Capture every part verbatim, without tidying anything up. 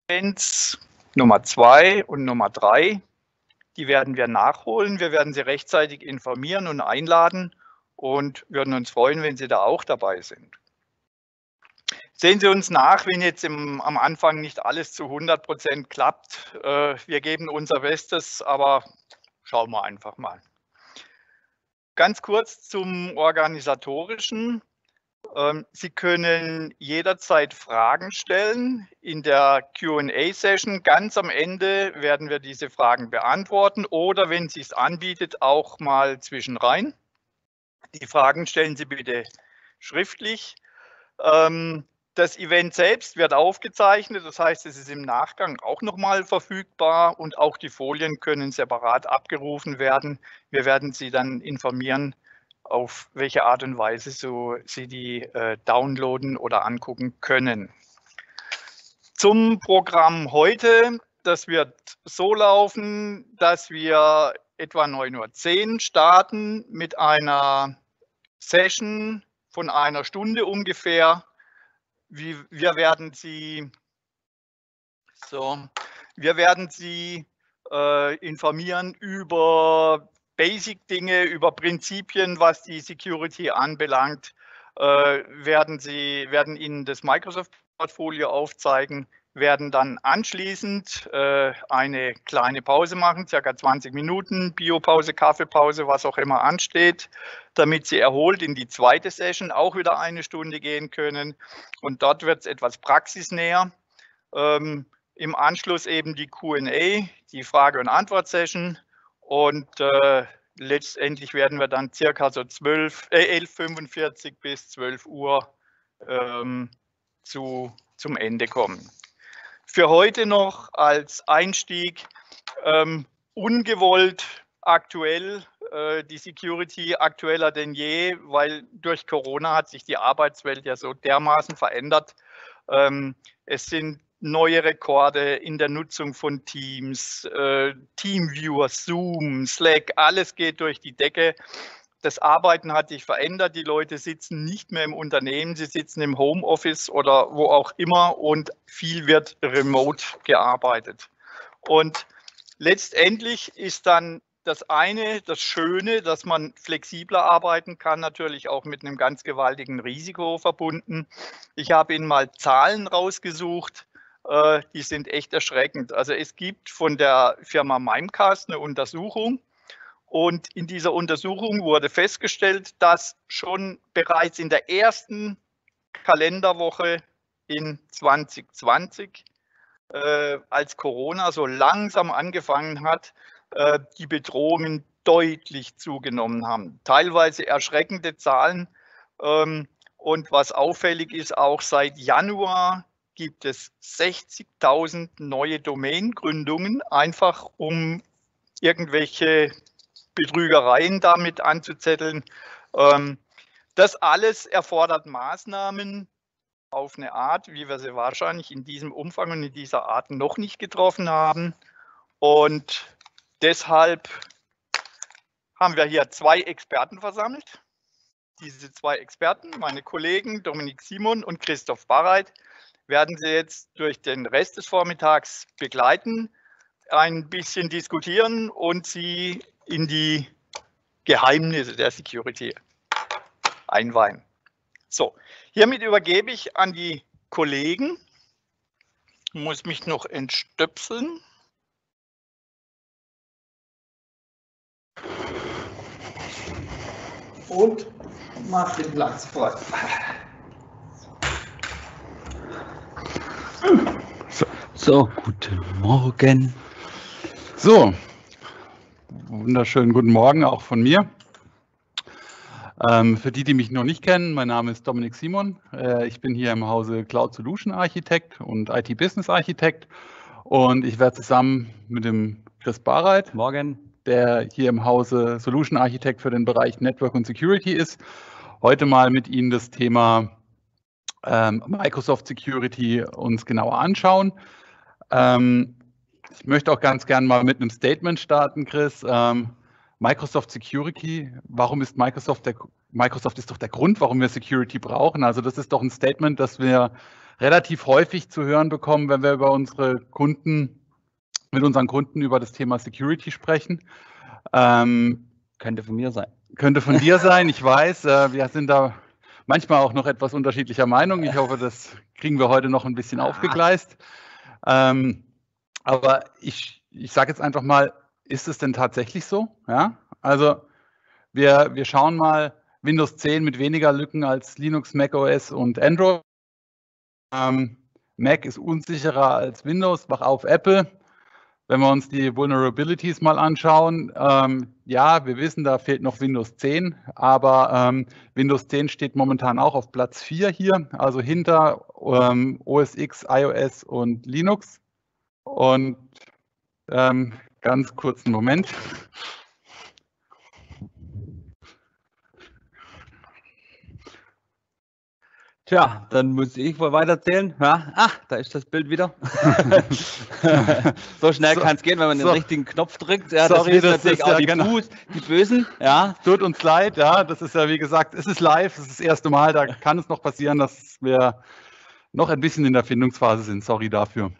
eins, Nummer zwei und Nummer drei. Die werden wir nachholen. Wir werden Sie rechtzeitig informieren und einladen und würden uns freuen, wenn Sie da auch dabei sind. Sehen Sie uns nach, wenn jetzt im, am Anfang nicht alles zu hundert Prozent klappt. Äh, wir geben unser Bestes, aber schauen wir einfach mal. Ganz kurz zum Organisatorischen. Ähm, Sie können jederzeit Fragen stellen. In der Q und A-Session ganz am Ende werden wir diese Fragen beantworten oder, wenn es sich anbietet, auch mal zwischenrein. Die Fragen stellen Sie bitte schriftlich. Ähm, Das Event selbst wird aufgezeichnet, das heißt, es ist im Nachgang auch nochmal verfügbar und auch die Folien können separat abgerufen werden. Wir werden Sie dann informieren, auf welche Art und Weise so Sie die äh, downloaden oder angucken können. Zum Programm heute, das wird so laufen, dass wir etwa neun Uhr zehn starten mit einer Session von einer Stunde ungefähr. Wir werden Sie, so, wir werden Sie äh, informieren über Basic-Dinge, über Prinzipien, was die Security anbelangt. Äh, werden Sie, werden Ihnen das Microsoft-Portfolio aufzeigen, werden dann anschließend äh, eine kleine Pause machen, circa zwanzig Minuten, Biopause, Kaffeepause, was auch immer ansteht, damit Sie erholt in die zweite Session auch wieder eine Stunde gehen können. Und dort wird es etwas praxisnäher. Ähm, Im Anschluss eben die Q und A, die Frage- und Antwort-Session. Und äh, letztendlich werden wir dann circa so zwölf, äh, elf Uhr fünfundvierzig bis zwölf Uhr ähm, zu, zum Ende kommen. Für heute noch als Einstieg ähm, ungewollt aktuell, äh, die Security aktueller denn je, weil durch Corona hat sich die Arbeitswelt ja so dermaßen verändert. Ähm, es sind neue Rekorde in der Nutzung von Teams, äh, Teamviewer, Zoom, Slack, alles geht durch die Decke. Das Arbeiten hat sich verändert, die Leute sitzen nicht mehr im Unternehmen, sie sitzen im Homeoffice oder wo auch immer und viel wird remote gearbeitet. Und letztendlich ist dann das eine, das Schöne, dass man flexibler arbeiten kann, natürlich auch mit einem ganz gewaltigen Risiko verbunden. Ich habe Ihnen mal Zahlen rausgesucht, äh, die sind echt erschreckend. Also es gibt von der Firma Mimecast eine Untersuchung. Und in dieser Untersuchung wurde festgestellt, dass schon bereits in der ersten Kalenderwoche in zwanzig zwanzig, äh, als Corona so langsam angefangen hat, äh, die Bedrohungen deutlich zugenommen haben. Teilweise erschreckende Zahlen. Ähm, und was auffällig ist, auch seit Januar gibt es sechzigtausend neue Domaingründungen, einfach um irgendwelche Betrügereien damit anzuzetteln. Das alles erfordert Maßnahmen auf eine Art, wie wir sie wahrscheinlich in diesem Umfang und in dieser Art noch nicht getroffen haben. Und deshalb haben wir hier zwei Experten versammelt. Diese zwei Experten, meine Kollegen Dominik Simon und Christoph Barreit, werden Sie jetzt durch den Rest des Vormittags begleiten, ein bisschen diskutieren und Sie in die Geheimnisse der Security einweihen. So, hiermit übergebe ich an die Kollegen. Ich muss mich noch entstöpseln. Und mach den Platz frei. So, so, guten Morgen. So, wunderschönen guten Morgen auch von mir. Ähm, für die, die mich noch nicht kennen, mein Name ist Dominik Simon. Äh, ich bin hier im Hause Cloud Solution Architekt und I T Business Architekt und ich werde zusammen mit dem Chris Barreit, Morgen, der hier im Hause Solution Architekt für den Bereich Network und Security ist, heute mal mit Ihnen das Thema ähm, Microsoft Security uns genauer anschauen. Ähm, ich möchte auch ganz gern mal mit einem Statement starten, Chris. Ähm, Microsoft Security, warum ist Microsoft der Microsoft ist doch der Grund, warum wir Security brauchen. Also das ist doch ein Statement, das wir relativ häufig zu hören bekommen, wenn wir über unsere Kunden, mit unseren Kunden über das Thema Security sprechen. Ähm, Könnte von mir sein. Könnte von dir sein, ich weiß. Äh, wir sind da manchmal auch noch etwas unterschiedlicher Meinung. Ich hoffe, das kriegen wir heute noch ein bisschen aufgegleist. Ähm, aber ich, ich sage jetzt einfach mal, ist es denn tatsächlich so? Ja? Also wir, wir schauen mal Windows zehn mit weniger Lücken als Linux, macOS und Android. Ähm, Mac ist unsicherer als Windows, wach auf Apple. Wenn wir uns die Vulnerabilities mal anschauen, ähm, ja, wir wissen, da fehlt noch Windows zehn, aber ähm, Windows zehn steht momentan auch auf Platz vier hier, also hinter ähm, O S X, iOS und Linux. Und ähm, ganz kurzen Moment. Tja, dann muss ich wohl weiterzählen. Ja, ach, da ist das Bild wieder. So schnell So, kann es gehen, wenn man so. den richtigen Knopf drückt. Ja, Sorry, das ist das natürlich ist auch ja die, genau. Buß, die Bösen. Ja. Tut uns leid, ja, das ist ja wie gesagt, es ist live, es ist das erste Mal, da kann es noch passieren, dass wir noch ein bisschen in der Findungsphase sind. Sorry dafür.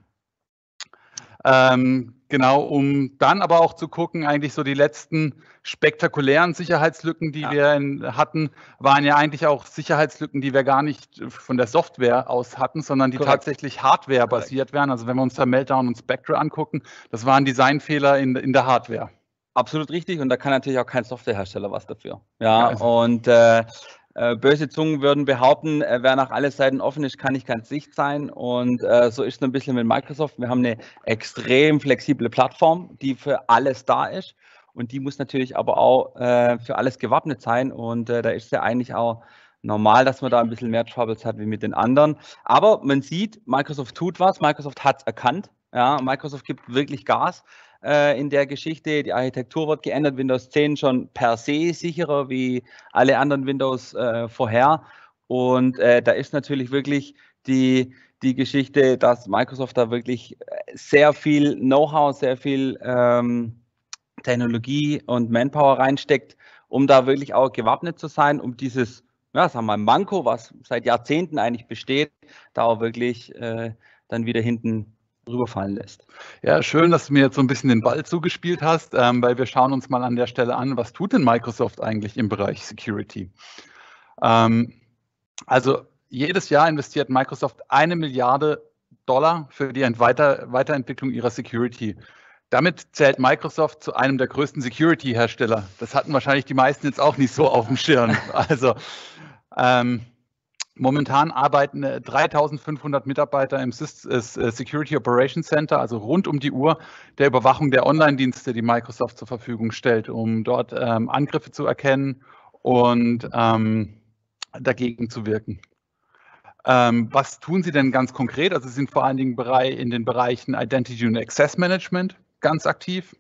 Ähm, genau, um dann aber auch zu gucken, eigentlich so die letzten spektakulären Sicherheitslücken, die Ja. wir in, hatten, waren ja eigentlich auch Sicherheitslücken, die wir gar nicht von der Software aus hatten, sondern die Korrekt. tatsächlich Hardware-basiert wären. Also wenn wir uns da Meltdown und Spectre angucken, das waren Designfehler in, in der Hardware. Absolut richtig, und da kann natürlich auch kein Softwarehersteller was dafür. Ja, Ja, also- und äh, äh, böse Zungen würden behaupten, äh, wer nach alle Seiten offen ist, kann nicht ganz dicht sein. Und äh, so ist es ein bisschen mit Microsoft. Wir haben eine extrem flexible Plattform, die für alles da ist. Und die muss natürlich aber auch äh, für alles gewappnet sein. Und äh, da ist es ja eigentlich auch normal, dass man da ein bisschen mehr Troubles hat wie mit den anderen. Aber man sieht, Microsoft tut was, Microsoft hat es erkannt. Ja, Microsoft gibt wirklich Gas äh, in der Geschichte. Die Architektur wird geändert. Windows zehn schon per se sicherer wie alle anderen Windows äh, vorher. Und äh, da ist natürlich wirklich die, die Geschichte, dass Microsoft da wirklich sehr viel Know-how, sehr viel ähm, Technologie und Manpower reinsteckt, um da wirklich auch gewappnet zu sein, um dieses, ja, sagen wir mal, Manko, was seit Jahrzehnten eigentlich besteht, da auch wirklich äh, dann wieder hinten rüberfallen lässt. Ja, schön, dass du mir jetzt so ein bisschen den Ball zugespielt hast, ähm, weil wir schauen uns mal an der Stelle an, was tut denn Microsoft eigentlich im Bereich Security? Ähm, also jedes Jahr investiert Microsoft eine Milliarde Dollar für die Weiter Weiterentwicklung ihrer Security. Damit zählt Microsoft zu einem der größten Security-Hersteller. Das hatten wahrscheinlich die meisten jetzt auch nicht so auf dem Schirm. Also ähm, momentan arbeiten dreitausendfünfhundert Mitarbeiter im Security Operations Center, also rund um die Uhr, der Überwachung der Online-Dienste, die Microsoft zur Verfügung stellt, um dort ähm, Angriffe zu erkennen und ähm, dagegen zu wirken. Ähm, was tun Sie denn ganz konkret? Also Sie sind vor allen Dingen in den Bereichen Identity und Access Management ganz aktiv.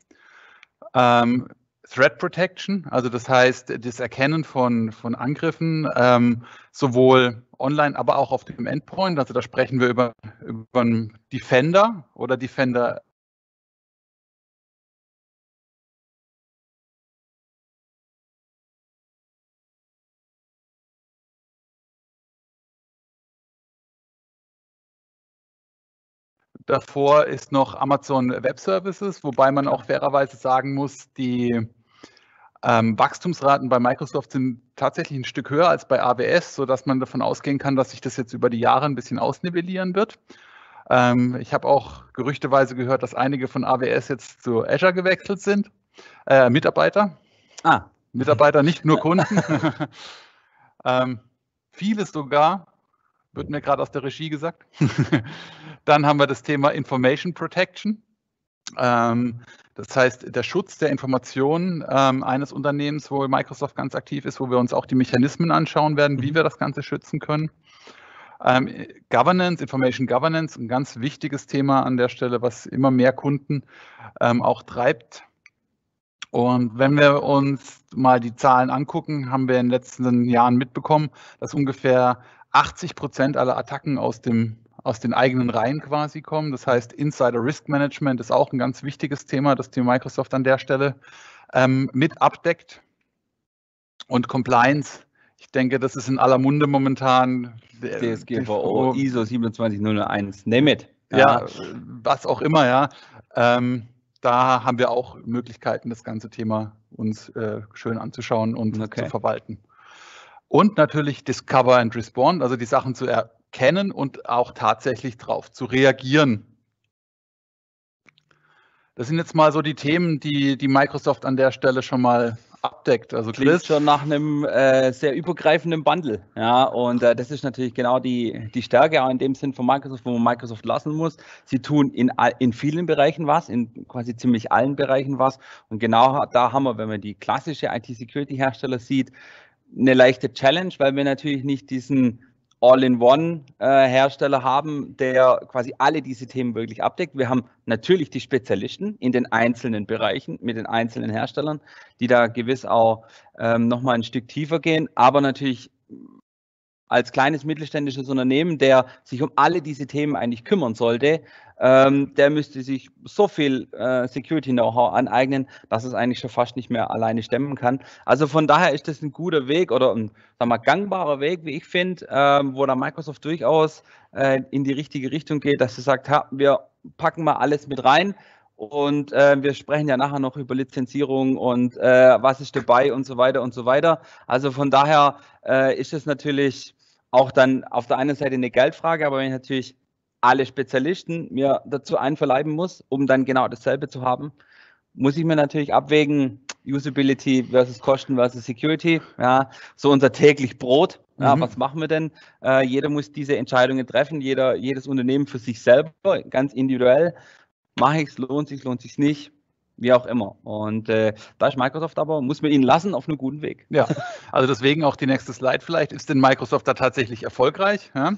Ähm, Threat Protection, also das heißt das Erkennen von, von Angriffen, ähm, sowohl online, aber auch auf dem Endpoint. Also da sprechen wir über, über einen Defender oder Defender. Davor ist noch Amazon Web Services, wobei man auch fairerweise sagen muss, die ähm, Wachstumsraten bei Microsoft sind tatsächlich ein Stück höher als bei A W S, sodass man davon ausgehen kann, dass sich das jetzt über die Jahre ein bisschen ausnivellieren wird. Ähm, ich habe auch gerüchteweise gehört, dass einige von A W S jetzt zu Azure gewechselt sind. Äh, Mitarbeiter. Ah. Mitarbeiter, nicht nur Kunden. ähm, vieles sogar. Wird mir gerade aus der Regie gesagt. Dann haben wir das Thema Information Protection. Ähm, das heißt, der Schutz der Informationen ähm, eines Unternehmens, wo Microsoft ganz aktiv ist, wo wir uns auch die Mechanismen anschauen werden, wie wir das Ganze schützen können. Ähm, Governance, Information Governance, ein ganz wichtiges Thema an der Stelle, was immer mehr Kunden ähm, auch treibt. Und wenn wir uns mal die Zahlen angucken, haben wir in den letzten Jahren mitbekommen, dass ungefähr achtzig Prozent aller Attacken aus, dem, aus den eigenen Reihen quasi kommen. Das heißt, Insider Risk Management ist auch ein ganz wichtiges Thema, das die Microsoft an der Stelle ähm, mit abdeckt. Und Compliance Ich denke, das ist in aller Munde momentan. D S G V O, I S O siebenundzwanzig null null eins, name it. Ja, ja, was auch immer, ja. Ähm, da haben wir auch Möglichkeiten, das ganze Thema uns äh, schön anzuschauen und okay. zu verwalten. Und natürlich Discover and Respond, also die Sachen zu erkennen und auch tatsächlich drauf zu reagieren. Das sind jetzt mal so die Themen, die, die Microsoft an der Stelle schon mal abdeckt. Also Chris, klingt schon nach einem äh, sehr übergreifenden Bundle. Ja, und äh, das ist natürlich genau die, die Stärke auch in dem Sinn von Microsoft, wo man Microsoft lassen muss. Sie tun in, in vielen Bereichen was, in quasi ziemlich allen Bereichen was. Und genau da haben wir, wenn man die klassische I T-Security-Hersteller sieht, eine leichte Challenge, weil wir natürlich nicht diesen All-in-One-Hersteller haben, der quasi alle diese Themen wirklich abdeckt. Wir haben natürlich die Spezialisten in den einzelnen Bereichen mit den einzelnen Herstellern, die da gewiss auch ähm, nochmal ein Stück tiefer gehen, aber natürlich als kleines mittelständisches Unternehmen, der sich um alle diese Themen eigentlich kümmern sollte, ähm, der müsste sich so viel äh, Security-Know-how aneignen, dass es eigentlich schon fast nicht mehr alleine stemmen kann. Also von daher ist das ein guter Weg oder ein, sagen wir, gangbarer Weg, wie ich finde, ähm, wo da Microsoft durchaus äh, in die richtige Richtung geht, dass sie sagt, ha, wir packen mal alles mit rein. Und äh, wir sprechen ja nachher noch über Lizenzierung und äh, was ist dabei und so weiter und so weiter. Also von daher äh, ist es natürlich auch dann auf der einen Seite eine Geldfrage, aber wenn ich natürlich alle Spezialisten mir dazu einverleiben muss, um dann genau dasselbe zu haben, muss ich mir natürlich abwägen, Usability versus Kosten versus Security. Ja, so unser täglich Brot. Ja, mhm. Was machen wir denn? Äh, jeder muss diese Entscheidungen treffen, jeder, jedes Unternehmen für sich selber, ganz individuell. Mache ich es, lohnt sich, lohnt sich nicht, wie auch immer. Und äh, da ist Microsoft aber, muss man ihnen lassen, auf einem guten Weg. Ja, also deswegen auch die nächste Slide vielleicht. Ist denn Microsoft da tatsächlich erfolgreich? Ja?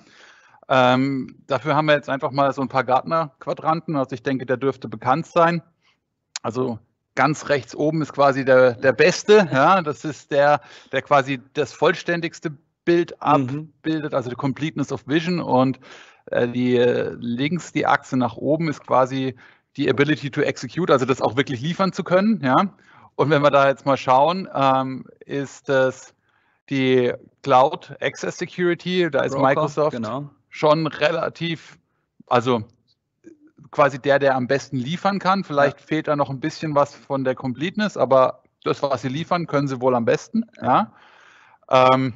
Ähm, dafür haben wir jetzt einfach mal so ein paar Gartner-Quadranten. Also ich denke, der dürfte bekannt sein. Also ganz rechts oben ist quasi der, der Beste. Ja? Das ist der, der quasi das vollständigste Bild abbildet, also die Completeness of Vision. Und äh, die äh, links die Achse nach oben ist quasi die Ability to execute, also das auch wirklich liefern zu können. Ja? Und wenn wir da jetzt mal schauen, ähm, ist das die Cloud Access Security, da ist Broker, Microsoft genau. schon relativ, also quasi der, der am besten liefern kann. Vielleicht ja. fehlt da noch ein bisschen was von der Completeness, aber das, was sie liefern, können sie wohl am besten. Ja? Ähm,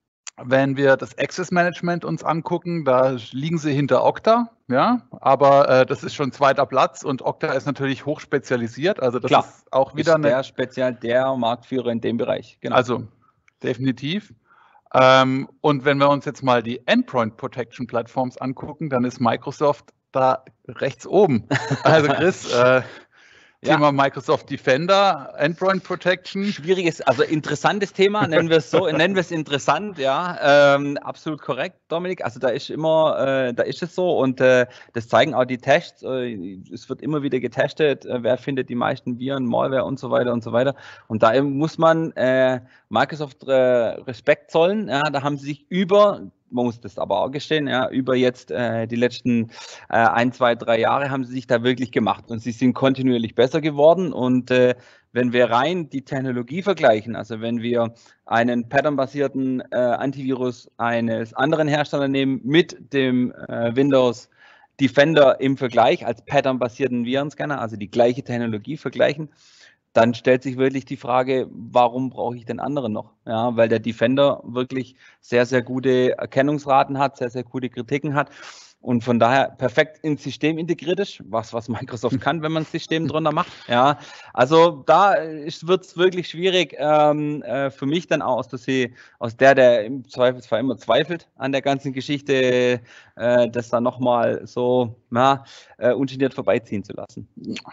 Wenn wir das Access Management uns angucken, da liegen sie hinter Okta, ja, aber äh, das ist schon zweiter Platz und Okta ist natürlich hochspezialisiert, also das Klar, ist auch wieder ist der eine, Spezial, der Marktführer in dem Bereich, genau. Also definitiv. Ähm, und wenn wir uns jetzt mal die Endpoint Protection Plattforms angucken, dann ist Microsoft da rechts oben. Also Chris, äh, Thema ja. Microsoft Defender, Endpoint Protection. Schwieriges, also interessantes Thema, nennen wir es so, nennen wir es interessant, ja, ähm, absolut korrekt, Dominik. Also da ist immer, äh, da ist es so und äh, das zeigen auch die Tests. Äh, es wird immer wieder getestet, äh, wer findet die meisten Viren, Malware und so weiter und so weiter. Und da muss man äh, Microsoft äh, Respekt zollen. Ja, da haben sie sich über Man muss das aber auch gestehen, ja, über jetzt äh, die letzten äh, ein, zwei, drei Jahre haben sie sich da wirklich gemacht und sie sind kontinuierlich besser geworden. Und äh, wenn wir rein die Technologie vergleichen, also wenn wir einen patternbasierten äh, Antivirus eines anderen Herstellers nehmen mit dem äh, Windows Defender im Vergleich als patternbasierten Virenscanner, also die gleiche Technologie vergleichen, dann stellt sich wirklich die Frage, warum brauche ich den anderen noch? Ja, weil der Defender wirklich sehr, sehr gute Erkennungsraten hat, sehr, sehr gute Kritiken hat und von daher perfekt ins System integriert ist, was, was Microsoft kann, wenn man das System drunter macht. Ja, also da wird es wirklich schwierig ähm, äh, für mich dann auch aus, dass sie, aus der, der im Zweifelsfall immer zweifelt an der ganzen Geschichte, äh, das dann nochmal so na, äh, ungeniert vorbeiziehen zu lassen.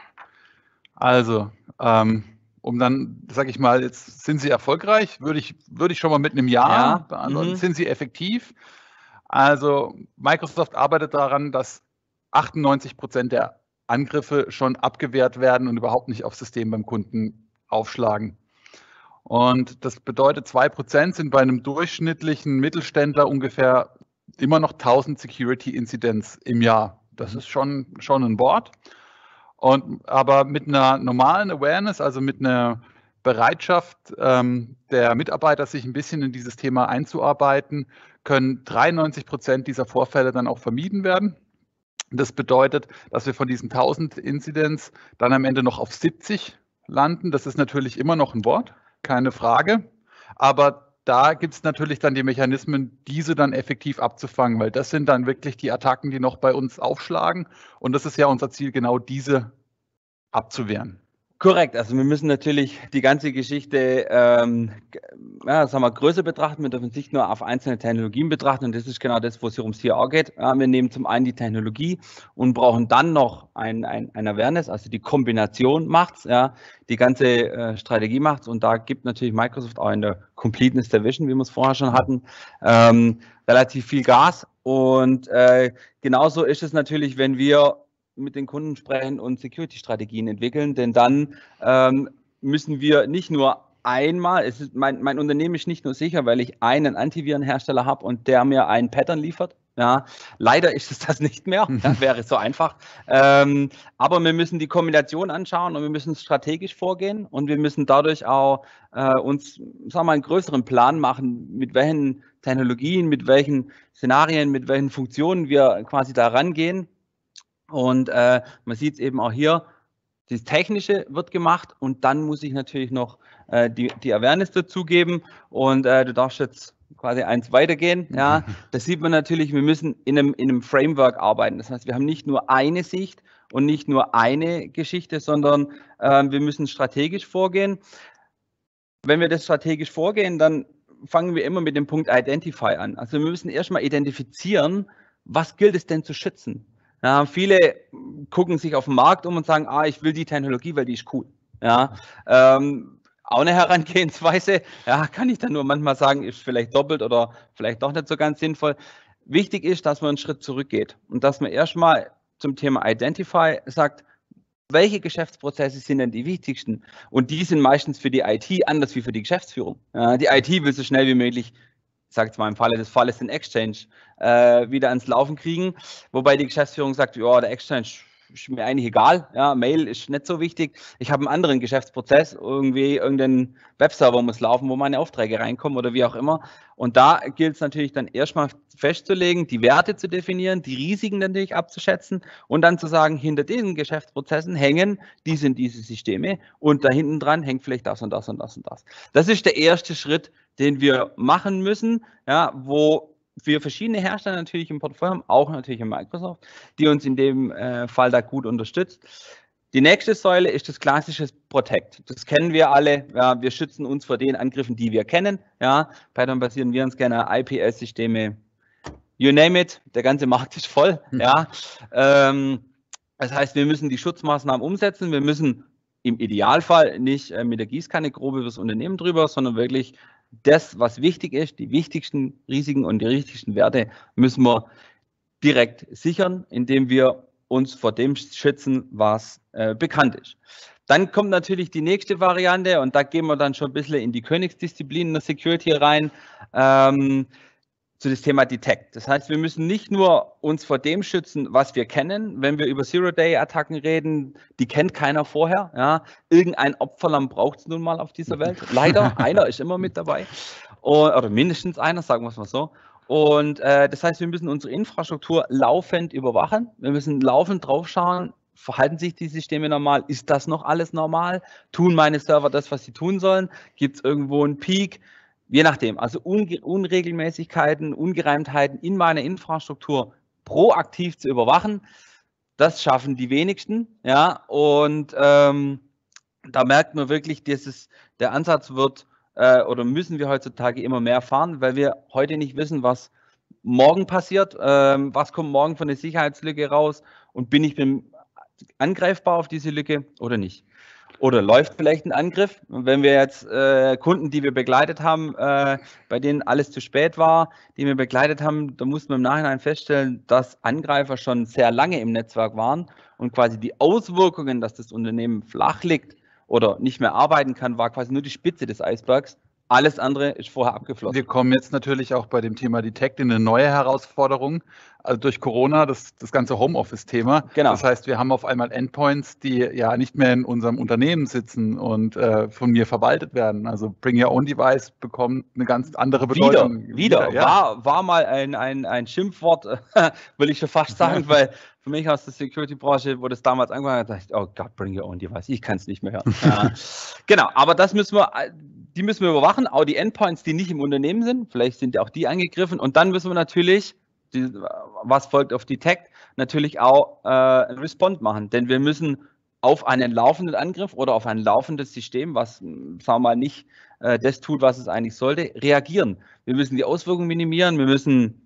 Also, ähm, um dann, sage ich mal, jetzt sind Sie erfolgreich, würde ich, würde ich schon mal mit einem Ja, ja. beantworten. Mhm. Sind Sie effektiv? Also, Microsoft arbeitet daran, dass achtundneunzig Prozent der Angriffe schon abgewehrt werden und überhaupt nicht aufs System beim Kunden aufschlagen. Und das bedeutet, zwei Prozent sind bei einem durchschnittlichen Mittelständler ungefähr immer noch tausend Security-Incidents im Jahr. Das ist schon, schon ein Wort. Und, aber mit einer normalen Awareness, also mit einer Bereitschaft ähm, der Mitarbeiter, sich ein bisschen in dieses Thema einzuarbeiten, können dreiundneunzig Prozent dieser Vorfälle dann auch vermieden werden. Das bedeutet, dass wir von diesen tausend Incidents dann am Ende noch auf siebzig landen. Das ist natürlich immer noch ein Wort, keine Frage. Aber da gibt es natürlich dann die Mechanismen, diese dann effektiv abzufangen, weil das sind dann wirklich die Attacken, die noch bei uns aufschlagen. Und das ist ja unser Ziel, genau diese abzuwehren. Korrekt, also wir müssen natürlich die ganze Geschichte ähm, ja, sagen wir, größer betrachten. Wir dürfen nicht nur auf einzelne Technologien betrachten und das ist genau das, wo es hier ums C R geht. Ja, wir nehmen zum einen die Technologie und brauchen dann noch ein, ein, ein Awareness, also die Kombination macht's, ja, die ganze äh, Strategie macht's und da gibt natürlich Microsoft auch in der Completeness der Vision, wie wir es vorher schon hatten, ähm, relativ viel Gas und äh, genauso ist es natürlich, wenn wir mit den Kunden sprechen und Security-Strategien entwickeln, denn dann ähm, müssen wir nicht nur einmal, es ist, mein, mein Unternehmen ist nicht nur sicher, weil ich einen Antivirenhersteller habe und der mir einen Pattern liefert. Ja, leider ist es das nicht mehr, das wäre so einfach. Ähm, aber wir müssen die Kombination anschauen und wir müssen strategisch vorgehen und wir müssen dadurch auch äh, uns, sagen wir mal, einen größeren Plan machen, mit welchen Technologien, mit welchen Szenarien, mit welchen Funktionen wir quasi da rangehen. Und äh, man sieht es eben auch hier, das Technische wird gemacht und dann muss ich natürlich noch äh, die, die Awareness dazugeben und äh, du darfst jetzt quasi eins weitergehen. Ja, das sieht man natürlich, wir müssen in einem, in einem Framework arbeiten. Das heißt, wir haben nicht nur eine Sicht und nicht nur eine Geschichte, sondern äh, wir müssen strategisch vorgehen. Wenn wir das strategisch vorgehen, dann fangen wir immer mit dem Punkt Identify an. Also wir müssen erstmal identifizieren, was gilt es denn zu schützen. Ja, viele gucken sich auf den Markt um und sagen, ah, ich will die Technologie, weil die ist cool. Ja, ähm, auch eine Herangehensweise, ja, kann ich dann nur manchmal sagen, ist vielleicht doppelt oder vielleicht doch nicht so ganz sinnvoll. Wichtig ist, dass man einen Schritt zurückgeht und dass man erstmal zum Thema Identify sagt, welche Geschäftsprozesse sind denn die wichtigsten? Und die sind meistens für die I T anders wie für die Geschäftsführung. Ja, die I T will so schnell wie möglich, ich sage jetzt mal im Falle des Falles, den Exchange äh, wieder ans Laufen kriegen, wobei die Geschäftsführung sagt, ja, der Exchange ist mir eigentlich egal, ja, Mail ist nicht so wichtig, ich habe einen anderen Geschäftsprozess, irgendwie irgendein Webserver muss laufen, wo meine Aufträge reinkommen oder wie auch immer und da gilt es natürlich dann erstmal festzulegen, die Werte zu definieren, die Risiken natürlich abzuschätzen und dann zu sagen, hinter diesen Geschäftsprozessen hängen, die sind diese Systeme und da hinten dran hängt vielleicht das und das und das und das. Das ist der erste Schritt, den wir machen müssen, ja, wo wir verschiedene Hersteller natürlich im Portfolio haben, auch natürlich in Microsoft, die uns in dem äh, Fall da gut unterstützt. Die nächste Säule ist das klassische Protect. Das kennen wir alle. Ja, wir schützen uns vor den Angriffen, die wir kennen. Ja, Python-basierten Virenscanner, I P S-Systeme, you name it. Der ganze Markt ist voll. Ja, ähm, das heißt, wir müssen die Schutzmaßnahmen umsetzen. Wir müssen im Idealfall nicht äh, mit der Gießkanne grob über das Unternehmen drüber, sondern wirklich das, was wichtig ist, die wichtigsten Risiken und die wichtigsten Werte müssen wir direkt sichern, indem wir uns vor dem schützen, was äh, bekannt ist. Dann kommt natürlich die nächste Variante und da gehen wir dann schon ein bisschen in die Königsdisziplin der Security rein, ähm, zu das Thema Detect. Das heißt, wir müssen nicht nur uns vor dem schützen, was wir kennen. Wenn wir über Zero-Day-Attacken reden, die kennt keiner vorher. Ja. Irgendein Opferlamm braucht es nun mal auf dieser Welt. Leider, einer ist immer mit dabei. Und, oder mindestens einer, sagen wir es mal so. Und äh, das heißt, wir müssen unsere Infrastruktur laufend überwachen. Wir müssen laufend drauf schauen, verhalten sich die Systeme normal? Ist das noch alles normal? Tun meine Server das, was sie tun sollen? Gibt es irgendwo einen Peak? Je nachdem, also Unge Unregelmäßigkeiten, Ungereimtheiten in meiner Infrastruktur proaktiv zu überwachen, das schaffen die wenigsten. Ja, und ähm, da merkt man wirklich, dieses, der Ansatz wird äh, oder müssen wir heutzutage immer mehr fahren, weil wir heute nicht wissen, was morgen passiert, äh, was kommt morgen von der Sicherheitslücke raus und bin ich angreifbar auf diese Lücke oder nicht. Oder läuft vielleicht ein Angriff? Und wenn wir jetzt äh, Kunden, die wir begleitet haben, äh, bei denen alles zu spät war, die wir begleitet haben, da muss man im Nachhinein feststellen, dass Angreifer schon sehr lange im Netzwerk waren und quasi die Auswirkungen, dass das Unternehmen flach liegt oder nicht mehr arbeiten kann, war quasi nur die Spitze des Eisbergs. Alles andere ist vorher abgeflossen. Wir kommen jetzt natürlich auch bei dem Thema Detect in eine neue Herausforderung. Also durch Corona, das, das ganze Homeoffice-Thema. Genau. Das heißt, wir haben auf einmal Endpoints, die ja nicht mehr in unserem Unternehmen sitzen und äh, von mir verwaltet werden. Also Bring Your Own Device bekommt eine ganz andere Bedeutung. Wieder, wieder. ja. War, war mal ein, ein, ein Schimpfwort, will ich schon fast sagen, ja. Weil für mich aus der Security-Branche, wo das damals angefangen hat, dachte ich, oh Gott, Bring Your Own Device, ich kann es nicht mehr hören. Ja. Genau, aber das müssen wir, die müssen wir überwachen, auch die Endpoints, die nicht im Unternehmen sind, vielleicht sind auch die angegriffen und dann müssen wir natürlich, die, was folgt auf Detect, natürlich auch äh, ein Respond machen, denn wir müssen auf einen laufenden Angriff oder auf ein laufendes System, was, sagen wir mal, nicht äh, das tut, was es eigentlich sollte, reagieren. Wir müssen die Auswirkungen minimieren, wir müssen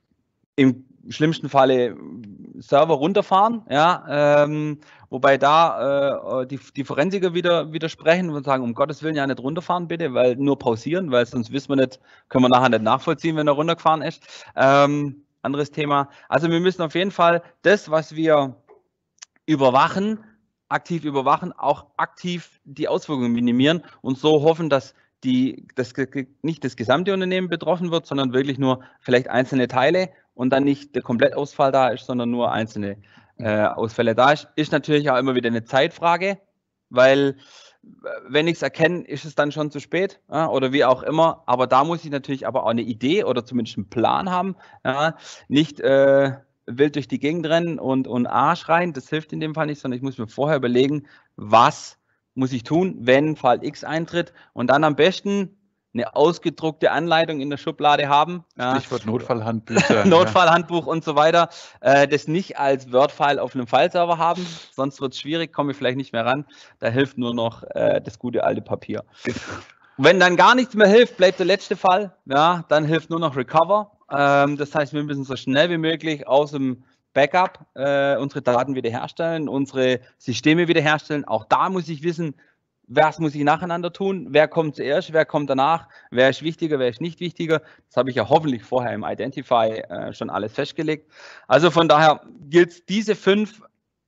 im schlimmsten Falle Server runterfahren, ja, ähm, wobei da äh, die, die Forensiker wieder widersprechen und sagen, um Gottes Willen ja nicht runterfahren bitte, weil nur pausieren, weil sonst wissen wir nicht, können wir nachher nicht nachvollziehen, wenn er runtergefahren ist. Ähm, anderes Thema. Also wir müssen auf jeden Fall das, was wir überwachen, aktiv überwachen, auch aktiv die Auswirkungen minimieren und so hoffen, dass die, das, nicht das gesamte Unternehmen betroffen wird, sondern wirklich nur vielleicht einzelne Teile und dann nicht der Komplettausfall da ist, sondern nur einzelne äh, Ausfälle da ist. Ist natürlich auch immer wieder eine Zeitfrage, weil wenn ich es erkenne, ist es dann schon zu spät, ja, oder wie auch immer. Aber da muss ich natürlich aber auch eine Idee oder zumindest einen Plan haben. Ja, nicht äh, wild durch die Gegend rennen und, und A schreien, das hilft in dem Fall nicht, sondern ich muss mir vorher überlegen, was muss ich tun, wenn Fall X eintritt und dann am besten eine ausgedruckte Anleitung in der Schublade haben. Stichwort Notfallhandbücher. Notfallhandbuch und so weiter. Äh, das nicht als Word-File auf einem File-Server haben, sonst wird es schwierig, komme ich vielleicht nicht mehr ran. Da hilft nur noch äh, das gute alte Papier. Wenn dann gar nichts mehr hilft, bleibt der letzte Fall. Ja, dann hilft nur noch Recover. Ähm, das heißt, wir müssen so schnell wie möglich aus dem Backup äh, unsere Daten wiederherstellen, unsere Systeme wiederherstellen. Auch da muss ich wissen, was muss ich nacheinander tun, wer kommt zuerst, wer kommt danach, wer ist wichtiger, wer ist nicht wichtiger. Das habe ich ja hoffentlich vorher im Identify äh, schon alles festgelegt. Also von daher gilt es, diese fünf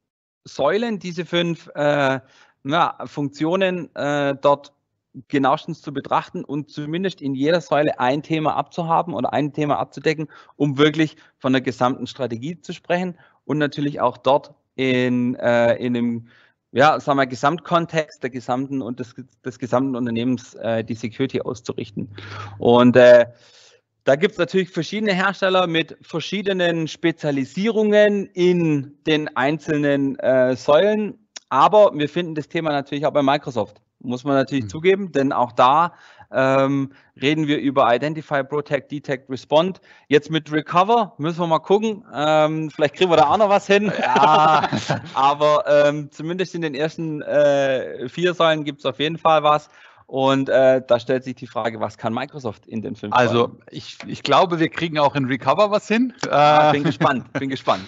Säulen, diese fünf äh, ja, Funktionen äh, dort genauestens zu betrachten und zumindest in jeder Säule ein Thema abzuhaben oder ein Thema abzudecken, um wirklich von der gesamten Strategie zu sprechen und natürlich auch dort in, äh, in einem ja, sagen wir, Gesamtkontext der gesamten und des, des gesamten Unternehmens äh, die Security auszurichten. Und äh, da gibt es natürlich verschiedene Hersteller mit verschiedenen Spezialisierungen in den einzelnen äh, Säulen, aber wir finden das Thema natürlich auch bei Microsoft, muss man natürlich mhm. zugeben, denn auch da ähm, reden wir über Identify, Protect, Detect, Respond. Jetzt mit Recover müssen wir mal gucken. Ähm, vielleicht kriegen wir da auch noch was hin. Ja. Aber ähm, zumindest in den ersten äh, vier Säulen gibt es auf jeden Fall was. Und äh, da stellt sich die Frage, was kann Microsoft in den fünf Also Säulen? Ich, ich glaube, wir kriegen auch in Recover was hin. Ja, bin gespannt, bin gespannt.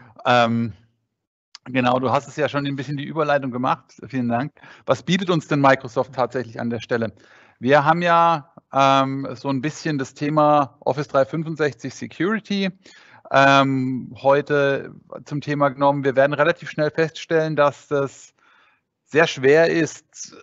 ähm, Genau, du hast es ja schon ein bisschen die Überleitung gemacht. Vielen Dank. Was bietet uns denn Microsoft tatsächlich an der Stelle? Wir haben ja ähm, so ein bisschen das Thema Office dreihundertfünfundsechzig Security ähm, heute zum Thema genommen. Wir werden relativ schnell feststellen, dass das sehr schwer ist,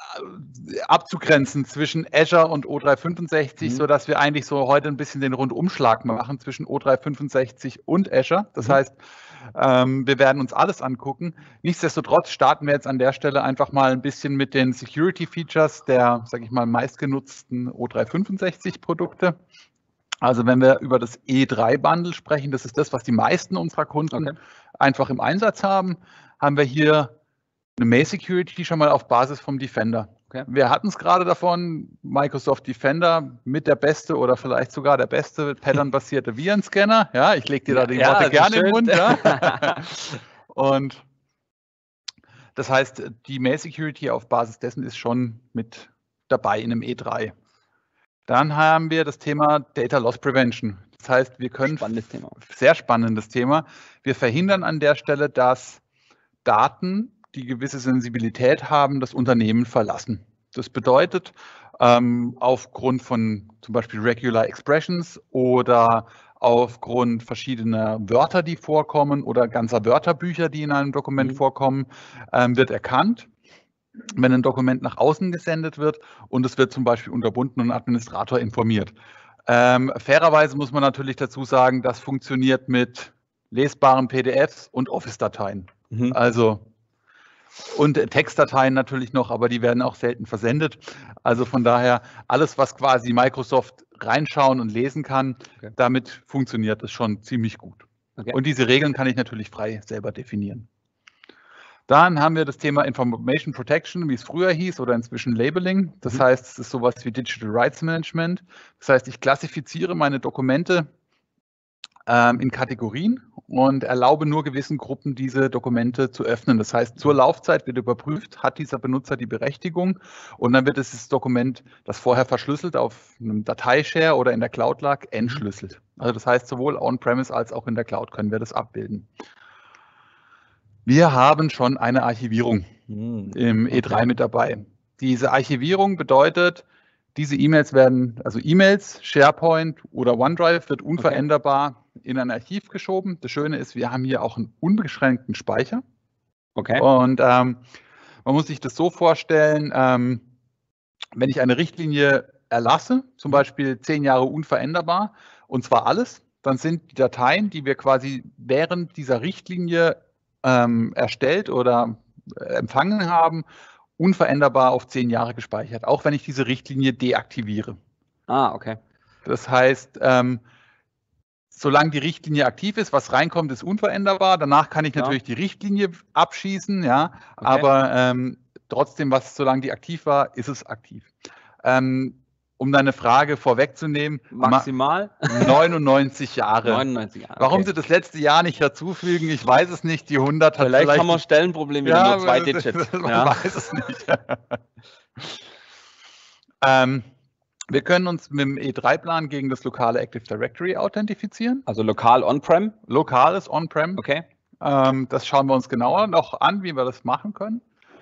abzugrenzen zwischen Azure und O dreihundertfünfundsechzig, mhm. sodass wir eigentlich so heute ein bisschen den Rundumschlag machen zwischen O dreihundertfünfundsechzig und Azure. Das mhm. heißt, ähm, wir werden uns alles angucken. Nichtsdestotrotz starten wir jetzt an der Stelle einfach mal ein bisschen mit den Security-Features der, sage ich mal, meistgenutzten O dreihundertfünfundsechzig-Produkte. Also wenn wir über das E drei Bundle sprechen, das ist das, was die meisten unserer Kunden okay. einfach im Einsatz haben, haben wir hier eine Mail Security schon mal auf Basis vom Defender. Okay. Wir hatten es gerade davon, Microsoft Defender mit der beste oder vielleicht sogar der beste patternbasierte Virenscanner. Ja, ich lege dir da die ja, Worte gerne schön. in den Mund. Ja. Und das heißt, die Mail Security auf Basis dessen ist schon mit dabei in einem E drei. Dann haben wir das Thema Data Loss Prevention. Das heißt, wir können, spannendes Thema. Sehr spannendes Thema. Wir verhindern an der Stelle, dass Daten, die gewisse Sensibilität haben, das Unternehmen verlassen. Das bedeutet, ähm, aufgrund von zum Beispiel Regular Expressions oder aufgrund verschiedener Wörter, die vorkommen oder ganzer Wörterbücher, die in einem Dokument mhm. vorkommen, ähm, wird erkannt, wenn ein Dokument nach außen gesendet wird und es wird zum Beispiel unterbunden und ein Administrator informiert. Ähm, fairerweise muss man natürlich dazu sagen, das funktioniert mit lesbaren P D Fs und Office-Dateien. Mhm. Also und Textdateien natürlich noch, aber die werden auch selten versendet. Also von daher, alles, was quasi Microsoft reinschauen und lesen kann, Okay. damit funktioniert es schon ziemlich gut. Okay. Und diese Regeln kann ich natürlich frei selber definieren. Dann haben wir das Thema Information Protection, wie es früher hieß, oder inzwischen Labeling. Das Mhm. heißt, es ist sowas wie Digital Rights Management. Das heißt, ich klassifiziere meine Dokumente ähm, in Kategorien und erlaube nur gewissen Gruppen, diese Dokumente zu öffnen. Das heißt, zur Laufzeit wird überprüft, hat dieser Benutzer die Berechtigung, und dann wird dieses Dokument, das vorher verschlüsselt auf einem Dateishare oder in der Cloud lag, entschlüsselt. Also das heißt, sowohl on-premise als auch in der Cloud können wir das abbilden. Wir haben schon eine Archivierung Mhm. im E drei mit dabei. Diese Archivierung bedeutet, diese E-Mails werden, also E-Mails, SharePoint oder OneDrive wird unveränderbar in ein Archiv geschoben. Das Schöne ist, wir haben hier auch einen unbeschränkten Speicher. Okay. Und ähm, man muss sich das so vorstellen, ähm, wenn ich eine Richtlinie erlasse, zum Beispiel zehn Jahre unveränderbar, und zwar alles, dann sind die Dateien, die wir quasi während dieser Richtlinie ähm, erstellt oder empfangen haben, unveränderbar auf zehn Jahre gespeichert, auch wenn ich diese Richtlinie deaktiviere. Ah, okay. Das heißt, ähm, solange die Richtlinie aktiv ist, was reinkommt, ist unveränderbar. Danach kann ich Ja. natürlich die Richtlinie abschießen, ja, Okay. aber ähm, trotzdem, was solange die aktiv war, ist es aktiv. Ähm, um deine Frage vorwegzunehmen, Maximal? neunundneunzig Jahre. neunundneunzig Jahre. Warum okay. Sie das letzte Jahr nicht dazufügen, ich weiß es nicht. Die hundert hat Vielleicht, vielleicht haben wir Stellenprobleme mit ja, nur zwei das- Digits. Man Ja. weiß es nicht. ähm, wir können uns mit dem E drei Plan gegen das lokale Active Directory authentifizieren. Also lokal on-prem? Lokales On-Prem. Okay. Ähm, das schauen wir uns genauer noch an, wie wir das machen können.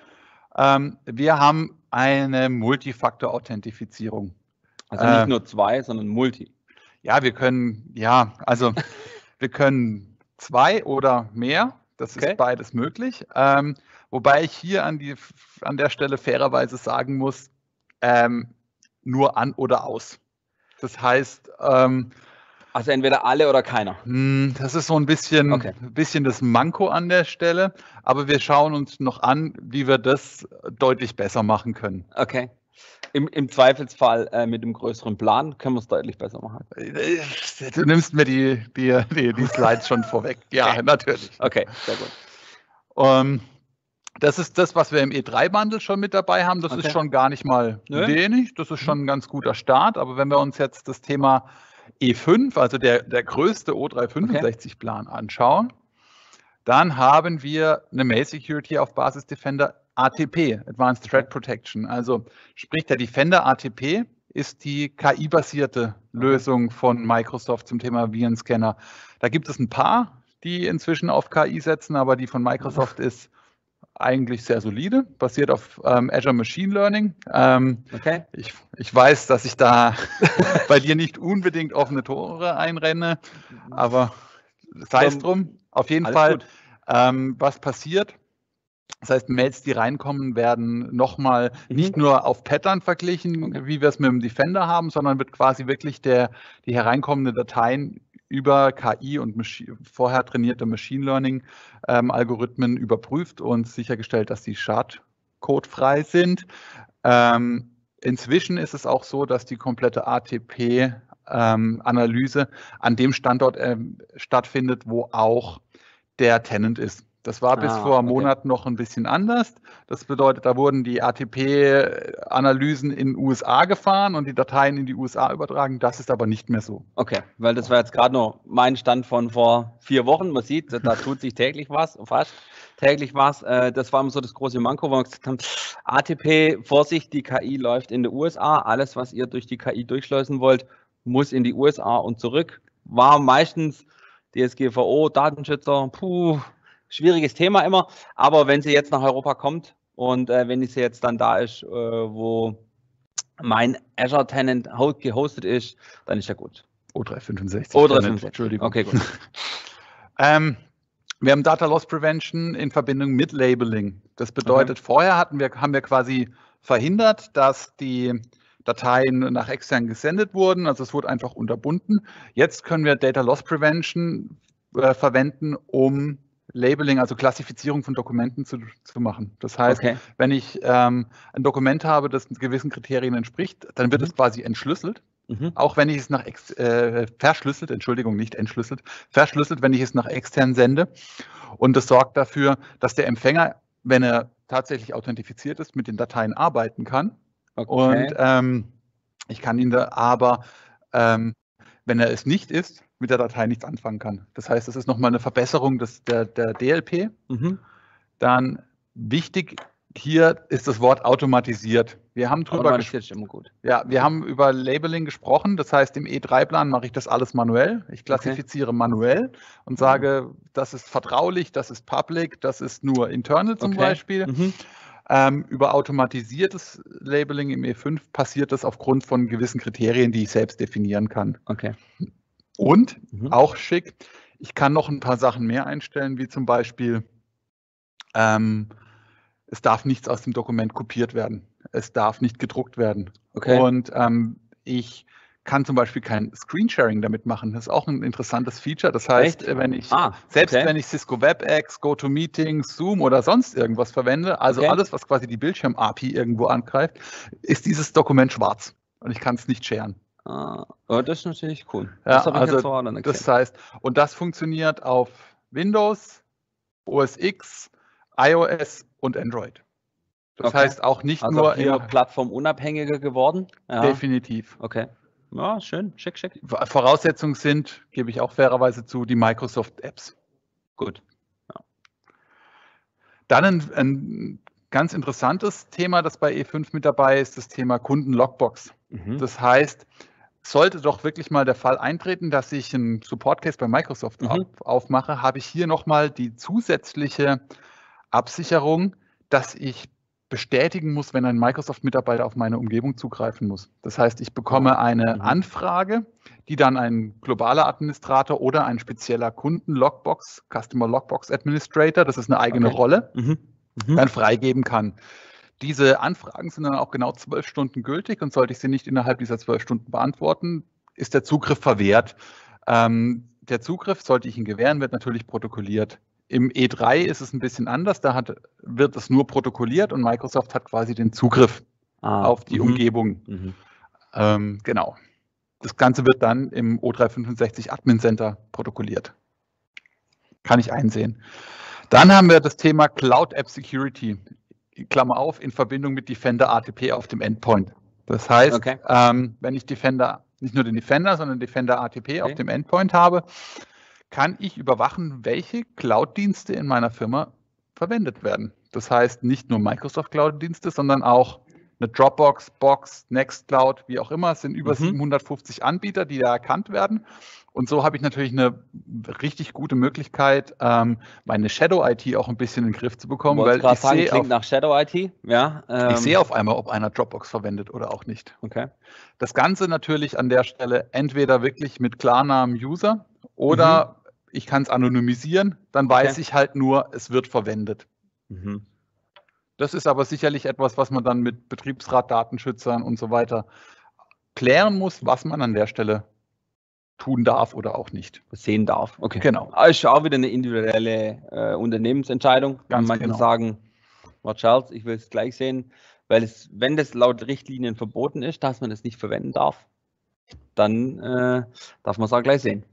Ähm, wir haben eine Multifaktor-Authentifizierung. Also nicht Äh, nur zwei, sondern Multi. Ja, wir können, ja, also wir können zwei oder mehr. Das Okay. ist beides möglich. Ähm, wobei ich hier an, die, an der Stelle fairerweise sagen muss, ähm, nur an oder aus. Das heißt, ähm, Also entweder alle oder keiner. hm, das ist so ein bisschen, Okay. bisschen das Manko an der Stelle. Aber wir schauen uns noch an, wie wir das deutlich besser machen können. Okay. Im, im Zweifelsfall äh, mit dem größeren Plan können wir es deutlich besser machen. Du nimmst mir die, die, die, die Slides schon vorweg. Ja, Okay. natürlich. Okay, sehr gut. Ähm, das ist das, was wir im E drei Bundle schon mit dabei haben. Das Okay. ist schon gar nicht mal Nö. wenig. Das ist schon ein ganz guter Start. Aber wenn wir uns jetzt das Thema E fünf, also der, der größte O dreihundertfünfundsechzig Plan anschauen, dann haben wir eine Mail Security auf Basis Defender A T P, Advanced Threat Protection. Also sprich, der Defender A T P ist die K I-basierte Lösung von Microsoft zum Thema Virenscanner. Da gibt es ein paar, die inzwischen auf K I setzen, aber die von Microsoft ist eigentlich sehr solide, basiert auf ähm, Azure Machine Learning. Ähm, Okay. ich, ich weiß, dass ich da bei dir nicht unbedingt offene Tore einrenne, aber sei es drum. Auf jeden Alles Fall, gut. ähm, was passiert? Das heißt, Mails, die reinkommen, werden nochmal Mhm. nicht nur auf Pattern verglichen, Okay. wie wir es mit dem Defender haben, sondern wird quasi wirklich der, die hereinkommenden Dateien über K I und Machi- vorher trainierte Machine Learning ähm, Algorithmen überprüft und sichergestellt, dass die schadcodefrei sind. Ähm, inzwischen ist es auch so, dass die komplette A T P-Analyse ähm, an dem Standort ähm, stattfindet, wo auch der Tenant ist. Das war bis Ah, vor okay. Monaten noch ein bisschen anders. Das bedeutet, da wurden die A T P-Analysen in den U S A gefahren und die Dateien in die U S A übertragen. Das ist aber nicht mehr so. Okay, weil das war jetzt gerade noch mein Stand von vor vier Wochen. Man sieht, da tut sich täglich was, fast täglich was. Äh, Das war immer so das große Manko, wo wir gesagt haben, A T P, Vorsicht, die K I läuft in die U S A. Alles, was ihr durch die K I durchschleusen wollt, muss in die U S A und zurück. War meistens D S G V O, Datenschützer, puh, schwieriges Thema immer. Aber wenn sie jetzt nach Europa kommt und äh, wenn sie jetzt dann da ist, äh, wo mein Azure Tenant ho- gehostet ist, dann ist ja gut. O dreihundertfünfundsechzig. O dreihundertfünfundsechzig. Entschuldigung. Okay, gut. Ähm, Wir haben Data Loss Prevention in Verbindung mit Labeling. Das bedeutet, okay. vorher hatten wir, haben wir quasi verhindert, dass die Dateien nach extern gesendet wurden. Also es wurde einfach unterbunden. Jetzt können wir Data Loss Prevention äh, verwenden, um Labeling, also Klassifizierung von Dokumenten zu, zu machen. Das heißt, okay. wenn ich ähm, ein Dokument habe, das gewissen Kriterien entspricht, dann wird mhm. es quasi entschlüsselt. Mhm. Auch wenn ich es nach ex äh, verschlüsselt, Entschuldigung, nicht entschlüsselt, verschlüsselt, wenn ich es nach extern sende. Und das sorgt dafür, dass der Empfänger, wenn er tatsächlich authentifiziert ist, mit den Dateien arbeiten kann. Okay. Und ähm, ich kann ihn da aber, ähm, wenn er es nicht ist, mit der Datei nichts anfangen kann. Das heißt, das ist nochmal eine Verbesserung des, der, der D L P. Mhm. Dann wichtig hier ist das Wort automatisiert. Wir haben drüber automatisiert ist immer gut. Ja, wir haben über Labeling gesprochen. Das heißt, im E drei Plan mache ich das alles manuell. Ich klassifiziere okay. manuell und sage, das ist vertraulich, das ist public, das ist nur internal zum okay. Beispiel. Mhm. Ähm, über automatisiertes Labeling im E fünf passiert das aufgrund von gewissen Kriterien, die ich selbst definieren kann. Okay. Und, mhm. auch schick, ich kann noch ein paar Sachen mehr einstellen, wie zum Beispiel, ähm, es darf nichts aus dem Dokument kopiert werden. Es darf nicht gedruckt werden. Okay. Und ähm, ich kann zum Beispiel kein Screensharing damit machen. Das ist auch ein interessantes Feature. Das heißt, Echt? wenn ich, ah, selbst okay. wenn ich Cisco WebEx, GoToMeetings, Zoom oder sonst irgendwas verwende, also okay. alles, was quasi die Bildschirm-A P I irgendwo angreift, ist dieses Dokument schwarz. Und ich kann es nicht sharen. Ah, oh, das ist natürlich cool. Ja, das habe ich also, jetzt so auch das heißt, und das funktioniert auf Windows, O S X, iOS und Android. Das okay. heißt auch nicht also nur hier plattformunabhängiger geworden. Ja. Definitiv. Okay. Ja, schön, schick, schick. Voraussetzungen sind, gebe ich auch fairerweise zu, die Microsoft-Apps. Gut. Ja. Dann ein, ein ganz interessantes Thema, das bei E fünf mit dabei ist, das Thema Kunden-Logbox. Mhm. Das heißt, sollte doch wirklich mal der Fall eintreten, dass ich einen Support-Case bei Microsoft mhm. auf, aufmache, habe ich hier nochmal die zusätzliche Absicherung, dass ich bestätigen muss, wenn ein Microsoft-Mitarbeiter auf meine Umgebung zugreifen muss. Das heißt, ich bekomme eine mhm. Anfrage, die dann ein globaler Administrator oder ein spezieller Kunden-Logbox, Customer Logbox Administrator, das ist eine eigene okay. Rolle, mhm. Mhm. dann freigeben kann. Diese Anfragen sind dann auch genau zwölf Stunden gültig und sollte ich sie nicht innerhalb dieser zwölf Stunden beantworten, ist der Zugriff verwehrt. Ähm, der Zugriff, sollte ich ihn gewähren, wird natürlich protokolliert. Im E drei ist es ein bisschen anders, da hat, wird es nur protokolliert und Microsoft hat quasi den Zugriff ah, auf die mhm. Umgebung. Mhm. Ähm, genau. Das Ganze wird dann im O drei fünfundsechzig Admin Center protokolliert. Kann ich einsehen. Dann haben wir das Thema Cloud App Security, Klammer auf, in Verbindung mit Defender A T P auf dem Endpoint. Das heißt, okay. ähm, wenn ich Defender, nicht nur den Defender, sondern Defender A T P okay. auf dem Endpoint habe, kann ich überwachen, welche Cloud-Dienste in meiner Firma verwendet werden. Das heißt, nicht nur Microsoft Cloud-Dienste, sondern auch eine Dropbox, Box, Nextcloud, wie auch immer. Es sind über mhm. siebenhundertfünfzig Anbieter, die da erkannt werden. Und so habe ich natürlich eine richtig gute Möglichkeit, ähm, meine Shadow-I T auch ein bisschen in den Griff zu bekommen. Weil ich sagen, sehe klingt auf, nach Shadow-I T. Ja, ähm, ich sehe auf einmal, ob einer Dropbox verwendet oder auch nicht. Okay. Das Ganze natürlich an der Stelle entweder wirklich mit Klarnamen User oder mhm. ich kann es anonymisieren, dann weiß okay. ich halt nur, es wird verwendet. Mhm. Das ist aber sicherlich etwas, was man dann mit Betriebsrat, Datenschützern und so weiter klären muss, was man an der Stelle tun darf oder auch nicht. Sehen darf. Okay. Genau. Aber ist auch wieder eine individuelle äh, Unternehmensentscheidung. Ganz Manche genau. sagen, Watch Charles, ich will es gleich sehen, weil es, wenn das laut Richtlinien verboten ist, dass man das nicht verwenden darf, dann äh, darf man es auch gleich sehen.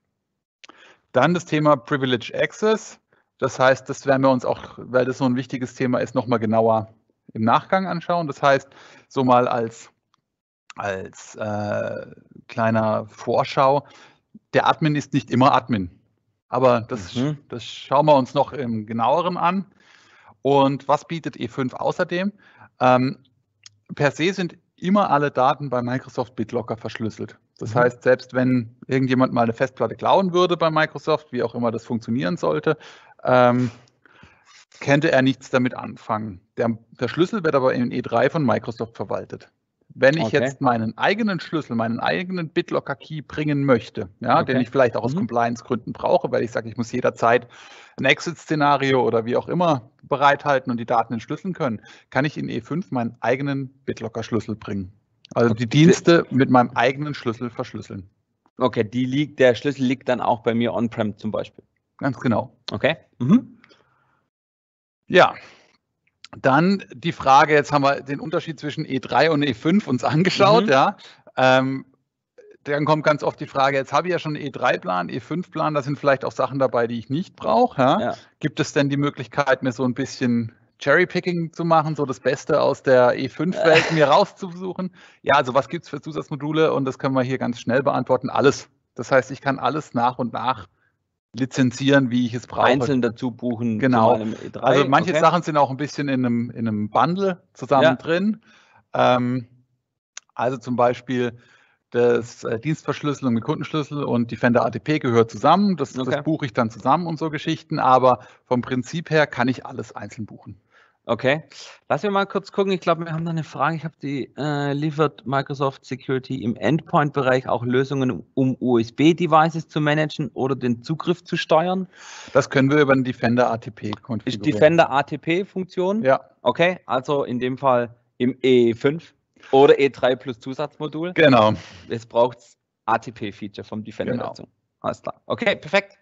Dann das Thema Privilege Access. Das heißt, das werden wir uns auch, weil das so ein wichtiges Thema ist, nochmal genauer im Nachgang anschauen. Das heißt, so mal als, als äh, kleiner Vorschau, der Admin ist nicht immer Admin. Aber das, mhm. das schauen wir uns noch im Genaueren an. Und was bietet E fünf außerdem? Ähm, per se sind immer alle Daten bei Microsoft BitLocker verschlüsselt. Das mhm. heißt, selbst wenn irgendjemand mal eine Festplatte klauen würde bei Microsoft, wie auch immer das funktionieren sollte, ähm, könnte er nichts damit anfangen. Der, der Schlüssel wird aber in E drei von Microsoft verwaltet. wenn ich Okay. jetzt meinen eigenen Schlüssel, meinen eigenen BitLocker-Key bringen möchte, ja, Okay. den ich vielleicht auch aus Mhm. Compliance-Gründen brauche, weil ich sage, ich muss jederzeit ein Exit-Szenario oder wie auch immer bereithalten und die Daten entschlüsseln können, kann ich in E fünf meinen eigenen BitLocker-Schlüssel bringen. Also die Dienste mit meinem eigenen Schlüssel verschlüsseln. Okay, die liegt, der Schlüssel liegt dann auch bei mir on-prem zum Beispiel. Ganz genau. Okay. Mhm. Ja. Dann die Frage, jetzt haben wir den Unterschied zwischen E drei und E fünf uns angeschaut, Mhm. ja. Ähm, dann kommt ganz oft die Frage, jetzt habe ich ja schon einen E drei Plan, E fünf Plan, da sind vielleicht auch Sachen dabei, die ich nicht brauche. Ja? Ja. Gibt es denn die Möglichkeit, mir so ein bisschen Cherry-Picking zu machen, so das Beste aus der E fünf Welt mir rauszusuchen? Ja, also was gibt es für Zusatzmodule? Und das können wir hier ganz schnell beantworten. Alles. Das heißt, ich kann alles nach und nach lizenzieren, wie ich es brauche. Einzeln dazu buchen. Genau. zu meinem E drei. Also manche Okay. Sachen sind auch ein bisschen in einem, in einem Bundle zusammen Ja. drin. Ähm, also zum Beispiel das äh, Dienstverschlüsselung mit Kundenschlüssel und Defender A T P gehört zusammen. Das, Okay. das buche ich dann zusammen und so Geschichten. Aber vom Prinzip her kann ich alles einzeln buchen. Okay. Lass mich mal kurz gucken. Ich glaube, wir haben da eine Frage. Ich habe die, äh, liefert Microsoft Security im Endpoint-Bereich auch Lösungen, um U S B-Devices zu managen oder den Zugriff zu steuern? Das können wir über den Defender A T P Ist konfigurieren. Defender A T P-Funktion? Ja, Okay, also in dem Fall im E fünf oder E drei plus Zusatzmodul. genau. Es braucht A T P-Feature vom Defender Genau. dazu. Alles klar. Okay, perfekt.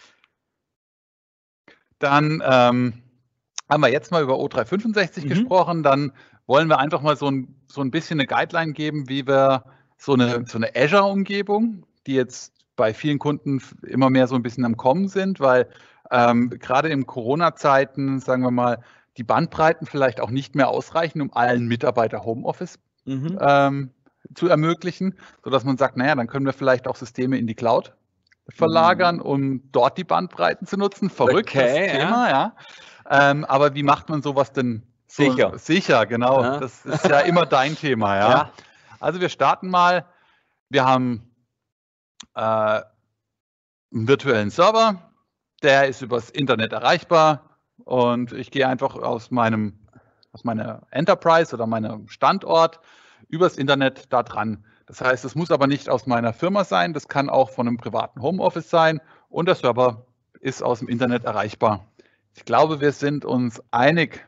Dann ähm, haben wir jetzt mal über O drei fünfundsechzig Mhm. gesprochen. Dann wollen wir einfach mal so ein, so ein bisschen eine Guideline geben, wie wir so eine, so eine Azure-Umgebung, die jetzt bei vielen Kunden immer mehr so ein bisschen am Kommen sind, weil ähm, gerade in Corona-Zeiten, sagen wir mal, die Bandbreiten vielleicht auch nicht mehr ausreichen, um allen Mitarbeiter Homeoffice Mhm. ähm, zu ermöglichen, sodass man sagt, naja, dann können wir vielleicht auch Systeme in die Cloud verlagern, um dort die Bandbreiten zu nutzen. Verrücktes Okay, ja. Thema, ja. Ähm, aber wie macht man sowas denn so Sicher. Sicher, genau. Ja. Das ist ja immer dein Thema, ja. Ja. Also wir starten mal. Wir haben äh, einen virtuellen Server, der ist übers Internet erreichbar und ich gehe einfach aus meinem aus meiner Enterprise oder meinem Standort übers Internet da dran. Das heißt, es muss aber nicht aus meiner Firma sein, das kann auch von einem privaten Homeoffice sein und der Server ist aus dem Internet erreichbar. Ich glaube, wir sind uns einig.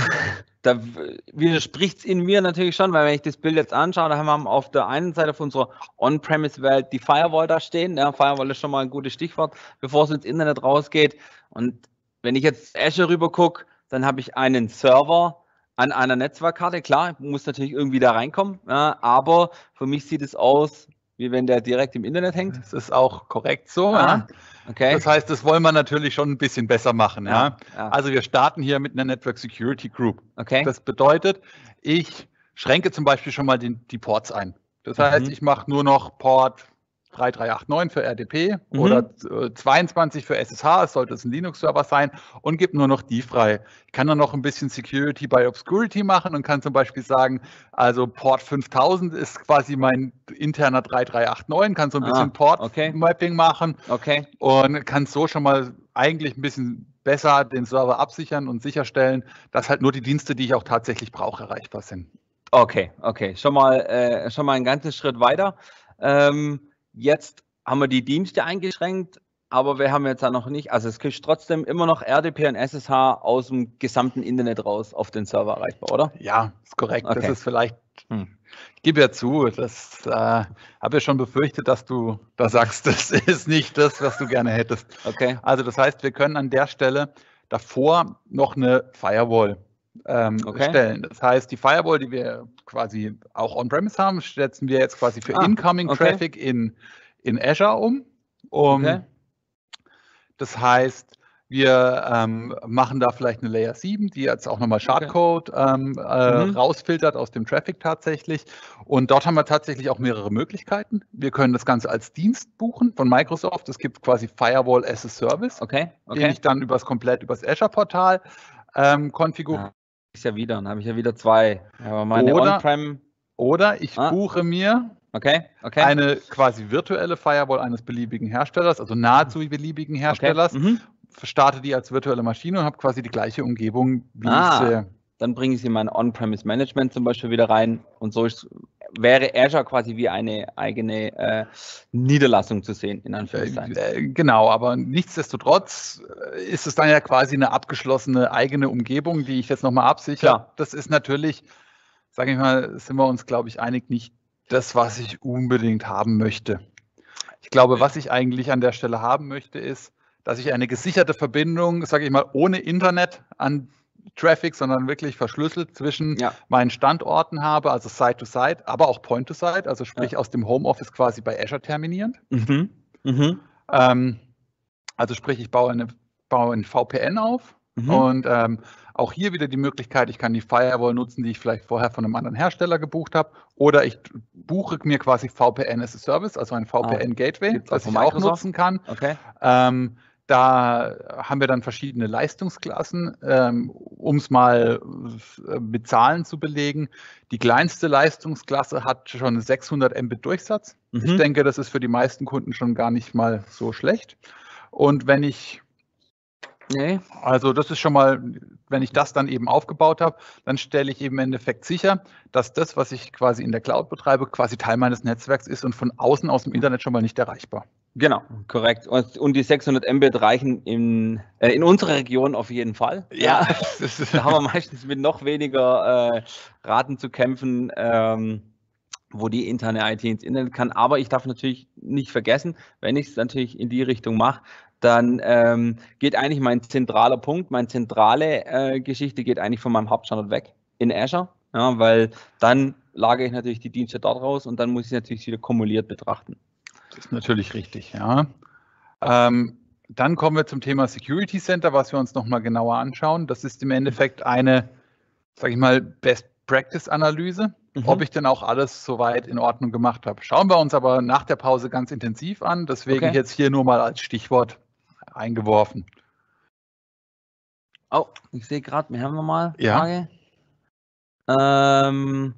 Da widerspricht es in mir natürlich schon, weil wenn ich das Bild jetzt anschaue, da haben wir auf der einen Seite auf unserer On-Premise-Welt die Firewall da stehen. Ja, Firewall ist schon mal ein gutes Stichwort, bevor es ins Internet rausgeht. Und wenn ich jetzt Azure rüber gucke, dann habe ich einen Server an einer Netzwerkkarte. Klar, muss natürlich irgendwie da reinkommen, ja, aber für mich sieht es aus, wie wenn der direkt im Internet hängt. Das ist auch korrekt so. Ah, ja. okay. Das heißt, das wollen wir natürlich schon ein bisschen besser machen. Ja. Ja, ja. Also wir starten hier mit einer Network Security Group. Okay. Das bedeutet, ich schränke zum Beispiel schon mal den, die Ports ein. Das heißt, Mhm. ich mache nur noch Port drei drei acht neun für R D P Mhm. oder äh, zweiundzwanzig für S S H, es sollte es ein Linux-Server sein, und gebe nur noch die frei. Ich kann dann noch ein bisschen Security by Obscurity machen und kann zum Beispiel sagen, also Port fünftausend ist quasi mein interner drei drei acht neun, kann so ein bisschen Ah, okay. Port-Mapping machen Okay. und kann so schon mal eigentlich ein bisschen besser den Server absichern und sicherstellen, dass halt nur die Dienste, die ich auch tatsächlich brauche, erreichbar sind. Okay, okay. Schon mal, äh, schon mal einen ganzen Schritt weiter. Ähm, jetzt haben wir die Dienste eingeschränkt, aber wir haben jetzt ja noch nicht, also es kriegt trotzdem immer noch R D P und S S H aus dem gesamten Internet raus auf den Server erreichbar, oder? Ja, ist korrekt. Okay. Das ist vielleicht, Hm. ich gebe ja zu, das äh, habe ich schon befürchtet, dass du da sagst, das ist nicht das, was du gerne hättest. Okay. Also das heißt, wir können an der Stelle davor noch eine Firewall ähm, Okay. stellen. Das heißt, die Firewall, die wir quasi auch on-premise haben, setzen wir jetzt quasi für Ah, Incoming okay. Traffic in, in Azure um. um Okay. Das heißt, wir ähm, machen da vielleicht eine Layer sieben, die jetzt auch nochmal Shardcode ähm, äh, Mhm. rausfiltert aus dem Traffic tatsächlich. Und dort haben wir tatsächlich auch mehrere Möglichkeiten. Wir können das Ganze als Dienst buchen von Microsoft. Es gibt quasi Firewall as a Service, Okay. den Okay. ich dann übers komplett übers Azure-Portal ähm, konfiguriere. Ah, ist ja wieder, dann habe ich ja wieder zwei. Aber meine Oder- On-Prem. Oder ich Ah. buche mir Okay. Okay. eine quasi virtuelle Firewall eines beliebigen Herstellers, also nahezu beliebigen Herstellers, Okay. Mhm. starte die als virtuelle Maschine und habe quasi die gleiche Umgebung, wie Ah. ich sie. Dann bringe ich sie in mein On-Premise Management zum Beispiel wieder rein und so ist wäre Azure quasi wie eine eigene äh, Niederlassung zu sehen, in Anführungszeichen. Äh, genau, aber nichtsdestotrotz ist es dann ja quasi eine abgeschlossene eigene Umgebung, die ich jetzt nochmal absichere. Klar. Das ist natürlich, sage ich mal, sind wir uns, glaube ich, einig, nicht das, was ich unbedingt haben möchte. Ich glaube, was ich eigentlich an der Stelle haben möchte, ist, dass ich eine gesicherte Verbindung, sage ich mal, ohne Internet an Traffic, sondern wirklich verschlüsselt zwischen Ja. meinen Standorten habe, also Side-to-Side, aber auch Point-to-Side, also sprich Ja. aus dem Homeoffice quasi bei Azure terminierend. Mhm. Mhm. Ähm, also sprich, ich baue, eine, baue ein V P N auf Mhm. und ähm, auch hier wieder die Möglichkeit, ich kann die Firewall nutzen, die ich vielleicht vorher von einem anderen Hersteller gebucht habe, oder ich buche mir quasi V P N as a Service, also ein V P N-Gateway, Gibt's auch das von ich auch Microsoft? nutzen kann. Okay. Ähm, da haben wir dann verschiedene Leistungsklassen, ähm, um es mal äh, mit Zahlen zu belegen. Die kleinste Leistungsklasse hat schon sechshundert Mbit Durchsatz. Mhm. Ich denke, das ist für die meisten Kunden schon gar nicht mal so schlecht. Und wenn ich, Nee. also das ist schon mal, wenn ich das dann eben aufgebaut habe, dann stelle ich eben im Endeffekt sicher, dass das, was ich quasi in der Cloud betreibe, quasi Teil meines Netzwerks ist und von außen aus dem Internet schon mal nicht erreichbar. Genau, korrekt. Und, und die sechshundert Mbit reichen in, äh, in unserer Region auf jeden Fall. Ja. Da haben wir meistens mit noch weniger äh, Raten zu kämpfen, ähm, wo die interne I T ins Internet kann. Aber ich darf natürlich nicht vergessen, wenn ich es natürlich in die Richtung mache, dann ähm, geht eigentlich mein zentraler Punkt, meine zentrale äh, Geschichte geht eigentlich von meinem Hauptstandort weg in Azure, ja, weil dann lagere ich natürlich die Dienste dort raus und dann muss ich natürlich wieder kumuliert betrachten. Das ist natürlich richtig, ja. Ähm, dann kommen wir zum Thema Security Center, was wir uns nochmal genauer anschauen. Das ist im Endeffekt eine, sage ich mal, Best-Practice-Analyse, Mhm. ob ich denn auch alles soweit in Ordnung gemacht habe. Schauen wir uns aber nach der Pause ganz intensiv an. Deswegen Okay. jetzt hier nur mal als Stichwort eingeworfen. Oh, ich sehe gerade, wir haben nochmal eine Ja. Frage. Ähm,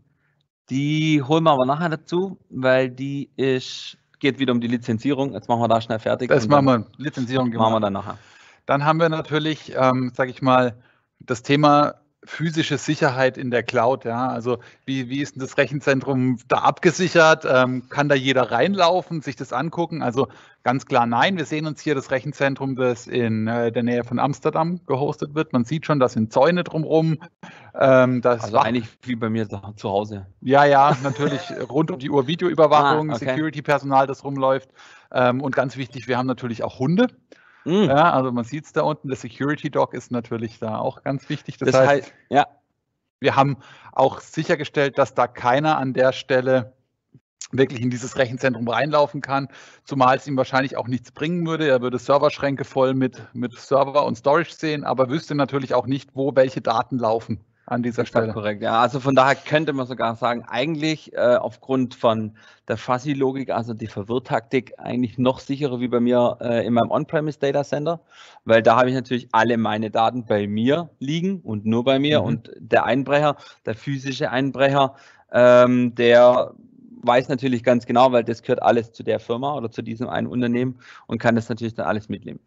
die holen wir aber nachher dazu, weil die ist, geht wieder um die Lizenzierung. Jetzt machen wir da schnell fertig. Das und machen dann wir, Lizenzierung machen wir gemacht. dann nachher. Dann haben wir natürlich, ähm, sage ich mal, das Thema physische Sicherheit in der Cloud. Ja, also wie, wie ist denn das Rechenzentrum da abgesichert? Ähm, kann da jeder reinlaufen, sich das angucken? Also ganz klar nein. Wir sehen uns hier das Rechenzentrum, das in äh, der Nähe von Amsterdam gehostet wird. Man sieht schon, das sind Zäune drumherum. Ähm, das Also eigentlich wie bei mir zu zu Hause. Ja, ja, natürlich rund um die Uhr Videoüberwachung, Ah, okay. Security-Personal, das rumläuft. Ähm, und ganz wichtig, wir haben natürlich auch Hunde. Mm. Ja, also man sieht es da unten, der Security Dog ist natürlich da auch ganz wichtig. Das, Das heißt, heißt, ja, wir haben auch sichergestellt, dass da keiner an der Stelle wirklich in dieses Rechenzentrum reinlaufen kann, zumal es ihm wahrscheinlich auch nichts bringen würde. Er würde Serverschränke voll mit, mit Server und Storage sehen, aber wüsste natürlich auch nicht, wo welche Daten laufen an dieser exakt Stelle. korrekt. Ja, also von daher könnte man sogar sagen, eigentlich äh, aufgrund von der Fuzzy-Logik, also die Verwirrtaktik, eigentlich noch sicherer wie bei mir äh, in meinem On-Premise Data Center, weil da habe ich natürlich alle meine Daten bei mir liegen und nur bei mir Mhm. und der Einbrecher, der physische Einbrecher, ähm, der weiß natürlich ganz genau, weil das gehört alles zu der Firma oder zu diesem einen Unternehmen und kann das natürlich dann alles mitnehmen.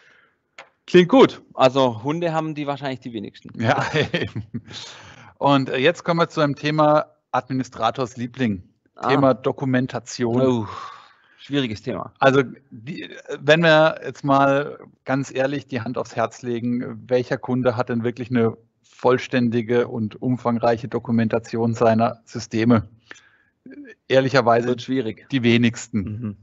Klingt gut. Also Hunde haben die wahrscheinlich die wenigsten. Ja, eben. Und äh, jetzt kommen wir zu einem Thema Administrators Liebling, Ah. Thema Dokumentation. Oh, schwieriges Thema. Also die, wenn wir jetzt mal ganz ehrlich die Hand aufs Herz legen, welcher Kunde hat denn wirklich eine vollständige und umfangreiche Dokumentation seiner Systeme? Ehrlicherweise Wird schwierig. die wenigsten. Mhm.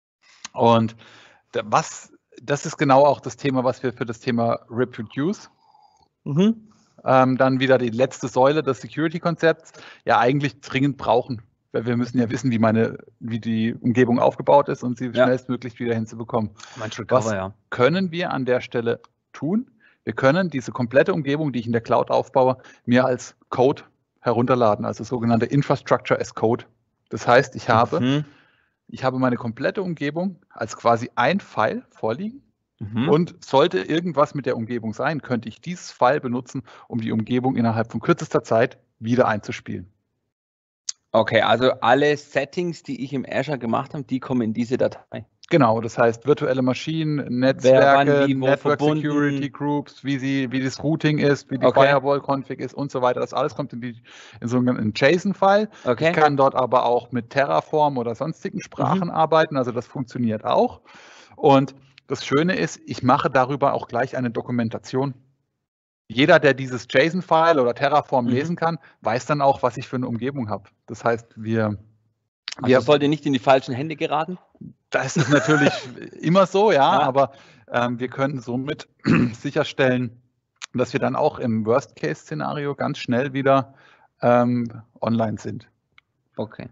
Und da- was, das ist genau auch das Thema, was wir für das Thema Reproduce, Mhm. ähm, dann wieder die letzte Säule des Security-Konzepts, ja eigentlich dringend brauchen. Weil wir müssen ja wissen, wie, meine, wie die Umgebung aufgebaut ist und sie Ja. schnellstmöglich wieder hinzubekommen. Mein Was ja. können wir an der Stelle tun? Wir können diese komplette Umgebung, die ich in der Cloud aufbaue, mir als Code herunterladen, also sogenannte Infrastructure as Code. Das heißt, ich habe, Mhm. ich habe meine komplette Umgebung als quasi ein File vorliegen. Mhm. Und sollte irgendwas mit der Umgebung sein, könnte ich dieses File benutzen, um die Umgebung innerhalb von kürzester Zeit wieder einzuspielen. Okay, also alle Settings, die ich im Azure gemacht habe, die kommen in diese Datei. Genau, das heißt virtuelle Maschinen, Wer Netzwerke, wann wie wo Network verbunden. Security Groups, wie sie, wie das Routing ist, wie die Okay. Firewall-Config ist und so weiter. Das alles kommt in die in sogenannten JSON-File. Okay. Ich kann dort aber auch mit Terraform oder sonstigen Sprachen Mhm. arbeiten, also das funktioniert auch. Und das Schöne ist, ich mache darüber auch gleich eine Dokumentation. Jeder, der dieses JSON-File oder Terraform Mhm. lesen kann, weiß dann auch, was ich für eine Umgebung habe. Das heißt, wir Also wir das sollte nicht in die falschen Hände geraten. Das ist natürlich immer so, ja, Ja. aber ähm, wir können somit sicherstellen, dass wir dann auch im Worst-Case-Szenario ganz schnell wieder ähm, online sind. Okay.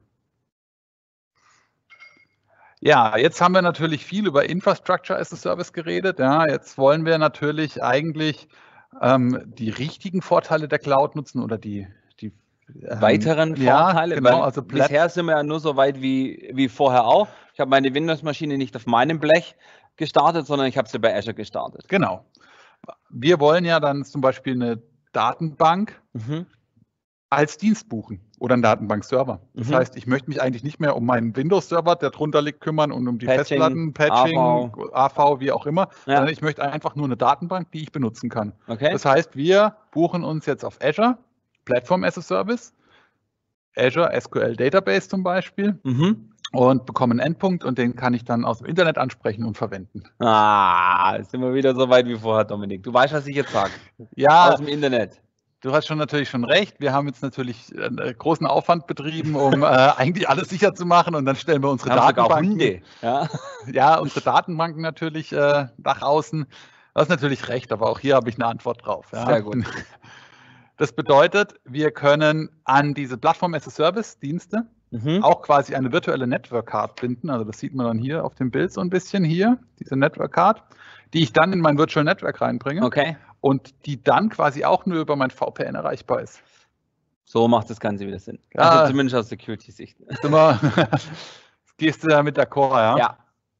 Ja, jetzt haben wir natürlich viel über Infrastructure as a Service geredet. Ja, jetzt wollen wir natürlich eigentlich ähm, die richtigen Vorteile der Cloud nutzen oder die, die ähm, Weiteren ja, Vorteile, genau, weil also Plat- bisher sind wir ja nur so weit wie, wie vorher auch. Ich habe meine Windows-Maschine nicht auf meinem Blech gestartet, sondern ich habe sie bei Azure gestartet. Genau. Wir wollen ja dann zum Beispiel eine Datenbank Mhm. als Dienst buchen oder einen Datenbankserver. Das Mhm. heißt, ich möchte mich eigentlich nicht mehr um meinen Windows-Server, der drunter liegt, kümmern und um die Patching, Festplatten, Patching, A V. A V, wie auch immer, Ja. sondern ich möchte einfach nur eine Datenbank, die ich benutzen kann. Okay. Das heißt, wir buchen uns jetzt auf Azure, Platform as a Service, Azure S Q L Database zum Beispiel Mhm. und bekommen einen Endpunkt und den kann ich dann aus dem Internet ansprechen und verwenden. Ah, jetzt sind wir wieder so weit wie vorher, Dominik. Du weißt, was ich jetzt sage. Ja, Aus dem Internet. du hast schon natürlich schon recht. Wir haben jetzt natürlich einen äh, großen Aufwand betrieben, um äh, eigentlich alles sicher zu machen und dann stellen wir unsere Wir haben sogar Datenbanken. Hunde. Ja. Ja, unsere Datenbanken natürlich äh, nach außen. Du hast natürlich recht, aber auch hier habe ich eine Antwort drauf. Ja. Sehr gut. Das bedeutet, wir können an diese Plattform-as-a-Service-Dienste Mhm. auch quasi eine virtuelle Network Card binden. Also das sieht man dann hier auf dem Bild so ein bisschen hier, diese Network Card, die ich dann in mein Virtual Network reinbringe Okay. und die dann quasi auch nur über mein V P N erreichbar ist. So macht das Ganze wieder Sinn. Ja. Also zumindest aus Security-Sicht. Sind wir, gehst du da mit d'accord, ja? Ja.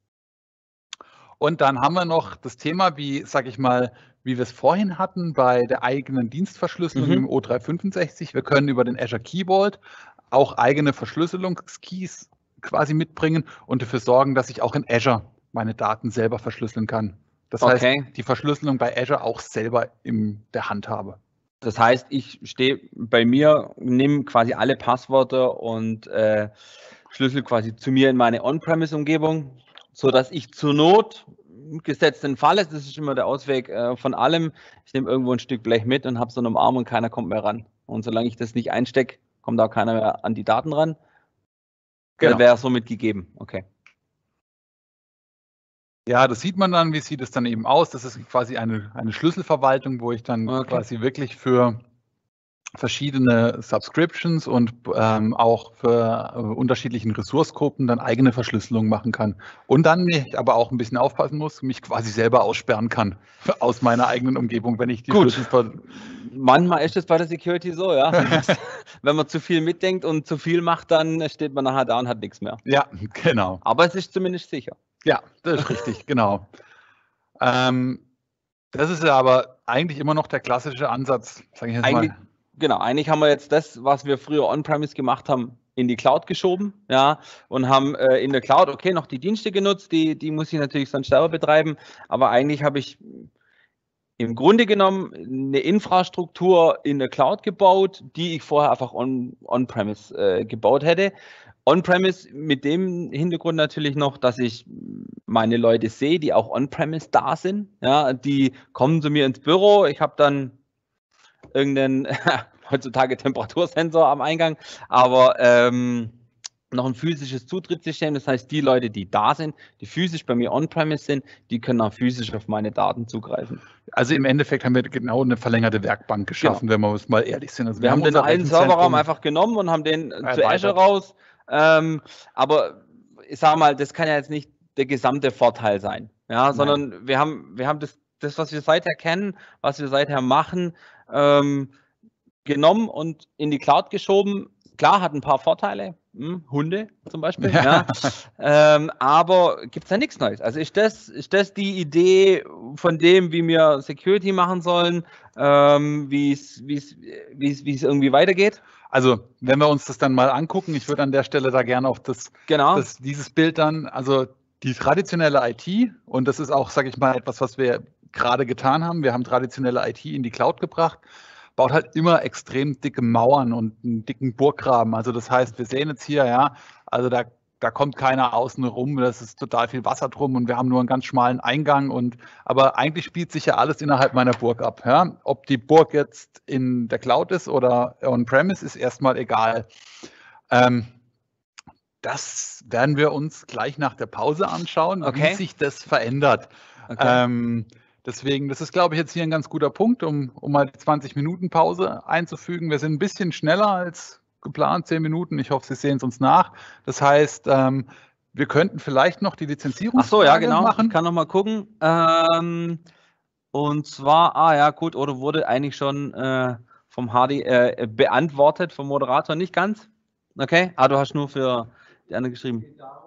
Und dann haben wir noch das Thema, wie, sag ich mal, wie wir es vorhin hatten bei der eigenen Dienstverschlüsselung Mhm. im O drei fünfundsechzig. Wir können über den Azure Key Vault auch eigene Verschlüsselungskeys quasi mitbringen und dafür sorgen, dass ich auch in Azure meine Daten selber verschlüsseln kann. Das Okay. heißt, die Verschlüsselung bei Azure auch selber in der Hand habe. Das heißt, ich stehe bei mir, nehme quasi alle Passwörter und äh, Schlüssel quasi zu mir in meine On-Premise-Umgebung, sodass ich zur Not, gesetzt den Fall ist, das ist immer der Ausweg äh, von allem, ich nehme irgendwo ein Stück Blech mit und habe so einen Arm und keiner kommt mehr ran. Und solange ich das nicht einstecke, kommt auch keiner mehr an die Daten ran. Genau. Das wäre somit gegeben. Okay. Ja, das sieht man dann, wie sieht es dann eben aus. Das ist quasi eine, eine Schlüsselverwaltung, wo ich dann Okay. quasi wirklich für verschiedene Subscriptions und ähm, auch für äh, unterschiedlichen Ressourcegruppen dann eigene Verschlüsselung machen kann. Und dann mich aber auch ein bisschen aufpassen muss, mich quasi selber aussperren kann aus meiner eigenen Umgebung, wenn ich die Gut. Schlüssel ver Manchmal ist es bei der Security so, ja. Wenn man zu viel mitdenkt und zu viel macht, dann steht man nachher da und hat nichts mehr. Ja, genau. Aber es ist zumindest sicher. Ja, das ist richtig, genau. Ähm, das ist ja aber eigentlich immer noch der klassische Ansatz, sage ich jetzt Eigentlich, mal. genau, eigentlich haben wir jetzt das, was wir früher on-premise gemacht haben, in die Cloud geschoben, ja, und haben äh, in der Cloud, okay, noch die Dienste genutzt, die, die muss ich natürlich sonst selber betreiben, aber eigentlich habe ich im Grunde genommen eine Infrastruktur in der Cloud gebaut, die ich vorher einfach on, on-premise äh, gebaut hätte. On-premise mit dem Hintergrund natürlich noch, dass ich meine Leute sehe, die auch on-premise da sind. Ja, die kommen zu mir ins Büro. Ich habe dann irgendeinen heutzutage Temperatursensor am Eingang, aber ähm, noch ein physisches Zutrittssystem. Das heißt, die Leute, die da sind, die physisch bei mir on-premise sind, die können auch physisch auf meine Daten zugreifen. Also im Endeffekt haben wir genau eine verlängerte Werkbank geschaffen, wenn wir uns mal ehrlich sind. Also Wir, wir haben den unser einen Serverraum einfach genommen und haben den erweitert. zu Azure raus. Ähm, aber ich sage mal, das kann ja jetzt nicht der gesamte Vorteil sein, ja, sondern wir haben, wir haben das, das, was wir seither kennen, was wir seither machen, ähm, genommen und in die Cloud geschoben. Klar, hat ein paar Vorteile, hm, Hunde zum Beispiel, ja. Ja. Ähm, aber gibt es da nichts Neues. Also ist das, ist das die Idee von dem, wie wir Security machen sollen, ähm, wie es irgendwie weitergeht? Also, wenn wir uns das dann mal angucken, ich würde an der Stelle da gerne auf das, genau. das, dieses Bild dann, also Die traditionelle I T, und das ist auch, sage ich mal, etwas, was wir gerade getan haben, wir haben traditionelle I T in die Cloud gebracht, baut halt immer extrem dicke Mauern und einen dicken Burggraben. Also das heißt, wir sehen jetzt hier, ja, also da, da kommt keiner außen rum, das ist total viel Wasser drum und wir haben nur einen ganz schmalen Eingang. Und aber eigentlich spielt sich ja alles innerhalb meiner Burg ab. Ja? Ob die Burg jetzt in der Cloud ist oder on-premise, ist erstmal egal. Ähm, Das werden wir uns gleich nach der Pause anschauen, okay. wie sich das verändert. Okay. Ähm, deswegen, das ist, glaube ich, jetzt hier ein ganz guter Punkt, um, um mal die zwanzig Minuten Pause einzufügen. Wir sind ein bisschen schneller als geplant, zehn Minuten. Ich hoffe, Sie sehen es uns nach. Das heißt, ähm, wir könnten vielleicht noch die Lizenzierung Ach so, ja, genau. machen. Ich kann noch mal gucken. Ähm, und zwar, ah ja, gut, oder wurde eigentlich schon äh, vom Hardy äh, beantwortet, vom Moderator, nicht ganz. Okay, ah, du hast nur für die anderen geschrieben.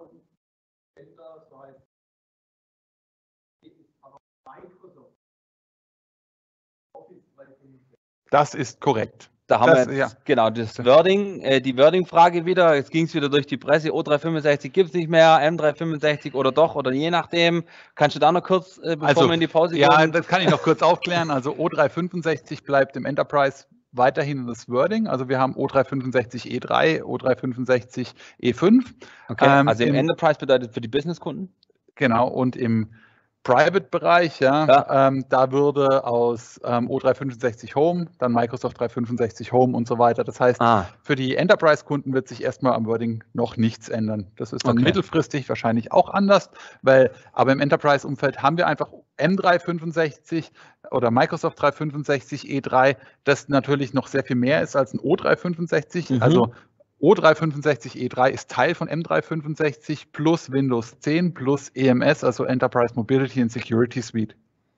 Das ist korrekt. Da haben Das, wir jetzt, ja. genau, das Wording, äh, die Wording-Frage wieder. Jetzt ging es wieder durch die Presse. O dreihundertfünfundsechzig gibt es nicht mehr, M dreihundertfünfundsechzig oder doch, oder je nachdem. Kannst du da noch kurz, äh, bevor also, wir in die Pause gehen? Ja, das kann ich noch kurz aufklären. Also O dreihundertfünfundsechzig bleibt im Enterprise weiterhin das Wording. Also wir haben O dreihundertfünfundsechzig E drei, O dreihundertfünfundsechzig E fünf. Okay, ähm, also im, im Enterprise bedeutet für die Businesskunden? Genau, und im Private-Bereich, ja, Ja. Ähm, da würde aus ähm, O dreihundertfünfundsechzig Home, dann Microsoft dreihundertfünfundsechzig Home und so weiter. Das heißt, Ah. für die Enterprise-Kunden wird sich erstmal am Wording noch nichts ändern. Das ist dann Okay. mittelfristig wahrscheinlich auch anders, weil aber im Enterprise-Umfeld haben wir einfach M dreihundertfünfundsechzig oder Microsoft dreihundertfünfundsechzig E drei, das natürlich noch sehr viel mehr ist als ein O dreihundertfünfundsechzig. Mhm. Also O dreihundertfünfundsechzig E drei ist Teil von M dreihundertfünfundsechzig plus Windows zehn plus E M S, also Enterprise Mobility and Security Suite.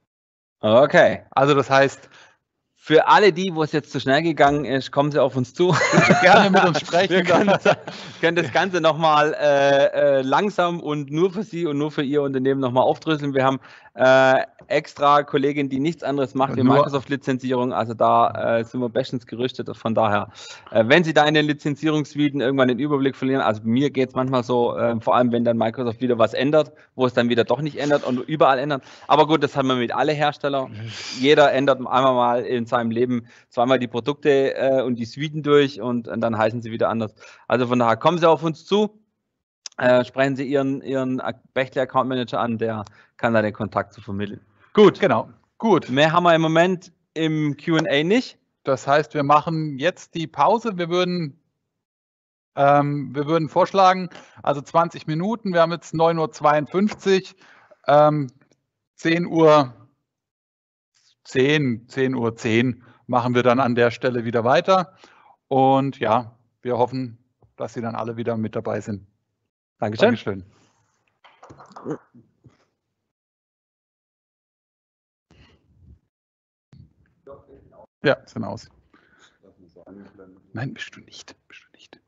Okay. Also das heißt, für alle die, wo es jetzt zu schnell gegangen ist, kommen Sie auf uns zu. Gerne mit uns sprechen. Wir können das, können das Ganze nochmal äh, äh, langsam und nur für Sie und nur für Ihr Unternehmen nochmal aufdröseln. Wir haben äh, extra Kollegin, die nichts anderes macht wie Microsoft-Lizenzierung. Also da äh, sind wir bestens gerüstet. Von daher, äh, wenn Sie da in den Lizenzierungssuiten irgendwann den Überblick verlieren, also mir geht es manchmal so, äh, vor allem wenn dann Microsoft wieder was ändert, wo es dann wieder doch nicht ändert und überall ändert. Aber gut, das haben wir mit alle Hersteller. Jeder ändert einmal mal in seinem Leben zweimal die Produkte äh, und die Suiten durch und, und dann heißen sie wieder anders. Also von daher kommen Sie auf uns zu, äh, sprechen Sie Ihren, Ihren Bechtle Account Manager an, der kann da den Kontakt zu vermitteln. Gut, genau. Gut. Mehr haben wir im Moment im Q und A nicht. Das heißt, wir machen jetzt die Pause. Wir würden, ähm, wir würden vorschlagen, also zwanzig Minuten. Wir haben jetzt neun Uhr zweiundfünfzig, ähm, zehn Uhr zehn, zehn Uhr zehn machen wir dann an der Stelle wieder weiter. Und ja, wir hoffen, dass Sie dann alle wieder mit dabei sind. Dankeschön. Dankeschön. Ja, sind aus. Nein, bist du nicht. Bist du nicht.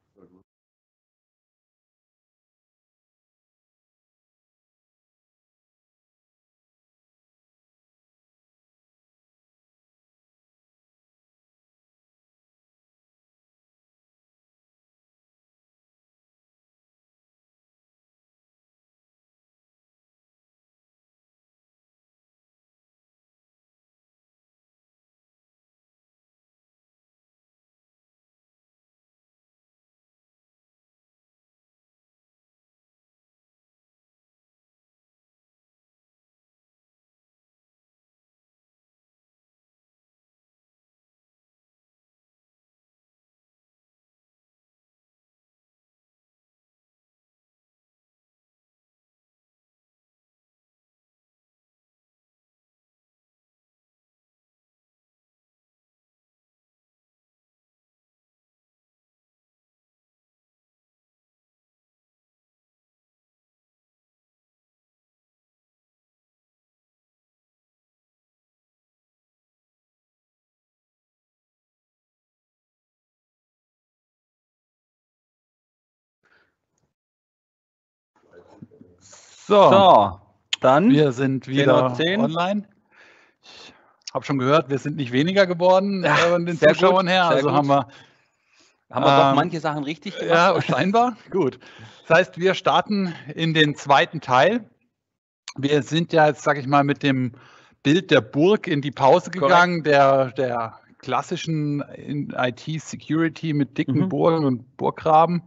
So, So, dann wir sind wieder zehn Uhr zehn. online. Ich habe schon gehört, wir sind nicht weniger geworden Ja, äh, von den sehr Zuschauern gut, her. sehr Also gut. haben wir Haben wir ähm, doch manche ähm, Sachen richtig gemacht? Ja, scheinbar. Gut. Das heißt, wir starten in den zweiten Teil. Wir sind ja jetzt, sage ich mal, mit dem Bild der Burg in die Pause gegangen, der, der klassischen I T-Security mit dicken mhm. Burgen und Burggraben.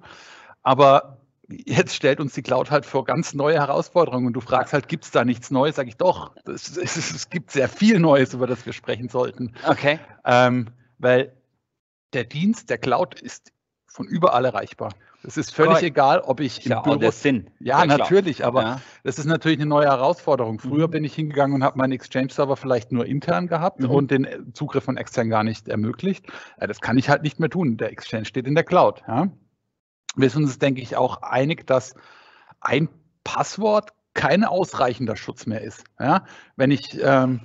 Aber jetzt stellt uns die Cloud halt vor ganz neue Herausforderungen und du fragst halt, gibt es da nichts Neues? Sag ich doch, es, es, es gibt sehr viel Neues, über das wir sprechen sollten. Okay. Ähm, weil der Dienst der Cloud ist von überall erreichbar. Es ist völlig Correct. egal, ob ich im ja, Büro... Der Sinn. Ja, ja natürlich, aber ja. das ist natürlich eine neue Herausforderung. Früher mhm. bin ich hingegangen und habe meinen Exchange-Server vielleicht nur intern gehabt mhm. und den Zugriff von extern gar nicht ermöglicht. Das kann ich halt nicht mehr tun. Der Exchange steht in der Cloud. Ja? Wir sind uns, denke ich, auch einig, dass ein Passwort kein ausreichender Schutz mehr ist. Ja? Wenn ich ähm,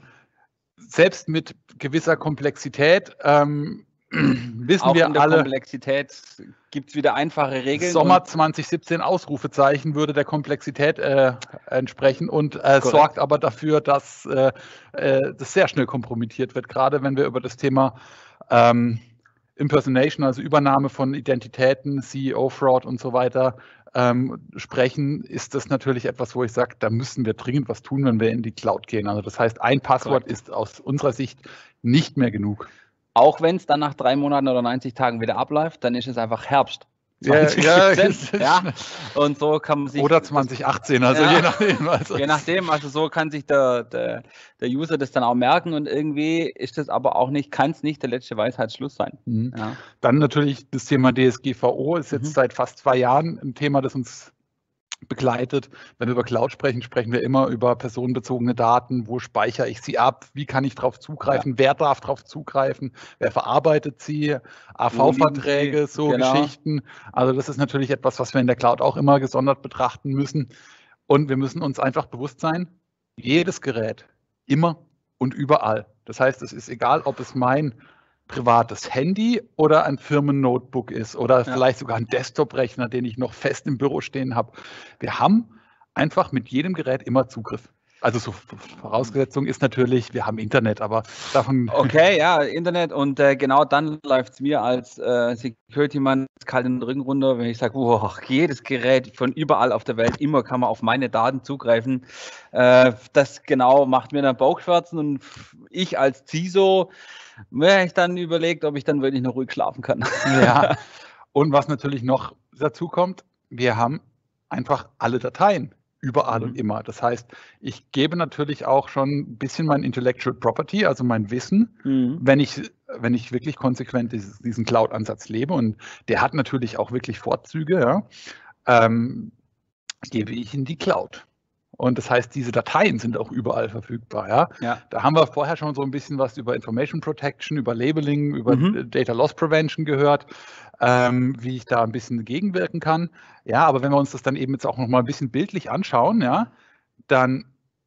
selbst mit gewisser Komplexität ähm, wissen auch wir in der alle, Komplexität gibt es wieder einfache Regeln. Sommer zwanzig siebzehn Ausrufezeichen würde der Komplexität äh, entsprechen und äh, sorgt aber dafür, dass äh, äh, das sehr schnell kompromittiert wird, gerade wenn wir über das Thema ähm, Impersonation, also Übernahme von Identitäten, C E O-Fraud und so weiter ähm, sprechen, ist das natürlich etwas, wo ich sage, da müssen wir dringend was tun, wenn wir in die Cloud gehen. Also das heißt, ein Passwort Correct. ist aus unserer Sicht nicht mehr genug. Auch wenn es dann nach drei Monaten oder neunzig Tagen wieder abläuft, dann ist es einfach Herbst. zwanzig siebzehn, ja, ja. Und so kann man sich... Oder zwanzig achtzehn, also ja, je nachdem. Also. Je nachdem, also so kann sich der, der, der User das dann auch merken und irgendwie ist das aber auch nicht, kann es nicht der letzte Weisheitsschluss sein. Mhm. Ja. Dann natürlich das Thema D S G V O ist jetzt mhm. seit fast zwei Jahren ein Thema, das uns begleitet. Wenn wir über Cloud sprechen, sprechen wir immer über personenbezogene Daten. Wo speichere ich sie ab? Wie kann ich darauf zugreifen? Ja. Wer darf darauf zugreifen? Wer verarbeitet sie? A V-Verträge, so genau. Geschichten. Also das ist natürlich etwas, was wir in der Cloud auch immer gesondert betrachten müssen. Und wir müssen uns einfach bewusst sein, jedes Gerät, immer und überall. Das heißt, es ist egal, ob es mein privates Handy oder ein Firmen-Notebook ist oder ja. vielleicht sogar ein Desktop-Rechner, den ich noch fest im Büro stehen habe. Wir haben einfach mit jedem Gerät immer Zugriff. Also so Voraussetzung ist natürlich, wir haben Internet, aber davon... Okay, ja, Internet und äh, genau dann läuft es mir als äh, Security-Mann kalt in den Rücken runter, wenn ich sage, wow, jedes Gerät von überall auf der Welt, immer kann man auf meine Daten zugreifen. Äh, das genau macht mir dann Bauchschmerzen und ich als C I S O mir ich dann überlegt, ob ich dann wirklich noch ruhig schlafen kann. Ja, und was natürlich noch dazu kommt, wir haben einfach alle Dateien, überall mhm. und immer. Das heißt, ich gebe natürlich auch schon ein bisschen mein Intellectual Property, also mein Wissen, mhm. wenn ich, wenn ich wirklich konsequent diesen Cloud-Ansatz lebe und der hat natürlich auch wirklich Vorzüge, ja, ähm, gebe ich in die Cloud. Und das heißt, diese Dateien sind auch überall verfügbar. Ja? Ja. Da haben wir vorher schon so ein bisschen was über Information Protection, über Labeling, über mhm. Data Loss Prevention gehört, ähm, wie ich da ein bisschen gegenwirken kann. Ja, aber wenn wir uns das dann eben jetzt auch noch mal ein bisschen bildlich anschauen, ja, dann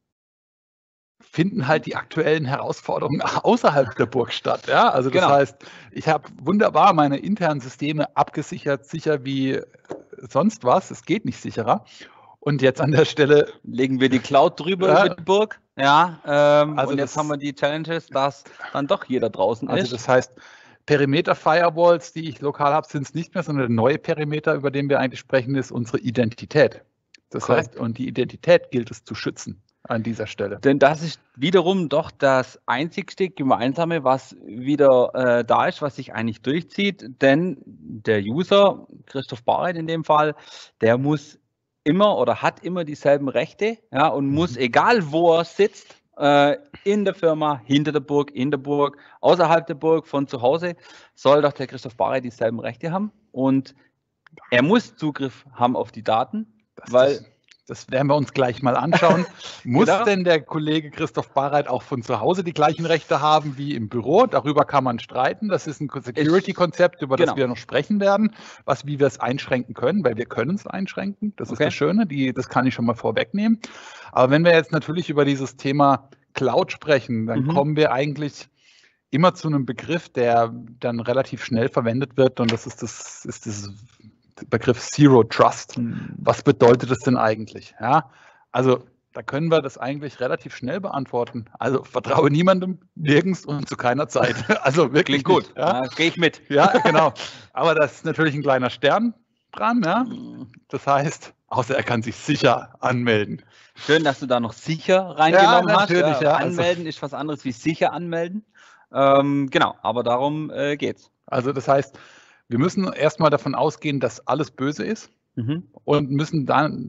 finden halt die aktuellen Herausforderungen außerhalb der Burg statt. Ja? Also das genau. heißt, ich habe wunderbar meine internen Systeme abgesichert, sicher wie sonst was. Es geht nicht sicherer. Und jetzt an der Stelle legen wir die Cloud drüber ja. über die Burg. Ja, ähm, also und jetzt haben wir die Challenges, dass dann doch jeder draußen also ist. Also das heißt, Perimeter-Firewalls, die ich lokal habe, sind es nicht mehr, sondern der neue Perimeter, über den wir eigentlich sprechen, ist unsere Identität. Das Correct. heißt, und die Identität gilt es zu schützen an dieser Stelle. Denn das ist wiederum doch das einzigste Gemeinsame, was wieder äh, da ist, was sich eigentlich durchzieht. Denn der User, Christoph Barreit in dem Fall, der muss immer oder hat immer dieselben Rechte, ja, und muss, egal wo er sitzt, äh, in der Firma, hinter der Burg, in der Burg, außerhalb der Burg, von zu Hause, soll doch der Christoph Barreit dieselben Rechte haben und er muss Zugriff haben auf die Daten, das, weil... Das, das werden wir uns gleich mal anschauen. Muss genau. denn der Kollege Christoph Barreit auch von zu Hause die gleichen Rechte haben wie im Büro? Darüber kann man streiten. Das ist ein Security-Konzept, über das genau. wir noch sprechen werden, was, wie wir es einschränken können, weil wir können es einschränken. Das okay. ist das Schöne, die, das kann ich schon mal vorwegnehmen. Aber wenn wir jetzt natürlich über dieses Thema Cloud sprechen, dann mhm. kommen wir eigentlich immer zu einem Begriff, der dann relativ schnell verwendet wird und das ist das, ist das Begriff Zero Trust. Was bedeutet das denn eigentlich? Ja, also da können wir das eigentlich relativ schnell beantworten. Also vertraue niemandem, nirgends und zu keiner Zeit. Also wirklich Klingt gut. Nicht, ja? Ja, gehe ich mit. Ja, genau. Aber da ist natürlich ein kleiner Stern dran. Ja? Das heißt, außer er kann sich sicher anmelden. Schön, dass du da noch sicher reingenommen Ja, hast. natürlich, ja, also- Anmelden ist was anderes wie sicher anmelden. Ähm, genau, aber darum äh, geht's. Also das heißt, wir müssen erstmal davon ausgehen, dass alles böse ist Mhm. und müssen dann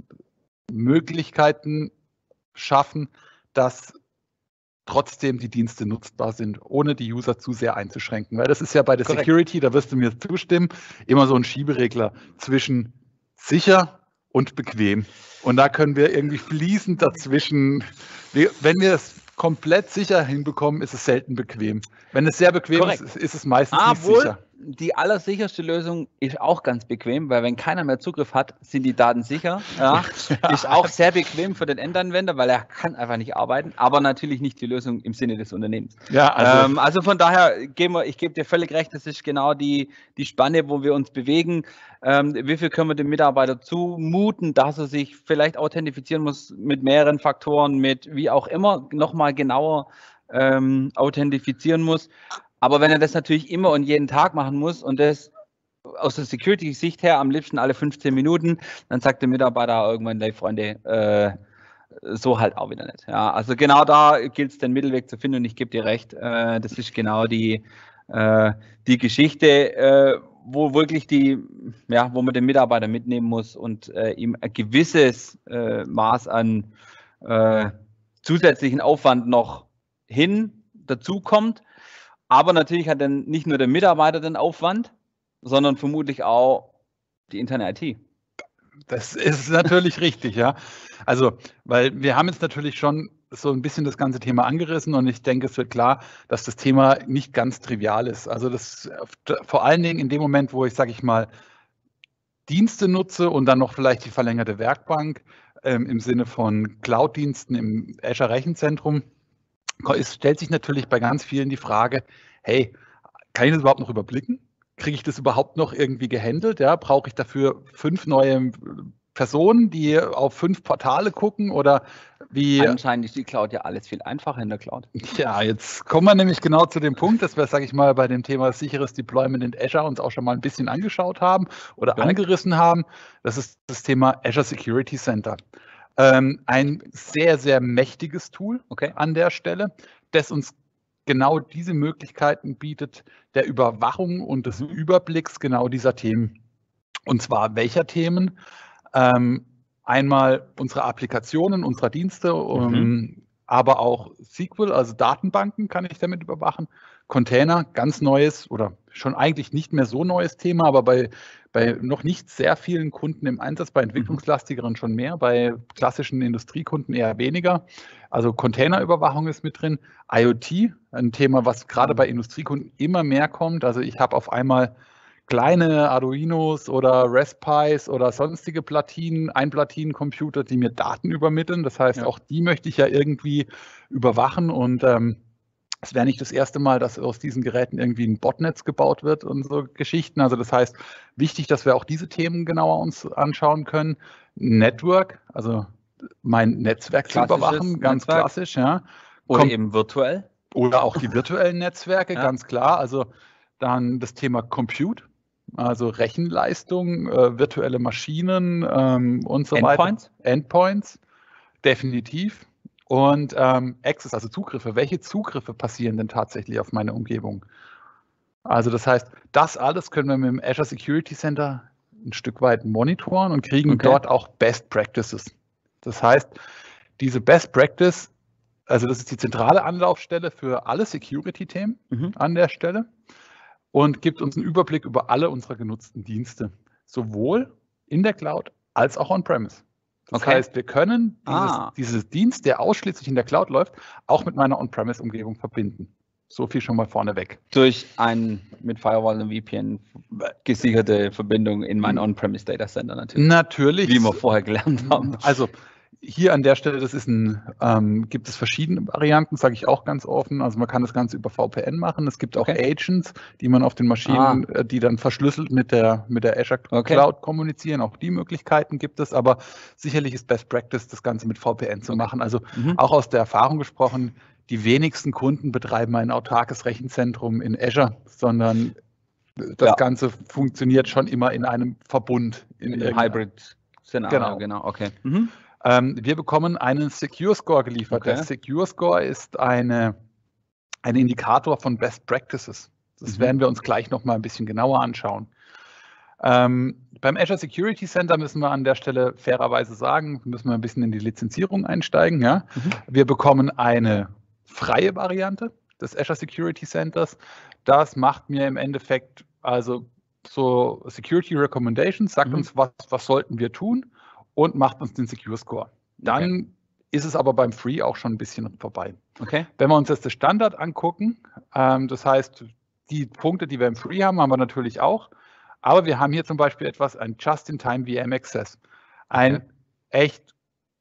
Möglichkeiten schaffen, dass trotzdem die Dienste nutzbar sind, ohne die User zu sehr einzuschränken. Weil das ist ja bei der Korrekt. Security, da wirst du mir zustimmen, immer so ein Schieberegler zwischen sicher und bequem. Und da können wir irgendwie fließend dazwischen, wir- wenn wir es komplett sicher hinbekommen, ist es selten bequem. Wenn es sehr bequem Korrekt. ist, ist es meistens nicht Obwohl, sicher. die allersicherste Lösung ist auch ganz bequem, weil wenn keiner mehr Zugriff hat, sind die Daten sicher. Ja. Ist auch sehr bequem für den Endanwender, weil er kann einfach nicht arbeiten, aber natürlich nicht die Lösung im Sinne des Unternehmens. Ja, also, Also, ähm, also von daher, geben wir, ich gebe dir völlig recht, das ist genau die, die Spanne, wo wir uns bewegen. Ähm, wie viel können wir dem Mitarbeiter zumuten, dass er sich vielleicht authentifizieren muss mit mehreren Faktoren, mit wie auch immer, nochmal genauer ähm, authentifizieren muss. Aber wenn er das natürlich immer und jeden Tag machen muss und das aus der Security-Sicht her am liebsten alle fünfzehn Minuten, dann sagt der Mitarbeiter irgendwann, hey Freunde, äh, so halt auch wieder nicht. Ja, also genau da gilt es, den Mittelweg zu finden und ich gebe dir recht, äh, das ist genau die, äh, die Geschichte, äh, wo wirklich die, ja, wo man den Mitarbeiter mitnehmen muss und äh, ihm ein gewisses äh, Maß an äh, zusätzlichen Aufwand noch hin dazu kommt. Aber natürlich hat dann nicht nur der Mitarbeiter den Aufwand, sondern vermutlich auch die interne I T. das ist natürlich richtig, ja. Also, weil wir haben jetzt natürlich schon so ein bisschen das ganze Thema angerissen und ich denke, es wird klar, dass das Thema nicht ganz trivial ist. Also das vor allen Dingen in dem Moment, wo ich, sage ich mal, Dienste nutze und dann noch vielleicht die verlängerte Werkbank ähm, im Sinne von Cloud-Diensten im Azure Rechenzentrum, es stellt sich natürlich bei ganz vielen die Frage, hey, kann ich das überhaupt noch überblicken? Kriege ich das überhaupt noch irgendwie gehandelt? Ja, brauche ich dafür fünf neue Personen, die auf fünf Portale gucken oder wie? Anscheinend ist die Cloud ja alles viel einfacher in der Cloud. Ja, jetzt kommen wir nämlich genau zu dem Punkt, dass wir, sage ich mal, bei dem Thema sicheres Deployment in Azure uns auch schon mal ein bisschen angeschaut haben oder Korrekt. angerissen haben. Das ist das Thema Azure Security Center. Ähm, ein sehr, sehr mächtiges Tool Okay. an der Stelle, das uns genau diese Möglichkeiten bietet, der Überwachung und des Mhm. Überblicks genau dieser Themen. Und zwar welcher Themen? Ähm, einmal unsere Applikationen, unserer Dienste, um, Mhm. aber auch S Q L, also Datenbanken kann ich damit überwachen. Container, ganz neues oder schon eigentlich nicht mehr so neues Thema, aber bei, bei noch nicht sehr vielen Kunden im Einsatz, bei entwicklungslastigeren schon mehr, bei klassischen Industriekunden eher weniger. Also Containerüberwachung ist mit drin. IoT, ein Thema, was gerade bei Industriekunden immer mehr kommt. Also ich habe auf einmal kleine Arduinos oder Raspberries oder sonstige Platinen, Einplatinencomputer, die mir Daten übermitteln. Das heißt, Ja. auch die möchte ich ja irgendwie überwachen und ähm, es wäre nicht das erste Mal, dass aus diesen Geräten irgendwie ein Botnetz gebaut wird und so Geschichten. Also das heißt, wichtig, dass wir auch diese Themen genauer uns anschauen können. Network, also mein Netzwerk zu Klassisches überwachen, ganz Netzwerk. klassisch, ja. Oder Kom- eben virtuell. Oder auch die virtuellen Netzwerke, Ja. ganz klar. Also dann das Thema Compute, also Rechenleistung, äh, virtuelle Maschinen ähm, und so Endpoints. weiter. Endpoints, definitiv. Und ähm, Access, also Zugriffe. Welche Zugriffe passieren denn tatsächlich auf meine Umgebung? Also das heißt, das alles können wir mit dem Azure Security Center ein Stück weit monitoren und kriegen Okay. dort auch Best Practices. Das heißt, diese Best Practice, also das ist die zentrale Anlaufstelle für alle Security-Themen Mhm. an der Stelle und gibt uns einen Überblick über alle unsere genutzten Dienste, sowohl in der Cloud als auch on-premise. Das Okay. heißt, wir können dieses, Ah. dieses Dienst, der ausschließlich in der Cloud läuft, auch mit meiner On-Premise-Umgebung verbinden. So viel schon mal vorneweg. Durch ein mit Firewall und V P N gesicherte Verbindung in mein On-Premise Data Center natürlich. Natürlich. Wie wir vorher gelernt haben. Also hier an der Stelle, das ist ein, ähm, gibt es verschiedene Varianten, sage ich auch ganz offen. Also man kann das Ganze über V P N machen. Es gibt auch Okay. Agents, die man auf den Maschinen, Ah. äh, die dann verschlüsselt mit der, mit der Azure Okay. Cloud kommunizieren. Auch die Möglichkeiten gibt es, aber sicherlich ist Best Practice, das Ganze mit V P N zu Okay. machen. Also Mhm. auch aus der Erfahrung gesprochen, die wenigsten Kunden betreiben ein autarkes Rechenzentrum in Azure, sondern das Ja. Ganze funktioniert schon immer in einem Verbund. In, In einem irgendeiner- Hybrid-Szenario, Genau. genau, okay. Mhm. Ähm, wir bekommen einen Secure Score geliefert. Okay. Der Secure Score ist eine, ein Indikator von Best Practices. Das Mhm. werden wir uns gleich noch mal ein bisschen genauer anschauen. Ähm, beim Azure Security Center müssen wir an der Stelle fairerweise sagen, müssen wir ein bisschen in die Lizenzierung einsteigen. Ja? Mhm. Wir bekommen eine freie Variante des Azure Security Centers. Das macht mir im Endeffekt also so Security Recommendations, sagt Mhm. uns, was, was sollten wir tun und macht uns den Secure Score. Dann Okay. ist es aber beim Free auch schon ein bisschen vorbei. Okay. Wenn wir uns jetzt das Standard angucken, ähm, das heißt, die Punkte, die wir im Free haben, haben wir natürlich auch. Aber wir haben hier zum Beispiel etwas, ein Just-in-Time V M Access. Ein Okay. echt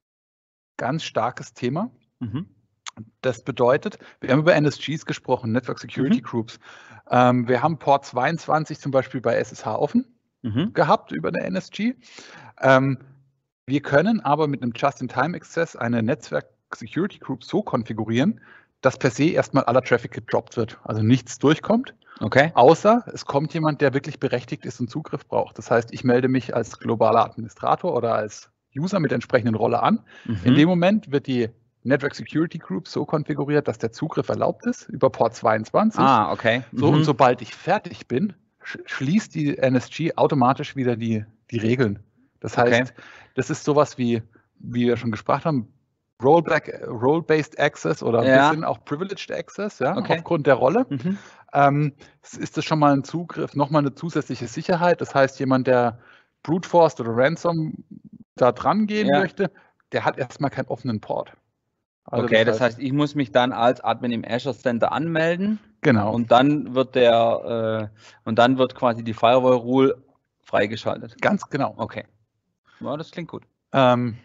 ganz starkes Thema. Mhm. Das bedeutet, wir haben über N S Gs gesprochen, Network Security Mhm. Groups. Ähm, wir haben Port zweiundzwanzig zum Beispiel bei S S H offen Mhm. gehabt über eine N S G. Ähm, wir können aber mit einem Just-in-Time-Access eine Netzwerk-Security Group so konfigurieren, dass per se erstmal aller Traffic gedroppt wird, also nichts durchkommt, Okay. außer es kommt jemand, der wirklich berechtigt ist und Zugriff braucht. Das heißt, ich melde mich als globaler Administrator oder als User mit entsprechenden Rolle an. Mhm. In dem Moment wird die Network Security Group so konfiguriert, dass der Zugriff erlaubt ist über Port zweiundzwanzig. Ah, okay. So, Mhm. und sobald ich fertig bin, sch schließt die N S G automatisch wieder die, die Regeln. Das heißt, Okay. das ist sowas wie, wie wir schon gesprochen haben, Rollback, Role-Based Access oder ein Ja. bisschen auch Privileged Access, ja, Okay. aufgrund der Rolle. Mhm. Ähm, ist das schon mal ein Zugriff, nochmal eine zusätzliche Sicherheit. Das heißt, jemand, der Brute Force oder Ransom da dran gehen Ja. möchte, der hat erstmal keinen offenen Port. Also Okay, das heißt, ich muss mich dann als Admin im Azure Center anmelden genau. und dann wird der äh, und dann wird quasi die Firewall Rule freigeschaltet. Ganz genau. Okay. Ja, das klingt gut. Ähm,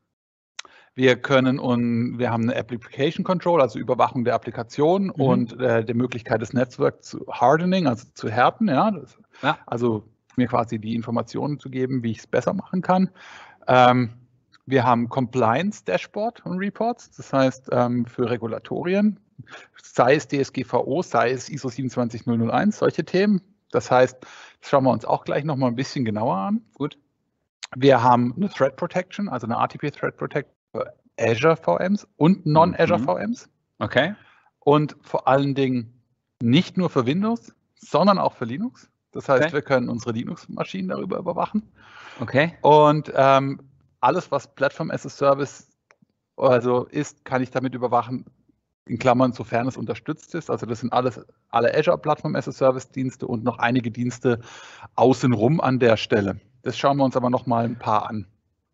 wir können und wir haben eine Application Control, also Überwachung der Applikation Mhm. und äh, die Möglichkeit des Netzwerks zu hardening, also zu härten, ja, das, Ja. also mir quasi die Informationen zu geben, wie ich es besser machen kann. Ähm, wir haben Compliance Dashboard und Reports, das heißt ähm, für Regulatorien, sei es D S G V O, sei es I S O siebenundzwanzigtausendeins, solche Themen. Das heißt, das schauen wir uns auch gleich noch mal ein bisschen genauer an. Gut. Wir haben eine Threat Protection, also eine R T P Threat Protection für Azure V Ms und Non-Azure Mhm. V Ms. Okay. Und vor allen Dingen nicht nur für Windows, sondern auch für Linux. Das heißt, Okay. wir können unsere Linux-Maschinen darüber überwachen. Okay. Und ähm, alles, was Platform as a Service also ist, kann ich damit überwachen, in Klammern, sofern es unterstützt ist. Also das sind alles alle Azure Platform as a Service Dienste und noch einige Dienste außenrum an der Stelle. Das schauen wir uns aber noch mal ein paar an.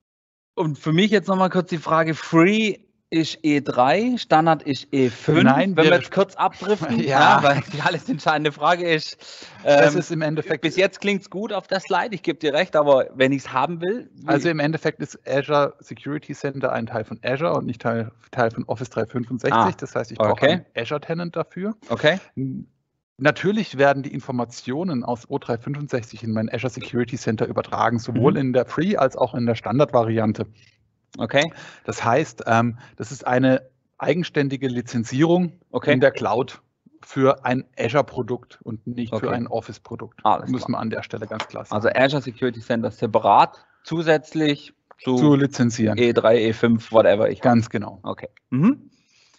Und für mich jetzt noch mal kurz die Frage: Free ist E drei, Standard ist E fünf. Nein, wenn wir- wir jetzt kurz abdriften, Ja. ja, weil die alles entscheidende Frage ist. Das ähm, ist im Endeffekt, bis jetzt klingt es gut auf der Slide, ich gebe dir recht, aber wenn ich es haben will, wie, also im Endeffekt ist Azure Security Center ein Teil von Azure und nicht Teil, Teil von Office dreihundertfünfundsechzig. Ah, Das heißt, ich brauche okay. einen Azure Tenant dafür. okay, Natürlich werden die Informationen aus O dreihundertfünfundsechzig in mein Azure Security Center übertragen, sowohl Mhm. in der Free- als auch in der Standardvariante. okay, Das heißt, ähm, das ist eine eigenständige Lizenzierung Okay. in der Cloud für ein Azure-Produkt und nicht Okay. für ein Office-Produkt. Alles Müssen wir an der Stelle ganz klar sagen. also Azure Security Center separat, zusätzlich zu, zu lizenzieren. E drei, E fünf, whatever ich habe. Ganz genau. Okay. Mhm.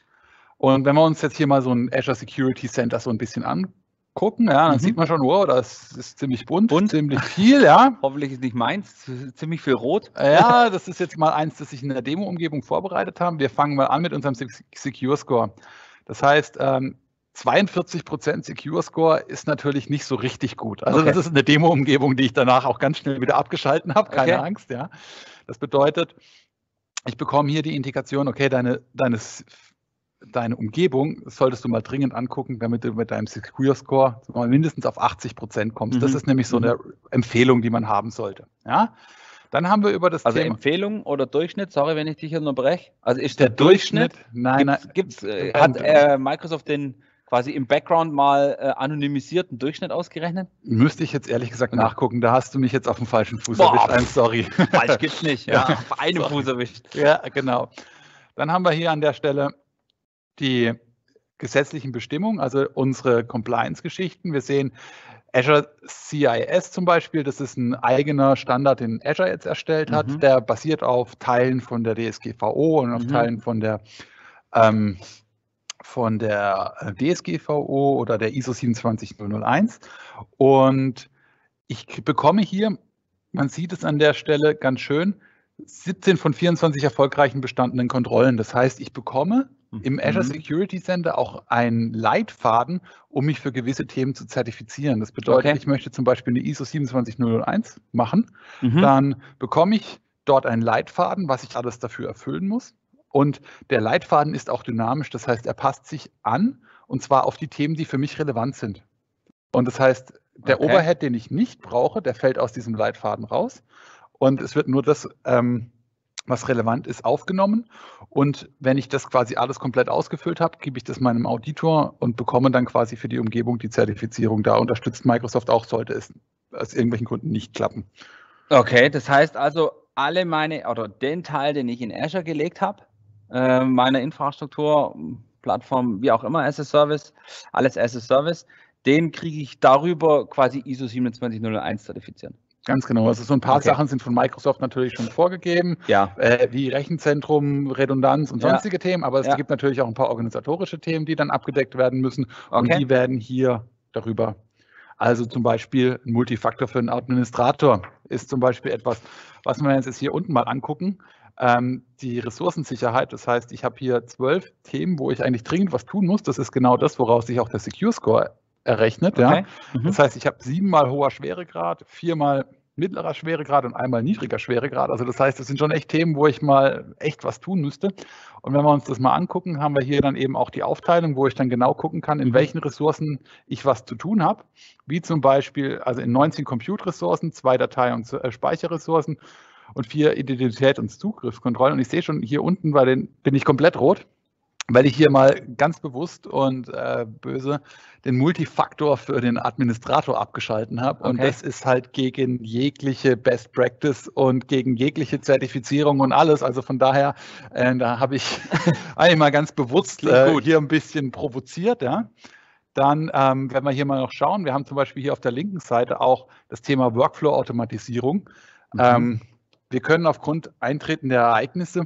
Und wenn wir uns jetzt hier mal so ein Azure Security Center so ein bisschen angucken, ja, dann Mhm. sieht man schon, wow, das ist ziemlich bunt, Bunt. ziemlich viel, ja. Hoffentlich ist nicht meins, ziemlich viel rot. Ja, das ist jetzt mal eins, das ich in der Demo-Umgebung vorbereitet habe. Wir fangen mal an mit unserem Se- Secure Score. Das heißt, ähm, zweiundvierzig Prozent Secure Score ist natürlich nicht so richtig gut. Also Okay. das ist eine Demo-Umgebung, die ich danach auch ganz schnell wieder abgeschalten habe. Keine Okay. Angst, ja. Das bedeutet, ich bekomme hier die Indikation, okay, deine, deine, deine Umgebung solltest du mal dringend angucken, damit du mit deinem Secure Score mal mindestens auf achtzig Prozent kommst. Das Mhm. ist nämlich so Mhm. eine Empfehlung, die man haben sollte. Ja. Dann haben wir über das Also Thema... Empfehlung oder Durchschnitt, sorry, wenn ich dich hier unterbreche. Also ist Der der Durchschnitt, Durchschnitt, nein, nein, gibt's, gibt's, äh, äh, hat äh, Microsoft den quasi im Background mal äh, anonymisierten Durchschnitt ausgerechnet? müsste ich jetzt ehrlich gesagt Okay. nachgucken, da hast du mich jetzt auf dem falschen Fuß Boah, erwischt, I'm sorry. Falsch gibt's nicht, ja, Ja, auf einen sorry. Fuß erwischt. Ja, genau. Dann haben wir hier an der Stelle die gesetzlichen Bestimmungen, also unsere Compliance-Geschichten. Wir sehen Azure C I S zum Beispiel, das ist ein eigener Standard, den Azure jetzt erstellt hat. Mhm. Der basiert auf Teilen von der D S G V O und auf Mhm. Teilen von der, ähm, von der D S G V O oder der I S O siebenundzwanzig null null eins. Und ich bekomme hier, man sieht es an der Stelle ganz schön, siebzehn von vierundzwanzig erfolgreichen bestandenen Kontrollen. Das heißt, ich bekomme im Azure Mhm. Security Center auch einen Leitfaden, um mich für gewisse Themen zu zertifizieren. Das bedeutet, Okay. ich möchte zum Beispiel eine I S O siebenundzwanzig null null eins machen, Mhm. dann bekomme ich dort einen Leitfaden, was ich alles dafür erfüllen muss. Und der Leitfaden ist auch dynamisch, das heißt, er passt sich an, und zwar auf die Themen, die für mich relevant sind. Und das heißt, der Okay. Overhead, den ich nicht brauche, der fällt aus diesem Leitfaden raus. Und es wird nur das, ähm, was relevant ist, aufgenommen. Und wenn ich das quasi alles komplett ausgefüllt habe, gebe ich das meinem Auditor und bekomme dann quasi für die Umgebung die Zertifizierung. Da unterstützt Microsoft auch, sollte es aus irgendwelchen Gründen nicht klappen. Okay, das heißt also, alle meine oder den Teil, den ich in Azure gelegt habe, äh, meine Infrastruktur, Plattform, wie auch immer, as a Service, alles as a Service, den kriege ich darüber quasi I S O siebenundzwanzig null null eins zertifiziert. Ganz genau. Also so ein paar Okay. Sachen sind von Microsoft natürlich schon vorgegeben, Ja. äh, wie Rechenzentrum, Redundanz und Ja. sonstige Themen, aber es Ja. gibt natürlich auch ein paar organisatorische Themen, die dann abgedeckt werden müssen, und Okay. die werden hier darüber. Also zum Beispiel ein Multifaktor für einen Administrator ist zum Beispiel etwas, was wir uns jetzt hier unten mal angucken. Ähm, die Ressourcensicherheit, das heißt, ich habe hier zwölf Themen, wo ich eigentlich dringend was tun muss. Das ist genau das, woraus sich auch der Secure Score errechnet. Okay. Ja. Mhm. Das heißt, ich habe siebenmal hoher Schweregrad, viermal mittlerer Schweregrad und einmal niedriger Schweregrad. Also das heißt, das sind schon echt Themen, wo ich mal echt was tun müsste. Und wenn wir uns das mal angucken, haben wir hier dann eben auch die Aufteilung, wo ich dann genau gucken kann, in Mhm. welchen Ressourcen ich was zu tun habe. Wie zum Beispiel, also in neunzehn Compute-Ressourcen, zwei Datei- und äh, Speicherressourcen und vier Identität- und Zugriffskontrollen. Und ich sehe schon, hier unten bei den, bin ich komplett rot, weil ich hier mal ganz bewusst und äh, böse den Multifaktor für den Administrator abgeschalten habe. Und Okay. das ist halt gegen jegliche Best Practice und gegen jegliche Zertifizierung und alles. Also von daher, äh, da habe ich eigentlich mal ganz bewusst Klingt äh, gut. hier ein bisschen provoziert. Ja. Dann, ähm, wenn wir hier mal noch schauen, wir haben zum Beispiel hier auf der linken Seite auch das Thema Workflow-Automatisierung. Mhm. Ähm, wir können aufgrund eintretender Ereignisse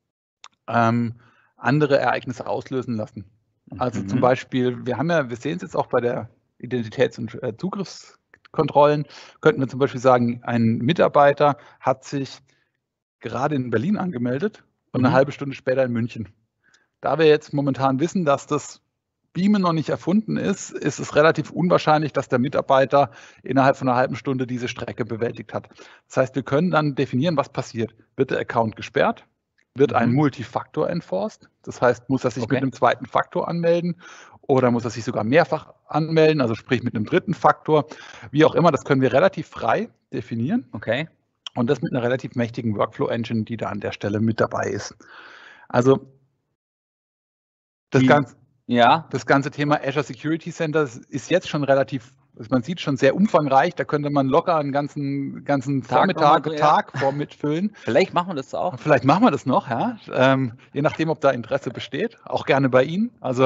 ähm, andere Ereignisse auslösen lassen. Also Mhm. zum Beispiel, wir haben ja, wir sehen es jetzt auch bei der Identitäts- und äh, Zugriffskontrollen, könnten wir zum Beispiel sagen, ein Mitarbeiter hat sich gerade in Berlin angemeldet und Mhm. eine halbe Stunde später in München. Da wir jetzt momentan wissen, dass das Beamen noch nicht erfunden ist, ist es relativ unwahrscheinlich, dass der Mitarbeiter innerhalb von einer halben Stunde diese Strecke bewältigt hat. Das heißt, wir können dann definieren, was passiert. Wird der Account gesperrt? Wird ein Mhm. Multifaktor enforced? Das heißt, muss er sich Okay. mit einem zweiten Faktor anmelden oder muss er sich sogar mehrfach anmelden, also sprich mit einem dritten Faktor? Wie auch immer, das können wir relativ frei definieren. Okay. Und das mit einer relativ mächtigen Workflow-Engine, die da an der Stelle mit dabei ist. Also das Die- Ganze, Ja. das ganze Thema Azure Security Center ist jetzt schon relativ, man sieht schon sehr umfangreich. Da könnte man locker einen ganzen, ganzen Tag Vormittag, noch mal, ja. Tag vor mitfüllen. Vielleicht machen wir das auch. Vielleicht machen wir das noch, ja. Ähm, je nachdem, ob da Interesse besteht. Auch gerne bei Ihnen. Also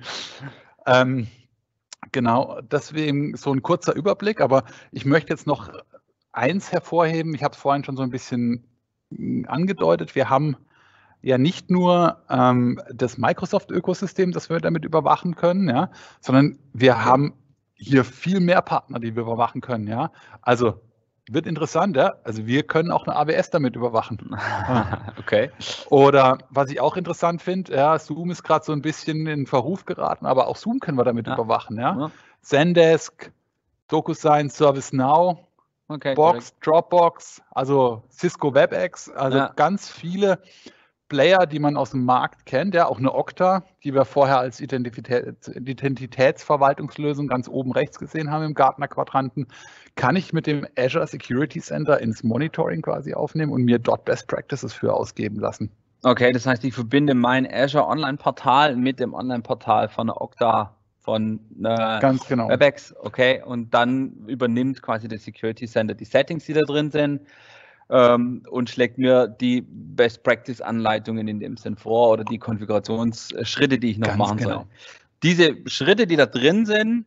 ähm, genau, deswegen so ein kurzer Überblick. Aber ich möchte jetzt noch eins hervorheben. Ich habe es vorhin schon so ein bisschen mh, angedeutet. Wir haben ja nicht nur ähm, das Microsoft-Ökosystem, das wir damit überwachen können, ja, sondern wir Okay. haben hier viel mehr Partner, die wir überwachen können. Ja. Also wird interessant, ja. Also wir können auch eine A W S damit überwachen. Okay. Oder was ich auch interessant finde, ja, Zoom ist gerade so ein bisschen in Verruf geraten, aber auch Zoom können wir damit Ja. überwachen. Ja. Ja. Zendesk, DocuSign, ServiceNow, Okay. Box, Dropbox, also Cisco WebEx, also Ja. ganz viele Player, die man aus dem Markt kennt, ja, auch eine Okta, die wir vorher als Identität, Identitätsverwaltungslösung ganz oben rechts gesehen haben im Gartner-Quadranten, kann ich mit dem Azure Security Center ins Monitoring quasi aufnehmen und mir dort Best Practices für ausgeben lassen. Okay, das heißt, ich verbinde mein Azure Online-Portal mit dem Online-Portal von der Okta, von äh, Ganz genau. WebEx, okay, und dann übernimmt quasi das Security Center die Settings, die da drin sind, ähm, und schlägt mir die Best-Practice-Anleitungen in dem Sinn vor oder die Konfigurationsschritte, die ich noch Ganz machen genau. soll. Diese Schritte, die da drin sind,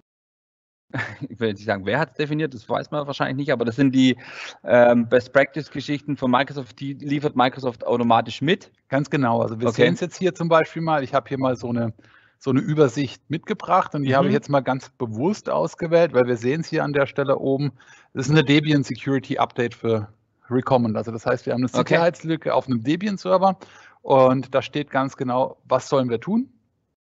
ich will jetzt nicht sagen, wer hat es definiert, das weiß man wahrscheinlich nicht, aber das sind die ähm, Best-Practice-Geschichten von Microsoft, die liefert Microsoft automatisch mit. Ganz genau. Also wir Okay. sehen es jetzt hier zum Beispiel mal. Ich habe hier mal so eine, so eine Übersicht mitgebracht und die Mhm. habe ich jetzt mal ganz bewusst ausgewählt, weil wir sehen es hier an der Stelle oben. Das ist eine Debian Security Update für Recommend. Also das heißt, wir haben eine Okay. Sicherheitslücke auf einem Debian-Server und da steht ganz genau, was sollen wir tun.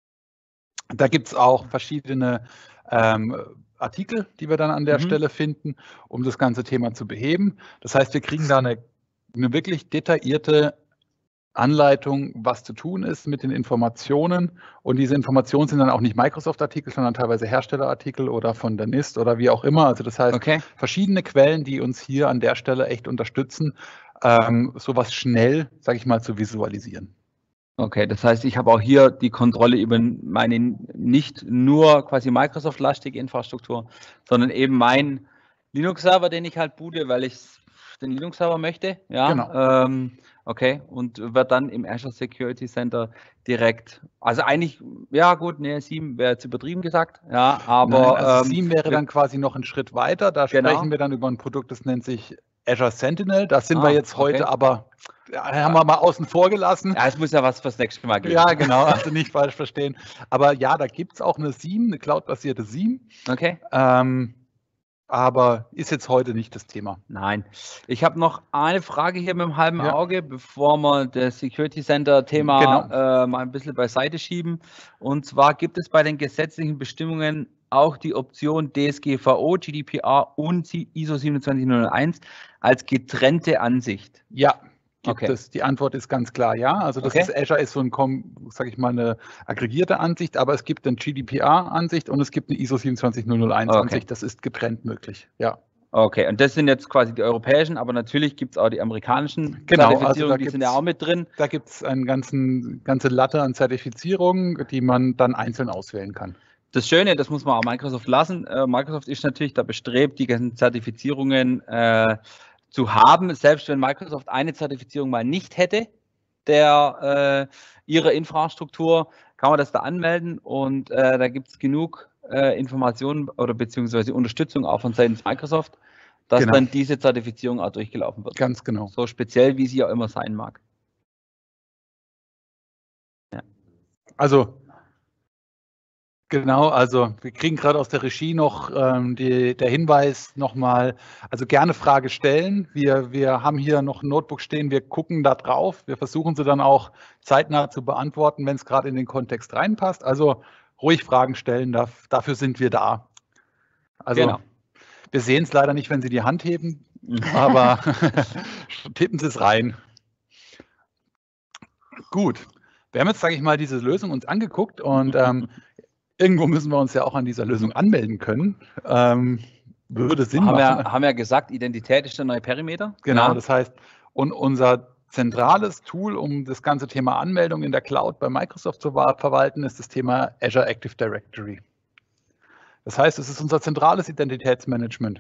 Da gibt es auch verschiedene ähm, Artikel, die wir dann an der Mhm. Stelle finden, um das ganze Thema zu beheben. Das heißt, wir kriegen da eine, eine wirklich detaillierte Anleitung, was zu tun ist mit den Informationen. Und diese Informationen sind dann auch nicht Microsoft-Artikel, sondern teilweise Herstellerartikel oder von der NIST oder wie auch immer. Also das heißt, Okay. verschiedene Quellen, die uns hier an der Stelle echt unterstützen, ähm, sowas schnell, sage ich mal, zu visualisieren. Okay, das heißt, ich habe auch hier die Kontrolle über meine nicht nur quasi Microsoft-lastige Infrastruktur, sondern eben meinen Linux-Server, den ich halt boote, weil ich den Linux-Server möchte. Ja, Genau. ähm, okay, und wird dann im Azure Security Center direkt, also eigentlich, ja gut, ne, sieben wäre jetzt übertrieben gesagt, ja, aber Nein, also ähm, sieben wäre wir- dann quasi noch ein Schritt weiter. Da Genau. sprechen wir dann über ein Produkt, das nennt sich Azure Sentinel. Das sind Ah, wir jetzt heute okay. aber, ja, haben wir mal außen vor gelassen. ja, es muss ja was fürs nächste Mal geben. Ja, genau, also nicht falsch verstehen. Aber ja, da gibt es auch eine SIEM, eine cloudbasierte SIEM. Okay. Ähm, aber ist jetzt heute nicht das Thema. Nein. Ich habe noch eine Frage hier mit dem halben Ja. Auge, bevor wir das Security Center Thema Genau. äh, mal ein bisschen beiseite schieben. Und zwar gibt es bei den gesetzlichen Bestimmungen auch die Option D S G V O, G D P R und I S O siebenundzwanzig null eins als getrennte Ansicht. Ja, gibt Okay. es. Die Antwort ist ganz klar ja. Also das Okay. ist Azure ist so ein, sage ich mal, eine aggregierte Ansicht, aber es gibt eine G D P R-Ansicht und es gibt eine I S O siebenundzwanzig null null eins-Ansicht. Okay. Das ist getrennt möglich. Ja. Okay, und das sind jetzt quasi die europäischen, aber natürlich gibt es auch die amerikanischen Genau, also Zertifizierungen, da die sind gibt's- ja auch mit drin. Da gibt es eine ganzen, ganze Latte an Zertifizierungen, die man dann einzeln auswählen kann. Das Schöne, das muss man auch Microsoft lassen. Äh, Microsoft ist natürlich da bestrebt, die ganzen Zertifizierungen äh, zu haben. Selbst wenn Microsoft eine Zertifizierung mal nicht hätte, der äh, ihrer Infrastruktur, kann man das da anmelden und äh, da gibt es genug äh, Informationen oder beziehungsweise Unterstützung auch von seitens Microsoft, dass Genau. dann diese Zertifizierung auch durchgelaufen wird. Ganz genau. So speziell, wie sie auch immer sein mag. Also genau, also wir kriegen gerade aus der Regie noch ähm, die, der Hinweis nochmal, also gerne Frage stellen. Wir, wir haben hier noch ein Notebook stehen, wir gucken da drauf. Wir versuchen sie dann auch zeitnah zu beantworten, wenn es gerade in den Kontext reinpasst. Also ruhig Fragen stellen, da, dafür sind wir da. Also Genau. wir sehen es leider nicht, wenn Sie die Hand heben, aber tippen Sie es rein. Gut, wir haben jetzt, sage ich mal, diese Lösung uns angeguckt und ähm, irgendwo müssen wir uns ja auch an dieser Lösung anmelden können. Ähm, würde Sinn haben, machen. wir, haben wir gesagt, Identität ist der neue Perimeter. Genau, Ja. das heißt, und unser zentrales Tool, um das ganze Thema Anmeldung in der Cloud bei Microsoft zu verwalten, ist das Thema Azure Active Directory. Das heißt, es ist unser zentrales Identitätsmanagement.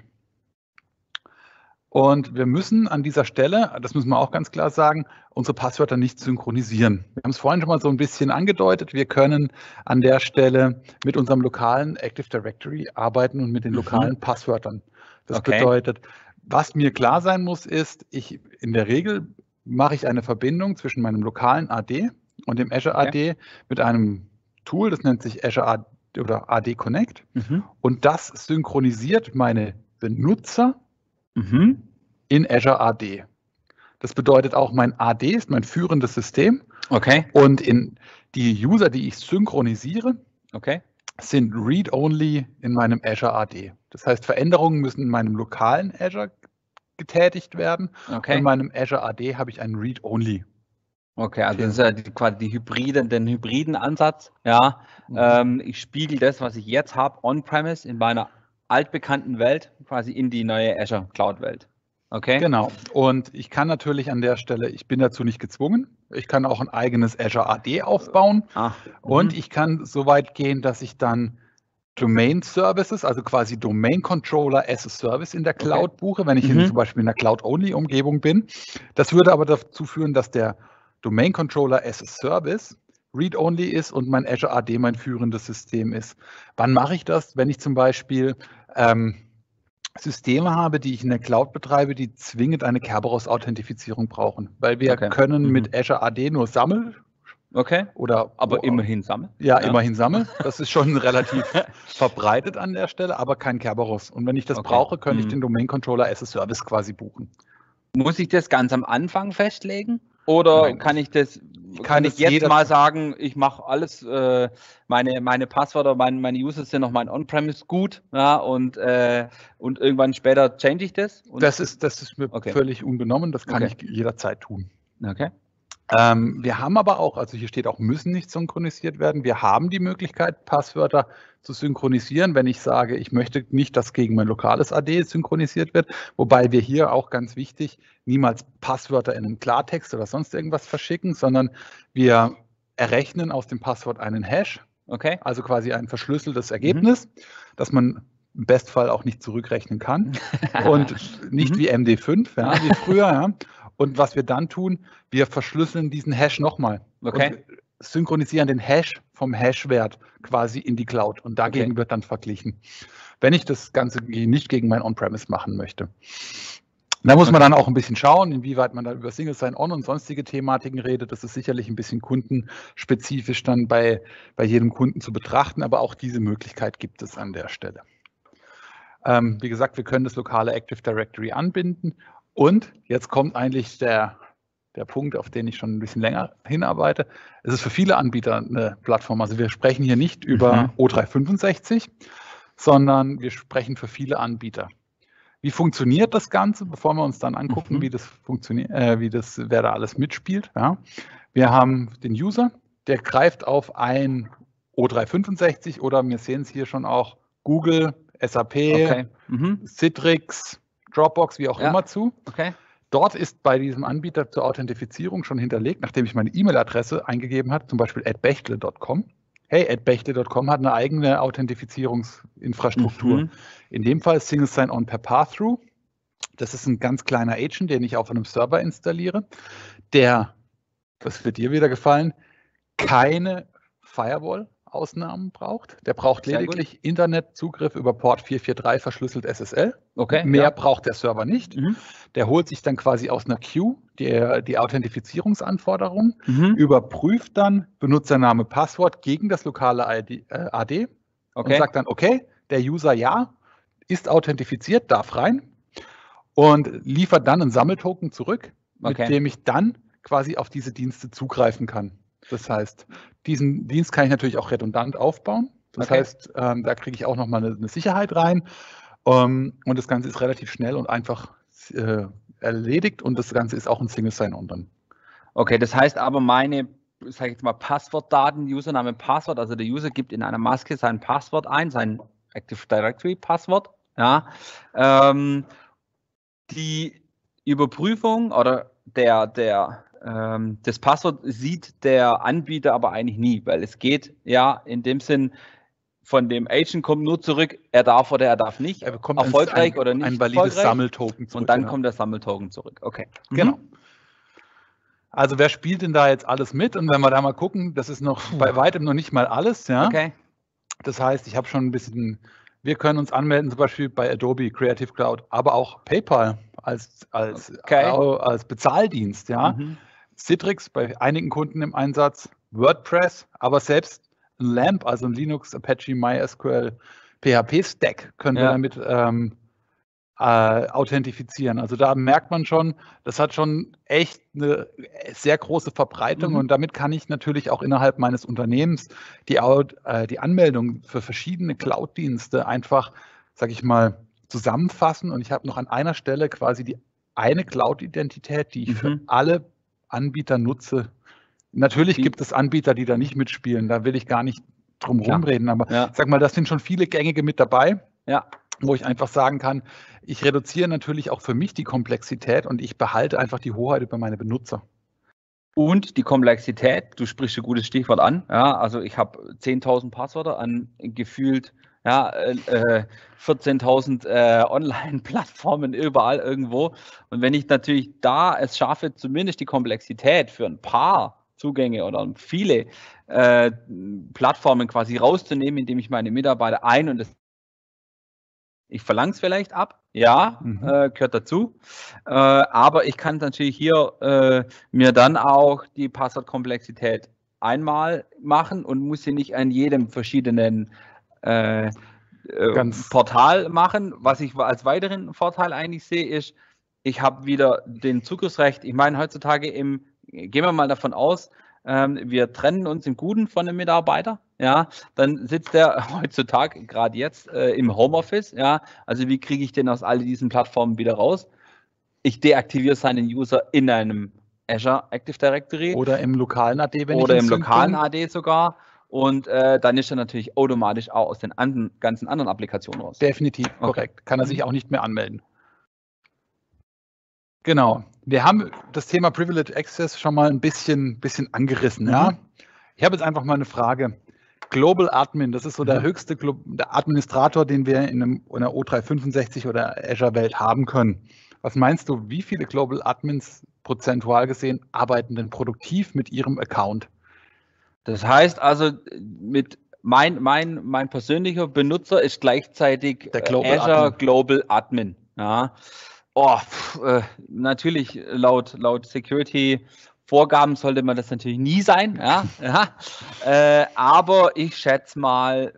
Und wir müssen an dieser Stelle, das müssen wir auch ganz klar sagen, unsere Passwörter nicht synchronisieren. Wir haben es vorhin schon mal so ein bisschen angedeutet. Wir können an der Stelle mit unserem lokalen Active Directory arbeiten und mit den Mhm. lokalen Passwörtern. Das Okay. bedeutet, was mir klar sein muss, ist, ich in der Regel mache ich eine Verbindung zwischen meinem lokalen A D und dem Azure Okay. A D mit einem Tool, das nennt sich Azure A D oder A D Connect. Mhm. Und das synchronisiert meine Benutzer Mhm. in Azure A D. Das bedeutet auch, mein A D ist mein führendes System Okay. und in die User, die ich synchronisiere, Okay. sind read-only in meinem Azure A D. Das heißt, Veränderungen müssen in meinem lokalen Azure getätigt werden. Okay. In meinem Azure A D habe ich einen read-only Okay, also das ist ja die, quasi die Hybride, den hybriden Ansatz. Ja, mhm. ähm, ich spiegel das, was ich jetzt habe, on-premise in meiner altbekannten Welt, quasi in die neue Azure Cloud-Welt. Okay. Genau. Und ich kann natürlich an der Stelle, ich bin dazu nicht gezwungen. Ich kann auch ein eigenes Azure A D aufbauen. Ah, und ich kann so weit gehen, dass ich dann Domain Services, also quasi Domain Controller as a Service in der Cloud okay. buche, wenn ich mhm. in, zum Beispiel in der Cloud-Only-Umgebung bin. Das würde aber dazu führen, dass der Domain Controller as a Service Read-Only ist und mein Azure A D mein führendes System ist. Wann mache ich das? Wenn ich zum Beispiel ähm, Systeme habe, die ich in der Cloud betreibe, die zwingend eine Kerberos-Authentifizierung brauchen, weil wir okay. können mhm. mit Azure A D nur sammeln. Okay. Oder aber immerhin sammeln. Ja, ja, immerhin sammeln. Das ist schon relativ verbreitet an der Stelle, aber kein Kerberos. Und wenn ich das okay. brauche, könnte mhm. ich den Domain Controller as a Service quasi buchen. Muss ich das ganz am Anfang festlegen? Oder Nein. kann ich das, kann, kann ich jetzt mal sagen, ich mache alles, äh, meine, meine Passwörter, meine, meine Users sind noch mein On-Premise gut, ja, und, äh, und irgendwann später change ich das? Und das ist, das ist mir okay. völlig unbenommen, das kann okay. ich jederzeit tun. Okay. Ähm, wir haben aber auch, also hier steht auch, müssen nicht synchronisiert werden. Wir haben die Möglichkeit, Passwörter zu synchronisieren, wenn ich sage, ich möchte nicht, dass gegen mein lokales A D synchronisiert wird. Wobei wir hier auch ganz wichtig, niemals Passwörter in einen Klartext oder sonst irgendwas verschicken, sondern wir errechnen aus dem Passwort einen Hash, okay. also quasi ein verschlüsseltes Ergebnis, mhm. das man im Bestfall auch nicht zurückrechnen kann und nicht mhm. wie M D fünf, ja, wie früher, ja. Und was wir dann tun, wir verschlüsseln diesen Hash nochmal okay. und synchronisieren den Hash vom Hashwert quasi in die Cloud. Und dagegen okay. wird dann verglichen, wenn ich das Ganze nicht gegen mein On-Premise machen möchte. Da muss okay. man dann auch ein bisschen schauen, inwieweit man da über Single Sign-On und sonstige Thematiken redet. Das ist sicherlich ein bisschen kundenspezifisch dann bei, bei jedem Kunden zu betrachten, aber auch diese Möglichkeit gibt es an der Stelle. Ähm, wie gesagt, wir können das lokale Active Directory anbinden. Und jetzt kommt eigentlich der, der Punkt, auf den ich schon ein bisschen länger hinarbeite. Es ist für viele Anbieter eine Plattform. Also wir sprechen hier nicht über mhm. O drei fünfundsechzig, sondern wir sprechen für viele Anbieter. Wie funktioniert das Ganze, bevor wir uns dann angucken, mhm. wie das funktioniert, äh, wie das, wer da alles mitspielt? Ja. Wir haben den User, der greift auf ein O drei fünfundsechzig oder wir sehen es hier schon auch Google, S A P, okay. mhm. Citrix, Dropbox, wie auch ja. immer zu. Okay. Dort ist bei diesem Anbieter zur Authentifizierung schon hinterlegt, nachdem ich meine E-Mail-Adresse eingegeben habe, zum Beispiel at bechtle punkt com. Hey, at bechtle punkt com hat eine eigene Authentifizierungsinfrastruktur. Mhm. In dem Fall Single Sign-On per Path-Through. Das ist ein ganz kleiner Agent, den ich auf einem Server installiere, der, das wird dir wieder gefallen, keine Firewall Ausnahmen braucht. Der braucht Sehr lediglich gut. Internetzugriff über Port vier vier drei verschlüsselt S S L. Okay, Mehr ja. braucht der Server nicht. Mhm. Der holt sich dann quasi aus einer Queue die, die Authentifizierungsanforderungen, mhm. überprüft dann Benutzername, Passwort gegen das lokale I D, äh, A D okay. und sagt dann, okay, der User ja, ist authentifiziert, darf rein und liefert dann einen Sammeltoken zurück, okay. mit dem ich dann quasi auf diese Dienste zugreifen kann. Das heißt, diesen Dienst kann ich natürlich auch redundant aufbauen. Das okay. heißt, ähm, da kriege ich auch nochmal eine, eine Sicherheit rein. Um, und das Ganze ist relativ schnell und einfach äh, erledigt. Und das Ganze ist auch ein Single Sign-On dann. Okay, das heißt aber meine, sage ich jetzt mal, Passwortdaten, Username, Passwort, also der User gibt in einer Maske sein Passwort ein, sein Active Directory Passwort. Ja, ähm, die Überprüfung oder der, der das Passwort sieht der Anbieter aber eigentlich nie, weil es geht ja in dem Sinn, von dem Agent kommt nur zurück, er darf oder er darf nicht, er bekommt erfolgreich ein, oder nicht ein valides Sammeltoken zurück. Und dann ja. kommt der Sammeltoken zurück. Okay. Genau. Mhm. Also wer spielt denn da jetzt alles mit? Und wenn wir da mal gucken, das ist noch bei weitem noch nicht mal alles. Ja? Okay. Das heißt, ich habe schon ein bisschen, wir können uns anmelden, zum Beispiel bei Adobe Creative Cloud, aber auch PayPal als, als, okay. äh, als Bezahldienst. Ja? Mhm. Citrix bei einigen Kunden im Einsatz, WordPress, aber selbst ein LAMP, also ein Linux, Apache, MySQL, P H P-Stack können ja. wir damit ähm, äh, authentifizieren. Also da merkt man schon, das hat schon echt eine sehr große Verbreitung mhm. und damit kann ich natürlich auch innerhalb meines Unternehmens die, äh, die Anmeldung für verschiedene Cloud-Dienste einfach, sage ich mal, zusammenfassen und ich habe noch an einer Stelle quasi die eine Cloud-Identität, die ich mhm. für alle Anbieter nutze, Natürlich Die- gibt es Anbieter, die da nicht mitspielen, da will ich gar nicht drum Klar. rumreden, aber Ja. ich sag mal, das sind schon viele gängige mit dabei, Ja, wo ich einfach sagen kann, ich reduziere natürlich auch für mich die Komplexität und ich behalte einfach die Hoheit über meine Benutzer. und die Komplexität, du sprichst ein gutes Stichwort an. Ja, also ich habe zehntausend Passwörter an gefühlt ja, äh, vierzehntausend äh, Online-Plattformen überall irgendwo. Und wenn ich natürlich da es schaffe, zumindest die Komplexität für ein paar Zugänge oder viele äh, Plattformen quasi rauszunehmen, indem ich meine Mitarbeiter ein und das ich verlange es vielleicht ab, ja, Mhm. äh, gehört dazu. Äh, aber ich kann natürlich hier äh, mir dann auch die Passwortkomplexität einmal machen und muss sie nicht an jedem verschiedenen äh, äh, Ganz- Portal machen. Was ich als weiteren Vorteil eigentlich sehe, ist, ich habe wieder den Zugriffsrecht. Ich meine, heutzutage im, gehen wir mal davon aus, ähm, wir trennen uns im Guten von einem Mitarbeiter, ja, dann sitzt er heutzutage, gerade jetzt, äh, im Homeoffice, ja, also wie kriege ich den aus all diesen Plattformen wieder raus? Ich deaktiviere seinen User in einem Azure Active Directory Oder im lokalen A D, wenn oder ich im Sync lokalen bin. A D sogar und äh, dann ist er natürlich automatisch auch aus den anderen, ganzen anderen Applikationen raus. Definitiv, Okay. korrekt. Kann er sich Mhm. auch nicht mehr anmelden. Genau. Wir haben das Thema Privileged Access schon mal ein bisschen, bisschen angerissen. Mhm. Ja? Ich habe jetzt einfach mal eine Frage. Global Admin, das ist so der Mhm. höchste Glo- der Administrator, den wir in, einem, in einer O dreihundertfünfundsechzig oder Azure-Welt haben können. Was meinst du, wie viele Global Admins prozentual gesehen arbeiten denn produktiv mit ihrem Account? Das heißt also, mit mein, mein, mein persönlicher Benutzer ist gleichzeitig Der äh, Global Azure Admin. Global Admin. Ja. Oh, pf, äh, natürlich laut, laut Security-Vorgaben sollte man das natürlich nie sein. Ja, ja. Äh, aber ich schätze mal,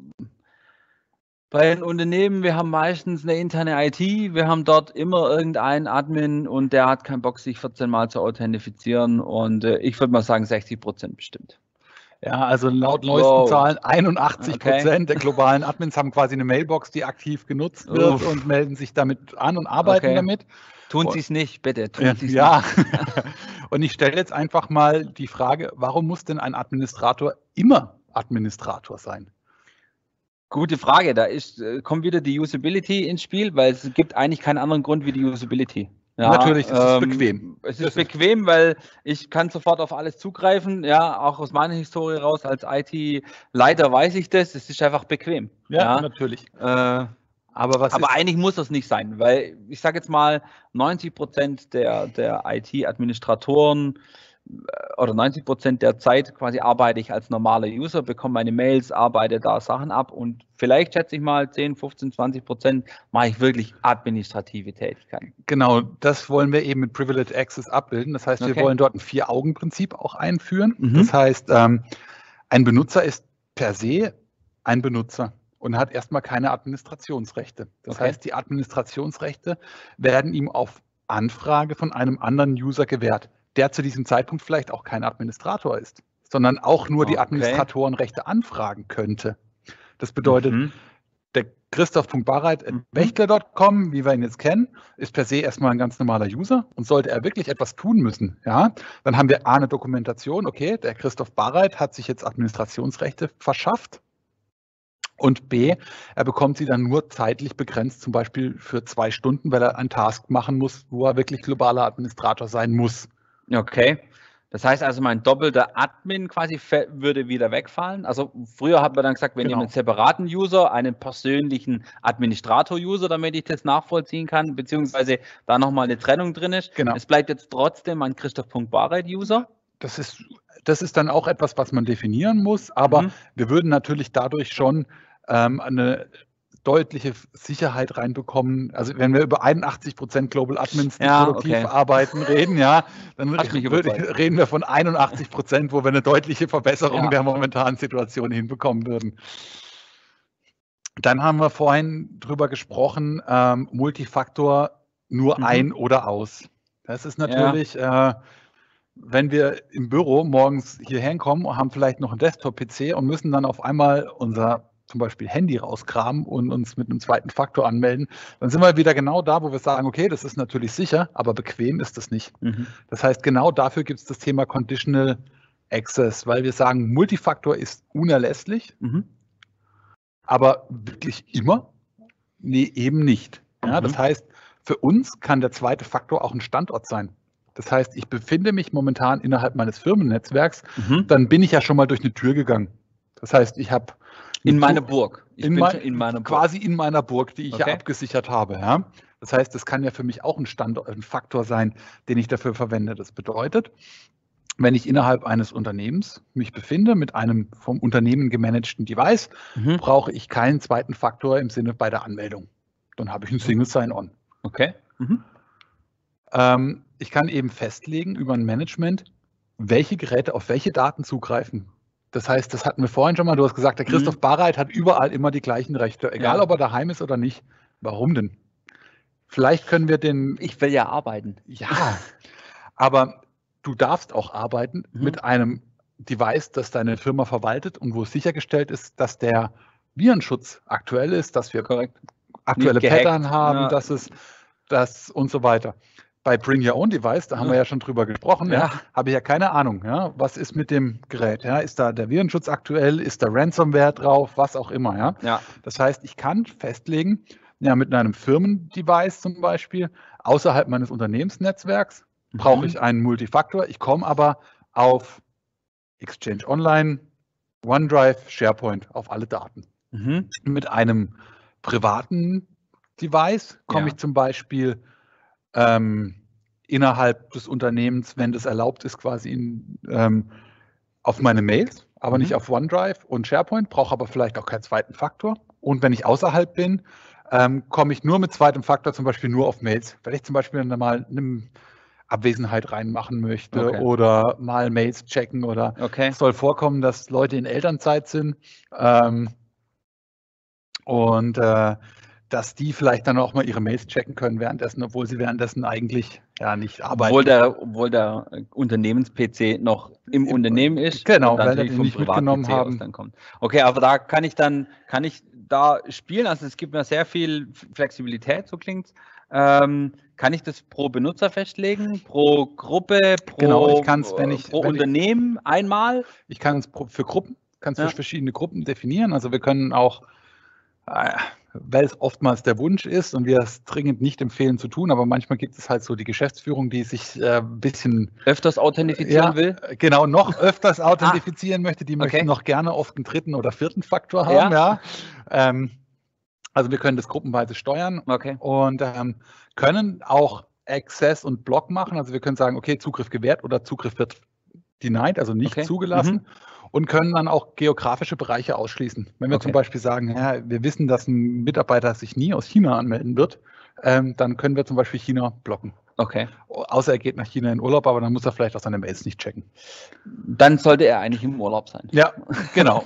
bei den Unternehmen, wir haben meistens eine interne I T, wir haben dort immer irgendeinen Admin und der hat keinen Bock, sich vierzehn Mal zu authentifizieren und äh, ich würde mal sagen sechzig Prozent bestimmt. Ja, also laut neuesten Wow. Zahlen einundachtzig Prozent Okay. der globalen Admins haben quasi eine Mailbox, die aktiv genutzt wird Uff. und melden sich damit an und arbeiten Okay. damit. Tun Und- Sie es nicht, bitte. Tun Ja, Sie es ja. Und ich stelle jetzt einfach mal die Frage, warum muss denn ein Administrator immer Administrator sein? Gute Frage. Da ist, äh, kommt wieder die Usability ins Spiel, weil es gibt eigentlich keinen anderen Grund wie die Usability. Ja, Natürlich, es ist ähm, bequem. Es Das ist ist- bequem, weil ich kann sofort auf alles zugreifen. Ja, auch aus meiner Historie raus als I T-Leiter weiß ich das. Es ist einfach bequem. Ja, Ja, natürlich. Äh, Aber was aber ist, eigentlich muss das nicht sein, weil ich sage jetzt mal, neunzig Prozent der, der I T-Administratoren äh, oder neunzig Prozent der Zeit quasi arbeite ich als normaler User, bekomme meine Mails, arbeite da Sachen ab und vielleicht schätze ich mal zehn, fünfzehn, zwanzig Prozent mache ich wirklich administrative Tätigkeiten. genau, das wollen wir eben mit Privileged Access abbilden. Das heißt, wir Okay. wollen dort ein Vier-Augen-Prinzip auch einführen. Mhm. Das heißt, ähm, ein Benutzer ist per se ein Benutzer und hat erstmal keine Administrationsrechte. Das Okay. heißt, die Administrationsrechte werden ihm auf Anfrage von einem anderen User gewährt, der zu diesem Zeitpunkt vielleicht auch kein Administrator ist, sondern auch nur die Okay. Administratorenrechte anfragen könnte. Das bedeutet, Mhm. der Christoph.barreit at Mhm. bechtle punkt com, wie wir ihn jetzt kennen, ist per se erstmal ein ganz normaler User und sollte er wirklich etwas tun müssen, ja, dann haben wir A, eine Dokumentation, okay, der Christoph Barreit hat sich jetzt Administrationsrechte verschafft und B, er bekommt sie dann nur zeitlich begrenzt, zum Beispiel für zwei Stunden, weil er einen Task machen muss, wo er wirklich globaler Administrator sein muss. Okay. Das heißt also, mein doppelter Admin quasi fä- würde wieder wegfallen. Also früher hat man dann gesagt, wir Genau. nehmen einen separaten User, einen persönlichen Administrator-User, damit ich das nachvollziehen kann, beziehungsweise da nochmal eine Trennung drin ist. Genau. Es bleibt jetzt trotzdem ein Christoph.barreit-User. Das ist, das ist dann auch etwas, was man definieren muss, aber Mhm. wir würden natürlich dadurch schon ähm, eine deutliche Sicherheit reinbekommen. Also wenn wir über einundachtzig Prozent Global Admins, die Ja, produktiv okay. arbeiten, reden, ja, dann Hast mich würde, überzeugt. reden wir von einundachtzig Prozent, wo wir eine deutliche Verbesserung Ja. der momentanen Situation hinbekommen würden. Dann haben wir vorhin drüber gesprochen, ähm, Multifaktor nur Mhm. ein oder aus. Das ist natürlich, äh, wenn wir im Büro morgens hierher kommen und haben vielleicht noch einen Desktop-P C und müssen dann auf einmal unser zum Beispiel Handy rauskramen und uns mit einem zweiten Faktor anmelden, dann sind wir wieder genau da, wo wir sagen, okay, das ist natürlich sicher, aber bequem ist das nicht. Mhm. Das heißt, genau dafür gibt es das Thema Conditional Access, weil wir sagen, Multifaktor ist unerlässlich, mhm. aber wirklich immer? Nee, eben nicht. Ja, mhm. Das heißt, für uns kann der zweite Faktor auch ein Standort sein. Das heißt, ich befinde mich momentan innerhalb meines Firmennetzwerks, mhm. dann bin ich ja schon mal durch eine Tür gegangen. Das heißt, ich habe in meine Burg. Ich in bin mein, in meiner quasi Burg. in meiner Burg, die ich okay. ja abgesichert habe. Ja? Das heißt, das kann ja für mich auch ein Standort, ein Faktor sein, den ich dafür verwende. Das bedeutet, wenn ich innerhalb eines Unternehmens mich befinde mit einem vom Unternehmen gemanagten Device, mhm. brauche ich keinen zweiten Faktor im Sinne bei der Anmeldung. Dann habe ich ein Single Sign-On. Okay. Mhm. Ähm, ich kann eben festlegen über ein Management, welche Geräte auf welche Daten zugreifen. Das heißt, das hatten wir vorhin schon mal, du hast gesagt, der Christoph mhm. Barreit hat überall immer die gleichen Rechte, egal ja. ob er daheim ist oder nicht. Warum denn? Vielleicht können wir den... Ich will ja arbeiten. Ja, aber du darfst auch arbeiten mhm. mit einem Device, das deine Firma verwaltet und wo sichergestellt ist, dass der Virenschutz aktuell ist, dass wir Korrekt. aktuelle Pattern haben, ja. dass es das und so weiter. Bei Bring Your Own Device, da haben ja. wir ja schon drüber gesprochen, ja. Ja, habe ich ja keine Ahnung, ja, was ist mit dem Gerät, ja, ist da der Virenschutz aktuell, ist da Ransomware drauf, was auch immer, ja. ja. Das heißt, ich kann festlegen, ja, mit einem Firmendevice zum Beispiel, außerhalb meines Unternehmensnetzwerks, mhm. brauche ich einen Multifaktor, ich komme aber auf Exchange Online, OneDrive, SharePoint, auf alle Daten. Mhm. Mit einem privaten Device komme ja. ich zum Beispiel Ähm, innerhalb des Unternehmens, wenn das erlaubt ist, quasi in, ähm, auf meine Mails, aber mhm. nicht auf OneDrive und SharePoint, brauche aber vielleicht auch keinen zweiten Faktor. Und wenn ich außerhalb bin, ähm, komme ich nur mit zweitem Faktor zum Beispiel nur auf Mails. Wenn ich zum Beispiel mal eine Abwesenheit reinmachen möchte okay. oder mal Mails checken oder okay. es soll vorkommen, dass Leute in Elternzeit sind ähm, und äh, dass die vielleicht dann auch mal ihre Mails checken können währenddessen, obwohl sie währenddessen eigentlich ja nicht arbeiten. Obwohl der, obwohl der Unternehmens-P C noch im, im Unternehmen ist. Genau, weil die nicht mitgenommen haben. Dann kommt. Okay, aber da kann ich dann, kann ich da spielen, also es gibt mir sehr viel Flexibilität, so klingt es. Ähm, kann ich das pro Benutzer festlegen, pro Gruppe, pro, genau, ich kann's, wenn ich, pro wenn Unternehmen ich, einmal? Ich kann es für Gruppen, kann es ja. für verschiedene Gruppen definieren. Also wir können auch weil es oftmals der Wunsch ist und wir es dringend nicht empfehlen zu tun, aber manchmal gibt es halt so die Geschäftsführung, die sich äh, ein bisschen öfters authentifizieren ja, will. Genau, noch öfters authentifizieren ah, möchte. Die okay. möchten noch gerne oft einen dritten oder vierten Faktor haben. Ja. ja. Ähm, also wir können das gruppenweise steuern okay. und ähm, können auch Access und Block machen. Also wir können sagen, okay, Zugriff gewährt oder Zugriff wird denied, also nicht okay. zugelassen. Mhm. Und können dann auch geografische Bereiche ausschließen. Wenn wir okay. zum Beispiel sagen, ja, wir wissen, dass ein Mitarbeiter sich nie aus China anmelden wird, ähm, dann können wir zum Beispiel China blocken. Okay. Außer er geht nach China in Urlaub, aber dann muss er vielleicht auch seine Mails nicht checken. Dann sollte er eigentlich im Urlaub sein. Ja, genau.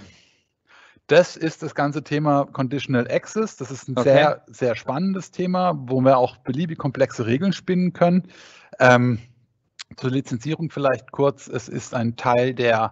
Das ist das ganze Thema Conditional Access. Das ist ein okay. sehr, sehr spannendes Thema, wo wir auch beliebig komplexe Regeln spinnen können. Ähm, zur Lizenzierung vielleicht kurz. Es ist ein Teil der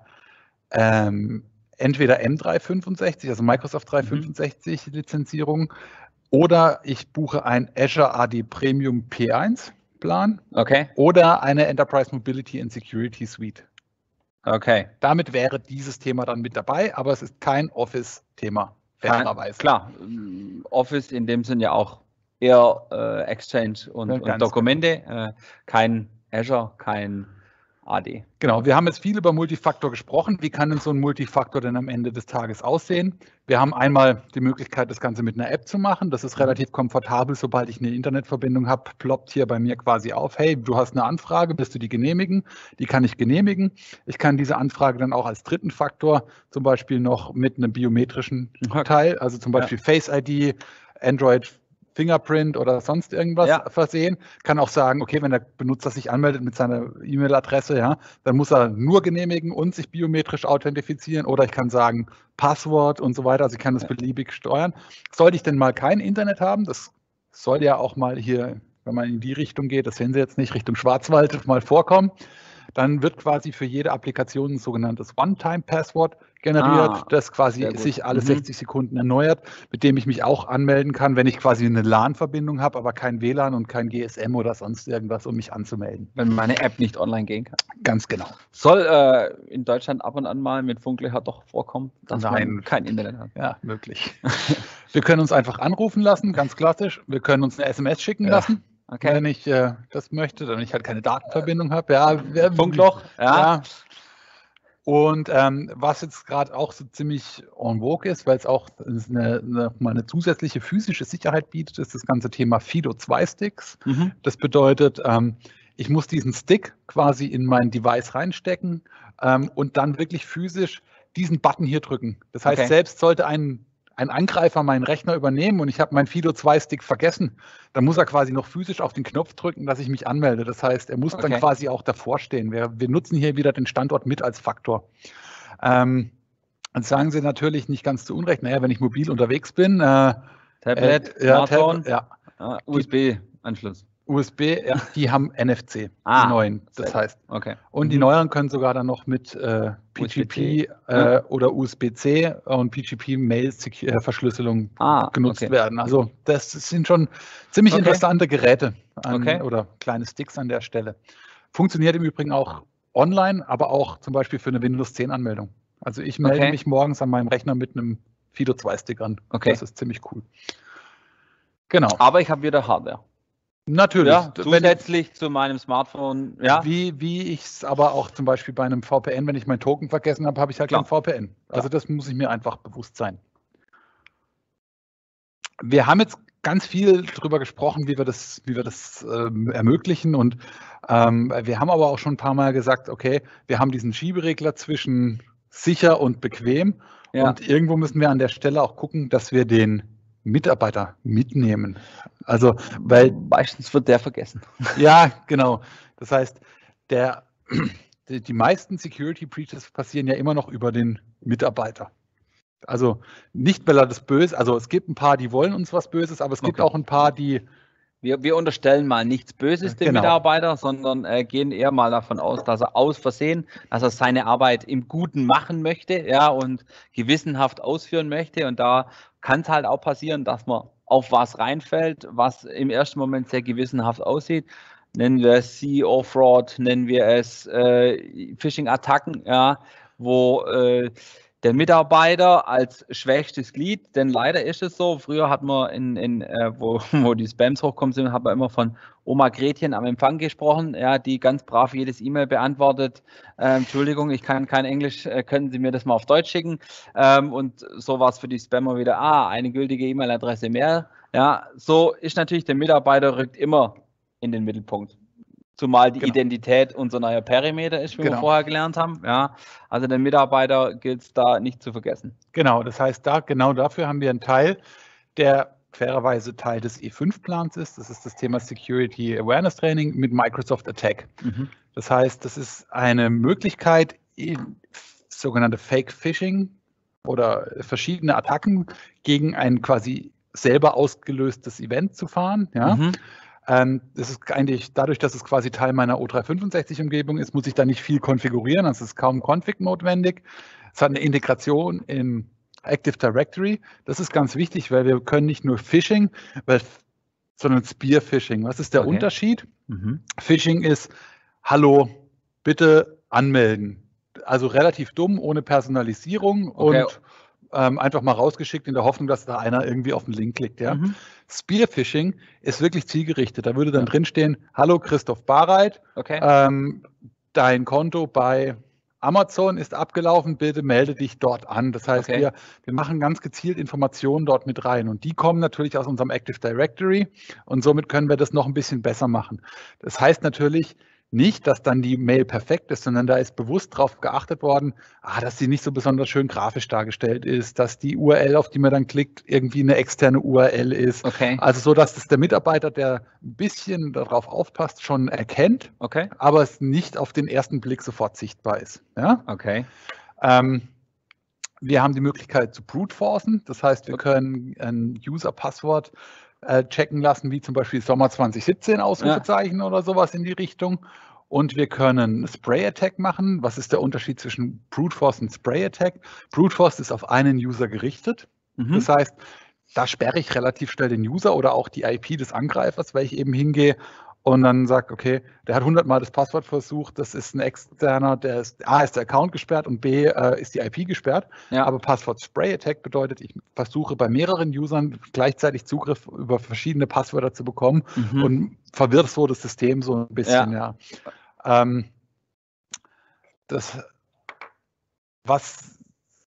Ähm, entweder M dreihundertfünfundsechzig, also Microsoft dreihundertfünfundsechzig mhm. Lizenzierung, oder ich buche ein Azure A D Premium P eins Plan okay. oder eine Enterprise Mobility and Security Suite. Okay. Damit wäre dieses Thema dann mit dabei, aber es ist kein Office-Thema, fairerweise. Klar, Office in dem Sinn ja auch eher äh, Exchange und, ja, und Dokumente, äh, kein Azure, kein A D. Genau, wir haben jetzt viel über Multifaktor gesprochen. Wie kann denn so ein Multifaktor denn am Ende des Tages aussehen? Wir haben einmal die Möglichkeit, das Ganze mit einer App zu machen. Das ist relativ komfortabel. Sobald ich eine Internetverbindung habe, ploppt hier bei mir quasi auf, hey, du hast eine Anfrage, willst du die genehmigen? Die kann ich genehmigen. Ich kann diese Anfrage dann auch als dritten Faktor zum Beispiel noch mit einem biometrischen Teil, also zum Beispiel ja. Face I D, Android Fingerprint oder sonst irgendwas ja. versehen. Kann auch sagen, okay, wenn der Benutzer sich anmeldet mit seiner E-Mail-Adresse, ja, dann muss er nur genehmigen und sich biometrisch authentifizieren. Oder ich kann sagen, Passwort und so weiter. Also ich kann das ja. beliebig steuern. Sollte ich denn mal kein Internet haben, das soll ja auch mal hier, wenn man in die Richtung geht, das sehen Sie jetzt nicht, Richtung Schwarzwald mal vorkommen, dann wird quasi für jede Applikation ein sogenanntes One-Time-Passwort generiert, Ah, das quasi sehr gut. sich alle Mhm. sechzig Sekunden erneuert, mit dem ich mich auch anmelden kann, wenn ich quasi eine LAN-Verbindung habe, aber kein W L A N und kein G S M oder sonst irgendwas, um mich anzumelden. Wenn meine App nicht online gehen kann. Ganz genau. Soll äh, in Deutschland ab und an mal mit Funklöcher doch vorkommen, dass Nein. man kein Internet hat. Ja, möglich. Wir können uns einfach anrufen lassen, ganz klassisch. Wir können uns eine S M S schicken Ja. lassen, Okay. wenn ich äh, das möchte, wenn ich halt keine Datenverbindung habe. Ja, wer- Funkloch, ja. Ja. Und ähm, was jetzt gerade auch so ziemlich en vogue ist, weil es auch eine, eine, mal eine zusätzliche physische Sicherheit bietet, ist das ganze Thema FIDO zwei Sticks. Mhm. Das bedeutet, ähm, ich muss diesen Stick quasi in mein Device reinstecken ähm, und dann wirklich physisch diesen Button hier drücken. Das heißt, Okay. selbst sollte ein, ein Angreifer meinen Rechner übernehmen und ich habe meinen FIDO zwei Stick vergessen, dann muss er quasi noch physisch auf den Knopf drücken, dass ich mich anmelde. Das heißt, er muss dann Okay. quasi auch davor stehen. Wir, wir nutzen hier wieder den Standort mit als Faktor. Ähm, und sagen Sie natürlich nicht ganz zu Unrecht, naja, wenn ich mobil unterwegs bin, äh, Tablet, äh, ja, Smartphone, Tab, ja, ah, U S B-Anschluss. U S B, ja, die haben N F C, Ah, die neuen, das sehr heißt. Okay. Und die Mhm. neueren können sogar dann noch mit äh, P G P äh, ja. oder U S B C und P G P-Mail-Verschlüsselung Ah, genutzt okay. werden. Also das sind schon ziemlich Okay. interessante Geräte an, Okay. oder kleine Sticks an der Stelle. Funktioniert im Übrigen auch online, aber auch zum Beispiel für eine Windows zehn Anmeldung. Also ich melde Okay. mich morgens an meinem Rechner mit einem FIDO zwei Stick an. Okay. Das ist ziemlich cool. Genau. Aber ich habe wieder Hardware. Natürlich. Ja, Wenn- zusätzlich zu meinem Smartphone. Ja, Wie, wie ich es aber auch zum Beispiel bei einem V P N, wenn ich meinen Token vergessen habe, habe ich halt Klar. kein V P N. Also Klar. das muss ich mir einfach bewusst sein. Wir haben jetzt ganz viel darüber gesprochen, wie wir das, wie wir das ähm, ermöglichen. Und ähm, wir haben aber auch schon ein paar Mal gesagt, okay, wir haben diesen Schieberegler zwischen sicher und bequem. Ja. Und irgendwo müssen wir an der Stelle auch gucken, dass wir den Mitarbeiter mitnehmen. Also, weil meistens wird der vergessen. ja, genau. Das heißt, der, die, die meisten Security Breaches passieren ja immer noch über den Mitarbeiter. Also nicht, weil er das Böse, also es gibt ein paar, die wollen uns was Böses, aber es gibt Okay. auch ein paar, die, Wir, wir unterstellen mal nichts Böses dem Genau. Mitarbeiter, sondern äh, gehen eher mal davon aus, dass er aus Versehen, dass er seine Arbeit im Guten machen möchte, ja, und gewissenhaft ausführen möchte. Und da kann es halt auch passieren, dass man auf was reinfällt, was im ersten Moment sehr gewissenhaft aussieht. Nennen wir es C E O-Fraud, nennen wir es äh, Phishing-Attacken, ja, wo äh, der Mitarbeiter als schwächstes Glied, denn leider ist es so, früher hat man, in, in, äh, wo, wo die Spams hochkommen sind, hat man immer von Oma Gretchen am Empfang gesprochen, ja, die ganz brav jedes E-Mail beantwortet. Äh, Entschuldigung, ich kann kein Englisch, äh, können Sie mir das mal auf Deutsch schicken? Ähm, und so war es für die Spammer wieder, ah, eine gültige E-Mail-Adresse mehr. Ja, so ist natürlich der Mitarbeiter rückt immer in den Mittelpunkt. Zumal die Genau. Identität unser neuer Perimeter ist, wie Genau. wir vorher gelernt haben. Ja, also den Mitarbeiter gilt es da nicht zu vergessen. genau, das heißt, da genau dafür haben wir einen Teil, der fairerweise Teil des E fünf Plans ist. Das ist das Thema Security Awareness Training mit Microsoft Attack. Mhm. Das heißt, das ist eine Möglichkeit, in sogenannte Fake Phishing oder verschiedene Attacken gegen ein quasi selber ausgelöstes Event zu fahren. Ja? Mhm. Ähm, das ist eigentlich dadurch, dass es quasi Teil meiner O dreihundertfünfundsechzig-Umgebung ist, muss ich da nicht viel konfigurieren. Also es ist kaum Config notwendig. Es hat eine Integration in Active Directory. Das ist ganz wichtig, weil wir können nicht nur Phishing, weil, sondern Spear Phishing. Was ist der Okay. Unterschied? Mhm. Phishing ist, hallo, bitte anmelden. Also relativ dumm, ohne Personalisierung Okay. und ähm, einfach mal rausgeschickt in der Hoffnung, dass da einer irgendwie auf den Link klickt. Ja? Mhm. Spear-Phishing ist wirklich zielgerichtet. Da würde dann Ja. drinstehen, hallo Christoph Barreit, Okay. ähm, dein Konto bei Amazon ist abgelaufen, bitte melde dich dort an. Das heißt, Okay. wir, wir machen ganz gezielt Informationen dort mit rein und die kommen natürlich aus unserem Active Directory und somit können wir das noch ein bisschen besser machen. Das heißt natürlich nicht, dass dann die Mail perfekt ist, sondern da ist bewusst darauf geachtet worden, ah, dass sie nicht so besonders schön grafisch dargestellt ist, dass die U R L, auf die man dann klickt, irgendwie eine externe U R L ist. Okay. Also so, dass das der Mitarbeiter, der ein bisschen darauf aufpasst, schon erkennt, Okay. aber es nicht auf den ersten Blick sofort sichtbar ist. Ja? Okay. Ähm, wir haben die Möglichkeit zu brute-forcen, das heißt, wir Okay. können ein User-Passwort äh, checken lassen, wie zum Beispiel Sommer zwanzig siebzehn, Ausrufezeichen oder sowas in die Richtung. Und wir können Spray Attack machen. Was ist der Unterschied zwischen Brute Force und Spray Attack? Brute Force ist auf einen User gerichtet. Mhm. Das heißt, da sperre ich relativ schnell den User oder auch die I P des Angreifers, weil ich eben hingehe und dann sage, okay, der hat hundert Mal das Passwort versucht, das ist ein externer, der ist, A, ist der Account gesperrt und B, äh, ist die I P gesperrt. Ja. Aber Passwort Spray Attack bedeutet, ich versuche bei mehreren Usern gleichzeitig Zugriff über verschiedene Passwörter zu bekommen mhm. und verwirrt so das System so ein bisschen. Ja. Ja. Ähm, das, was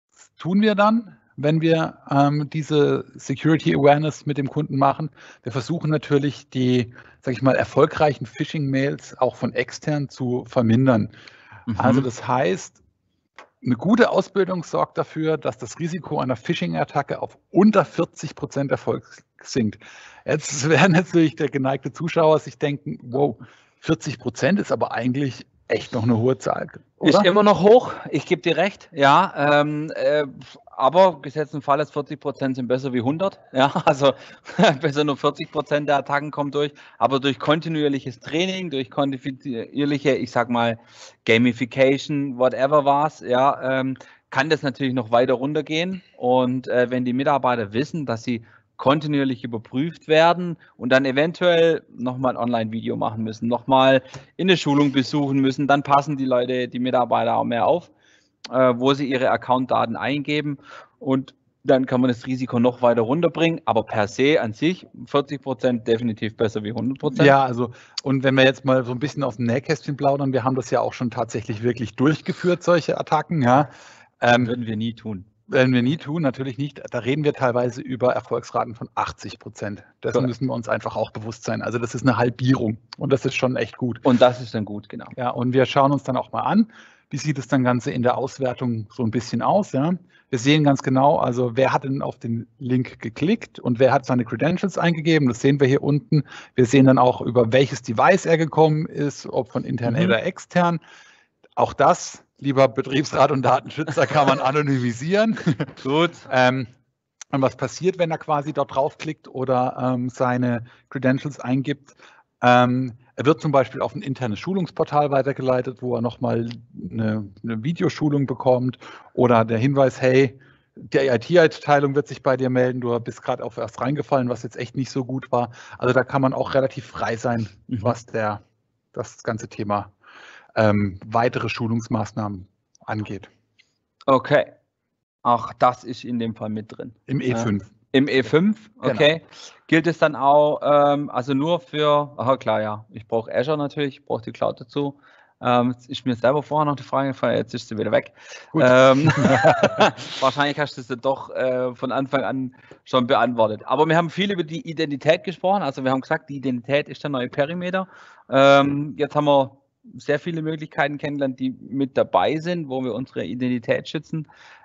tun wir dann, wenn wir ähm, diese Security Awareness mit dem Kunden machen? Wir versuchen natürlich die, sag ich mal, erfolgreichen Phishing-Mails auch von extern zu vermindern. Mhm. Also das heißt, eine gute Ausbildung sorgt dafür, dass das Risiko einer Phishing-Attacke auf unter vierzig Prozent Erfolg sinkt. Jetzt werden natürlich der geneigte Zuschauer sich denken, wow, vierzig Prozent ist aber eigentlich echt noch eine hohe Zahl. Oder? Ist immer noch hoch, ich gebe dir recht, ja, ähm, äh, aber gesetzten Fall ist vierzig Prozent sind besser wie hundert, ja, also besser nur vierzig Prozent der Attacken kommen durch, aber durch kontinuierliches Training, durch kontinuierliche, ich sag mal, Gamification, whatever was, ja, ähm, kann das natürlich noch weiter runtergehen und äh, wenn die Mitarbeiter wissen, dass sie kontinuierlich überprüft werden und dann eventuell nochmal ein Online-Video machen müssen, nochmal in eine Schulung besuchen müssen, dann passen die Leute, die Mitarbeiter auch mehr auf, äh, wo sie ihre Account-Daten eingeben und dann kann man das Risiko noch weiter runterbringen, aber per se an sich vierzig Prozent definitiv besser wie hundert Prozent. Ja, also und wenn wir jetzt mal so ein bisschen aus dem Nähkästchen plaudern, wir haben das ja auch schon tatsächlich wirklich durchgeführt, solche Attacken, ja. Ähm, würden wir nie tun. Werden wir nie tun, natürlich nicht. Da reden wir teilweise über Erfolgsraten von achtzig Prozent. Dessen müssen wir uns einfach auch bewusst sein. Also das ist eine Halbierung und das ist schon echt gut. Und das ist dann gut, genau. Ja, und wir schauen uns dann auch mal an, wie sieht es dann Ganze in der Auswertung so ein bisschen aus. Ja? Wir sehen ganz genau, also wer hat denn auf den Link geklickt und wer hat seine Credentials eingegeben. Das sehen wir hier unten. Wir sehen dann auch, über welches Device er gekommen ist, ob von intern mhm. oder extern. Auch das, lieber Betriebsrat und Datenschützer, kann man anonymisieren. Gut. ähm, und was passiert, wenn er quasi dort draufklickt oder ähm, seine Credentials eingibt? Ähm, er wird zum Beispiel auf ein internes Schulungsportal weitergeleitet, wo er nochmal eine, eine Videoschulung bekommt oder der Hinweis, hey, die I T-Abteilung wird sich bei dir melden, du bist gerade auf erst reingefallen, was jetzt echt nicht so gut war. Also da kann man auch relativ frei sein, mhm. was der, das ganze Thema Ähm, weitere Schulungsmaßnahmen angeht. Okay. Ach, das ist in dem Fall mit drin. Im E fünf. Äh, Im E fünf, okay. Genau. Gilt es dann auch, ähm, also nur für, aha klar, ja, ich brauche Azure natürlich, ich brauche die Cloud dazu. Ähm, jetzt ist mir selber vorher noch die Frage gefallen, jetzt ist sie wieder weg. Ähm, wahrscheinlich hast du sie doch äh, von Anfang an schon beantwortet. Aber wir haben viel über die Identität gesprochen, also wir haben gesagt, die Identität ist der neue Perimeter. Ähm, jetzt haben wir sehr viele Möglichkeiten kennengelernt, die mit dabei sind, wo wir unsere Identität schützen.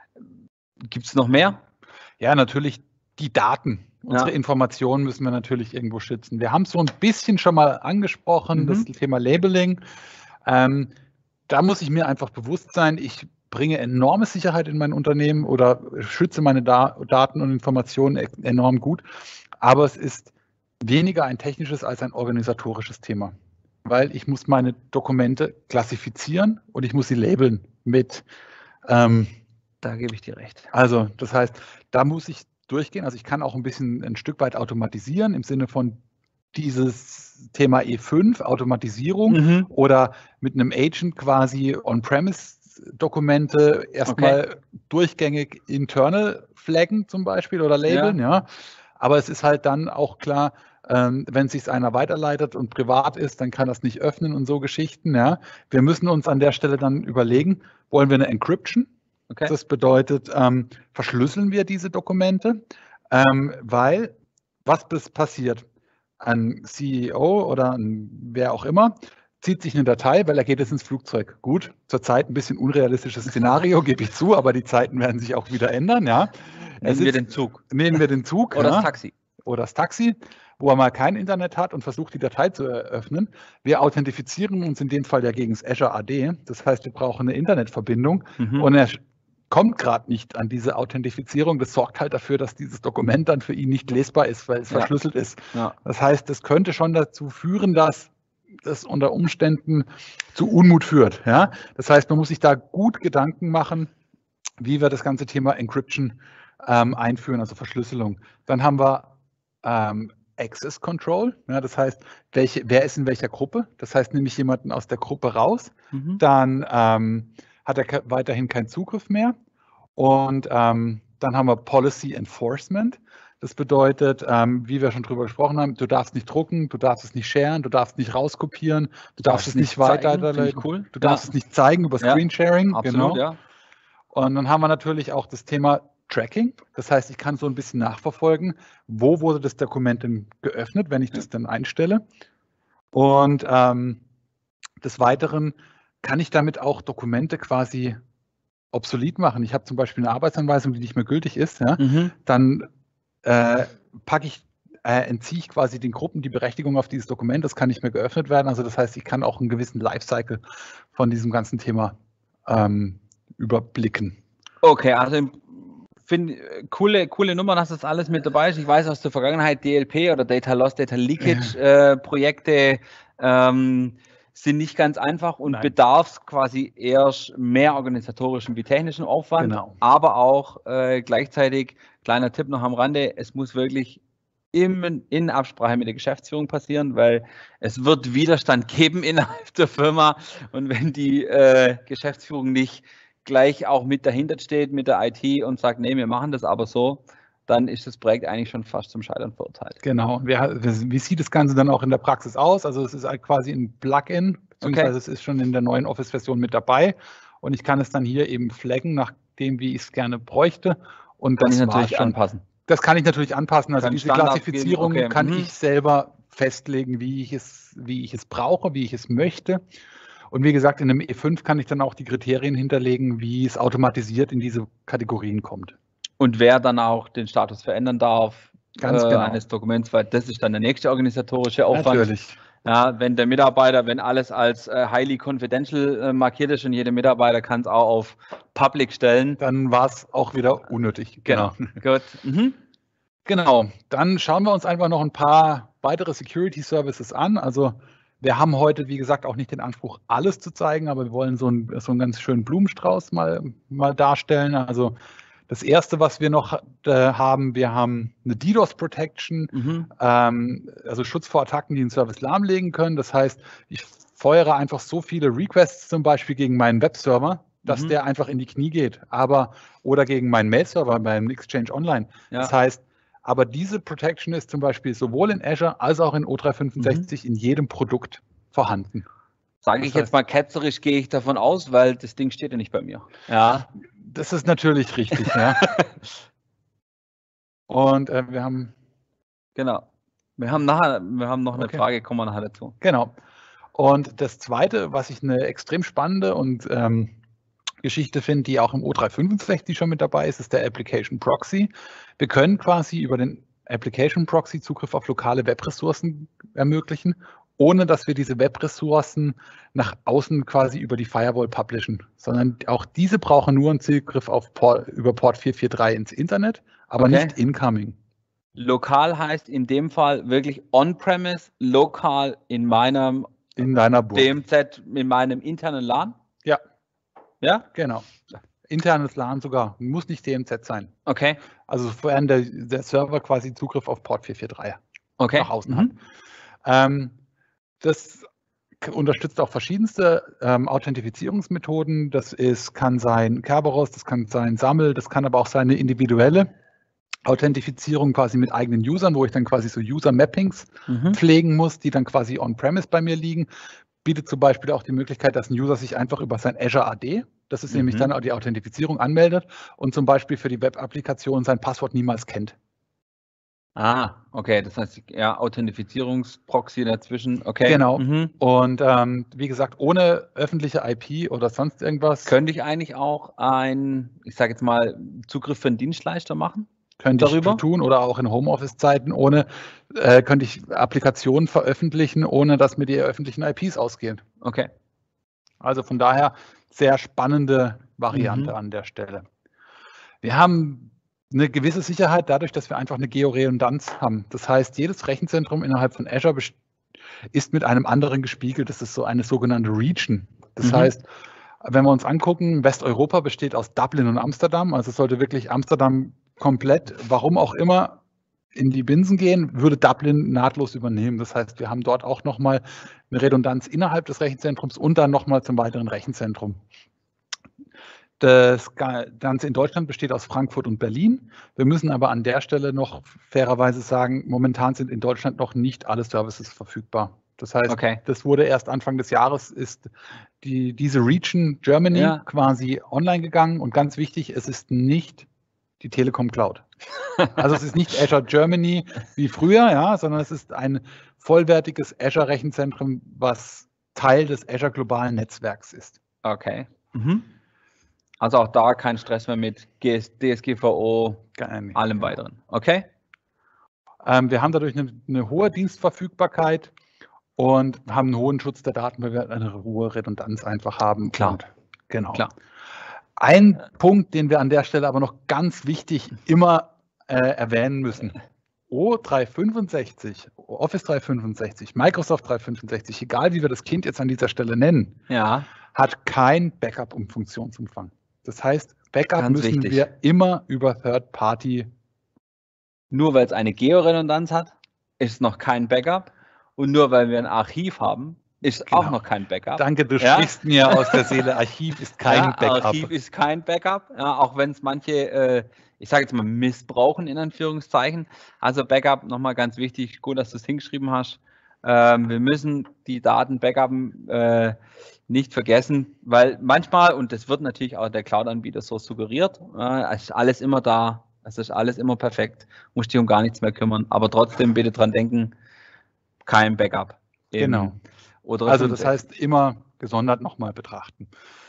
Gibt es noch mehr? Ja, natürlich die Daten. Unsere ja. Informationen müssen wir natürlich irgendwo schützen. Wir haben es so ein bisschen schon mal angesprochen, mhm. das Thema Labeling. Ähm, da muss ich mir einfach bewusst sein, ich bringe enorme Sicherheit in mein Unternehmen oder schütze meine da Daten und Informationen enorm gut. Aber es ist weniger ein technisches als ein organisatorisches Thema. Weil ich muss meine Dokumente klassifizieren und ich muss sie labeln mit. Ähm, da gebe ich dir recht. Also das heißt, da muss ich durchgehen. Also ich kann auch ein bisschen ein Stück weit automatisieren im Sinne von dieses Thema E fünf, Automatisierung mhm. oder mit einem Agent quasi On-Premise-Dokumente erstmal okay. durchgängig internal flaggen zum Beispiel oder labeln. Ja. ja. Aber es ist halt dann auch klar, Ähm, wenn es sich einer weiterleitet und privat ist, dann kann das nicht öffnen und so Geschichten. Ja. Wir müssen uns an der Stelle dann überlegen, wollen wir eine Encryption? Okay. Das bedeutet, ähm, verschlüsseln wir diese Dokumente? Ähm, weil, was bis passiert? Ein C E O oder ein, wer auch immer zieht sich eine Datei, weil er geht jetzt ins Flugzeug. Gut, zurzeit ein bisschen unrealistisches Szenario, gebe ich zu, aber die Zeiten werden sich auch wieder ändern. Ja. Nehmen sitzt, wir den Zug. Nehmen wir den Zug. Oder ja. das Taxi. Oder das Taxi, wo er mal kein Internet hat und versucht, die Datei zu eröffnen. Wir authentifizieren uns in dem Fall ja gegen das Azure A D. Das heißt, wir brauchen eine Internetverbindung mhm. und er kommt gerade nicht an diese Authentifizierung. Das sorgt halt dafür, dass dieses Dokument dann für ihn nicht lesbar ist, weil es ja. verschlüsselt ist. Ja. Das heißt, das könnte schon dazu führen, dass das unter Umständen zu Unmut führt. Ja? Das heißt, man muss sich da gut Gedanken machen, wie wir das ganze Thema Encryption ähm, einführen, also Verschlüsselung. Dann haben wir ähm, Access Control, ja, das heißt, welche, wer ist in welcher Gruppe? Das heißt, nehme ich jemanden aus der Gruppe raus, mhm. dann ähm, hat er weiterhin keinen Zugriff mehr. Und ähm, dann haben wir Policy Enforcement. Das bedeutet, ähm, wie wir schon drüber gesprochen haben, du darfst nicht drucken, du darfst es nicht sharen, du darfst nicht rauskopieren, du darfst es nicht weiterleiten, cool. du darfst ja. es nicht zeigen über Screensharing. Ja, absolut, genau. ja. Und dann haben wir natürlich auch das Thema Tracking. Das heißt, ich kann so ein bisschen nachverfolgen, wo wurde das Dokument denn geöffnet, wenn ich das dann einstelle. Und ähm, des Weiteren kann ich damit auch Dokumente quasi obsolet machen. Ich habe zum Beispiel eine Arbeitsanweisung, die nicht mehr gültig ist. Ja? Mhm. Dann äh, packe ich, äh, entziehe ich quasi den Gruppen die Berechtigung auf dieses Dokument. Das kann nicht mehr geöffnet werden. Also das heißt, ich kann auch einen gewissen Lifecycle von diesem ganzen Thema ähm, überblicken. Okay, also finde coole, coole Nummern, hast das alles mit dabei. Ich weiß aus der Vergangenheit, D L P oder Data Loss, Data Leakage äh, Projekte ähm, sind nicht ganz einfach und Nein. bedarf quasi erst mehr organisatorischen wie technischen Aufwand, genau. aber auch äh, gleichzeitig, kleiner Tipp noch am Rande, es muss wirklich im, in Absprache mit der Geschäftsführung passieren, weil es wird Widerstand geben innerhalb der Firma und wenn die äh, Geschäftsführung nicht gleich auch mit dahinter steht, mit der I T und sagt, nee, wir machen das aber so, dann ist das Projekt eigentlich schon fast zum Scheitern verurteilt. Genau. Wie, wie sieht das Ganze dann auch in der Praxis aus? Also es ist halt quasi ein Plugin, beziehungsweise okay. es ist schon in der neuen Office-Version mit dabei und ich kann es dann hier eben flaggen, nach dem, wie ich es gerne bräuchte. Und kann das ich natürlich schon. anpassen. Das kann ich natürlich anpassen. Also kann diese Standard Klassifizierung okay. kann mhm. ich selber festlegen, wie ich es, wie ich es brauche, wie ich es möchte. Und wie gesagt, in einem E fünf kann ich dann auch die Kriterien hinterlegen, wie es automatisiert in diese Kategorien kommt. Und wer dann auch den Status verändern darf Ganz genau. äh, eines Dokuments, weil das ist dann der nächste organisatorische Aufwand. Natürlich. Ja, wenn der Mitarbeiter, wenn alles als äh, highly confidential äh, markiert ist und jeder Mitarbeiter kann es auch auf Public stellen. Dann war es auch wieder unnötig. Genau. Gut. Mhm. Genau. Dann schauen wir uns einfach noch ein paar weitere Security Services an. Also wir haben heute, wie gesagt, auch nicht den Anspruch, alles zu zeigen, aber wir wollen so einen, so einen ganz schönen Blumenstrauß mal, mal darstellen. Also das Erste, was wir noch äh, haben, wir haben eine DDoS Protection, mhm. ähm, also Schutz vor Attacken, die den Service lahmlegen können. Das heißt, ich feuere einfach so viele Requests zum Beispiel gegen meinen Webserver, dass mhm. der einfach in die Knie geht. Aber oder gegen meinen Mail-Server beim Exchange Online. Ja. Das heißt, aber diese Protection ist zum Beispiel sowohl in Azure als auch in O dreihundertfünfundsechzig mhm. in jedem Produkt vorhanden. Sage ich das heißt, jetzt mal ketzerisch, gehe ich davon aus, weil das Ding steht ja nicht bei mir. Ja. Das ist natürlich richtig, ja. Und äh, wir haben... Genau. Wir haben, nachher, wir haben noch eine okay. Frage, kommen wir nachher dazu. Genau. Und das Zweite, was ich eine extrem spannende und ähm, Geschichte finde, die auch im O dreihundertfünfundsechzig schon mit dabei ist, ist der Application Proxy. Wir können quasi über den Application Proxy Zugriff auf lokale Webressourcen ermöglichen, ohne dass wir diese Webressourcen nach außen quasi über die Firewall publishen, sondern auch diese brauchen nur einen Zugriff auf Port, über Port vier vier drei ins Internet, aber okay. nicht incoming. Lokal heißt in dem Fall wirklich on-premise, lokal in meinem in deiner Burg. D M Z, in meinem internen LAN? Ja. Ja? Genau. Internes LAN sogar, muss nicht D M Z sein. Okay. Also sofern der, der Server quasi Zugriff auf Port vier vier drei okay. nach außen mhm. hat. Ähm, das unterstützt auch verschiedenste ähm, Authentifizierungsmethoden. Das ist, kann sein Kerberos, das kann sein Sammel, das kann aber auch sein eine individuelle Authentifizierung quasi mit eigenen Usern, wo ich dann quasi so User-Mappings mhm. pflegen muss, die dann quasi on-premise bei mir liegen. Bietet zum Beispiel auch die Möglichkeit, dass ein User sich einfach über sein Azure A D, das ist mhm. nämlich dann auch die Authentifizierung, anmeldet und zum Beispiel für die Web-Applikation sein Passwort niemals kennt. Ah, okay, das heißt, ja, Authentifizierungsproxy dazwischen, okay. Genau, mhm. und ähm, wie gesagt, ohne öffentliche I P oder sonst irgendwas. Könnte ich eigentlich auch ein, ich sage jetzt mal, Zugriff für einen Dienstleister machen? Könnte darüber? ich tun oder auch in Homeoffice-Zeiten, ohne, äh, könnte ich Applikationen veröffentlichen, ohne dass mir die öffentlichen I Ps ausgehen. Okay. Also von daher sehr spannende Variante mhm. an der Stelle. Wir haben eine gewisse Sicherheit dadurch, dass wir einfach eine Georedundanz haben. Das heißt, jedes Rechenzentrum innerhalb von Azure ist mit einem anderen gespiegelt. Das ist so eine sogenannte Region. Das Mhm. heißt, wenn wir uns angucken, Westeuropa besteht aus Dublin und Amsterdam. Also es sollte wirklich Amsterdam komplett, warum auch immer, in die Binsen gehen, würde Dublin nahtlos übernehmen. Das heißt, wir haben dort auch nochmal eine Redundanz innerhalb des Rechenzentrums und dann nochmal zum weiteren Rechenzentrum. Das Ganze in Deutschland besteht aus Frankfurt und Berlin. Wir müssen aber an der Stelle noch fairerweise sagen, momentan sind in Deutschland noch nicht alle Services verfügbar. Das heißt, Okay. das wurde erst Anfang des Jahres, ist die, diese Region Germany Ja. quasi online gegangen. Und ganz wichtig, es ist nicht die Telekom Cloud. Also es ist nicht Azure Germany wie früher, ja, sondern es ist ein vollwertiges Azure-Rechenzentrum, was Teil des Azure globalen Netzwerks ist. Okay. Mhm. Also auch da kein Stress mehr mit D S G V O, Geil. allem weiteren. Okay. Ähm, wir haben dadurch eine, eine hohe Dienstverfügbarkeit und haben einen hohen Schutz der Daten, weil wir eine hohe Redundanz einfach haben. Klar. Und, genau. Klar. Ein Punkt, den wir an der Stelle aber noch ganz wichtig immer äh, erwähnen müssen. O dreihundertfünfundsechzig, Office dreihundertfünfundsechzig, Microsoft dreihundertfünfundsechzig, egal wie wir das Kind jetzt an dieser Stelle nennen, Ja. hat kein Backup um Funktionsumfang. Das heißt, Backup Ganz müssen wichtig. wir immer über Third-Party. Nur weil es eine Georedundanz hat, ist noch kein Backup. Und nur weil wir ein Archiv haben, ist Genau. auch noch kein Backup. Danke, du Ja? sprichst mir aus der Seele. Archiv ist kein ja, Backup. Archiv ist kein Backup, ja, auch wenn es manche, äh, ich sage jetzt mal, missbrauchen in Anführungszeichen. Also Backup, nochmal ganz wichtig, gut, dass du es hingeschrieben hast. Ähm, wir müssen die Daten backuppen, äh, nicht vergessen, weil manchmal, und das wird natürlich auch der Cloud-Anbieter so suggeriert, äh, es ist alles immer da, es ist alles immer perfekt, musst dich um gar nichts mehr kümmern, aber trotzdem bitte dran denken, kein Backup. Im, Genau. Oder Also das heißt, immer gesondert nochmal betrachten.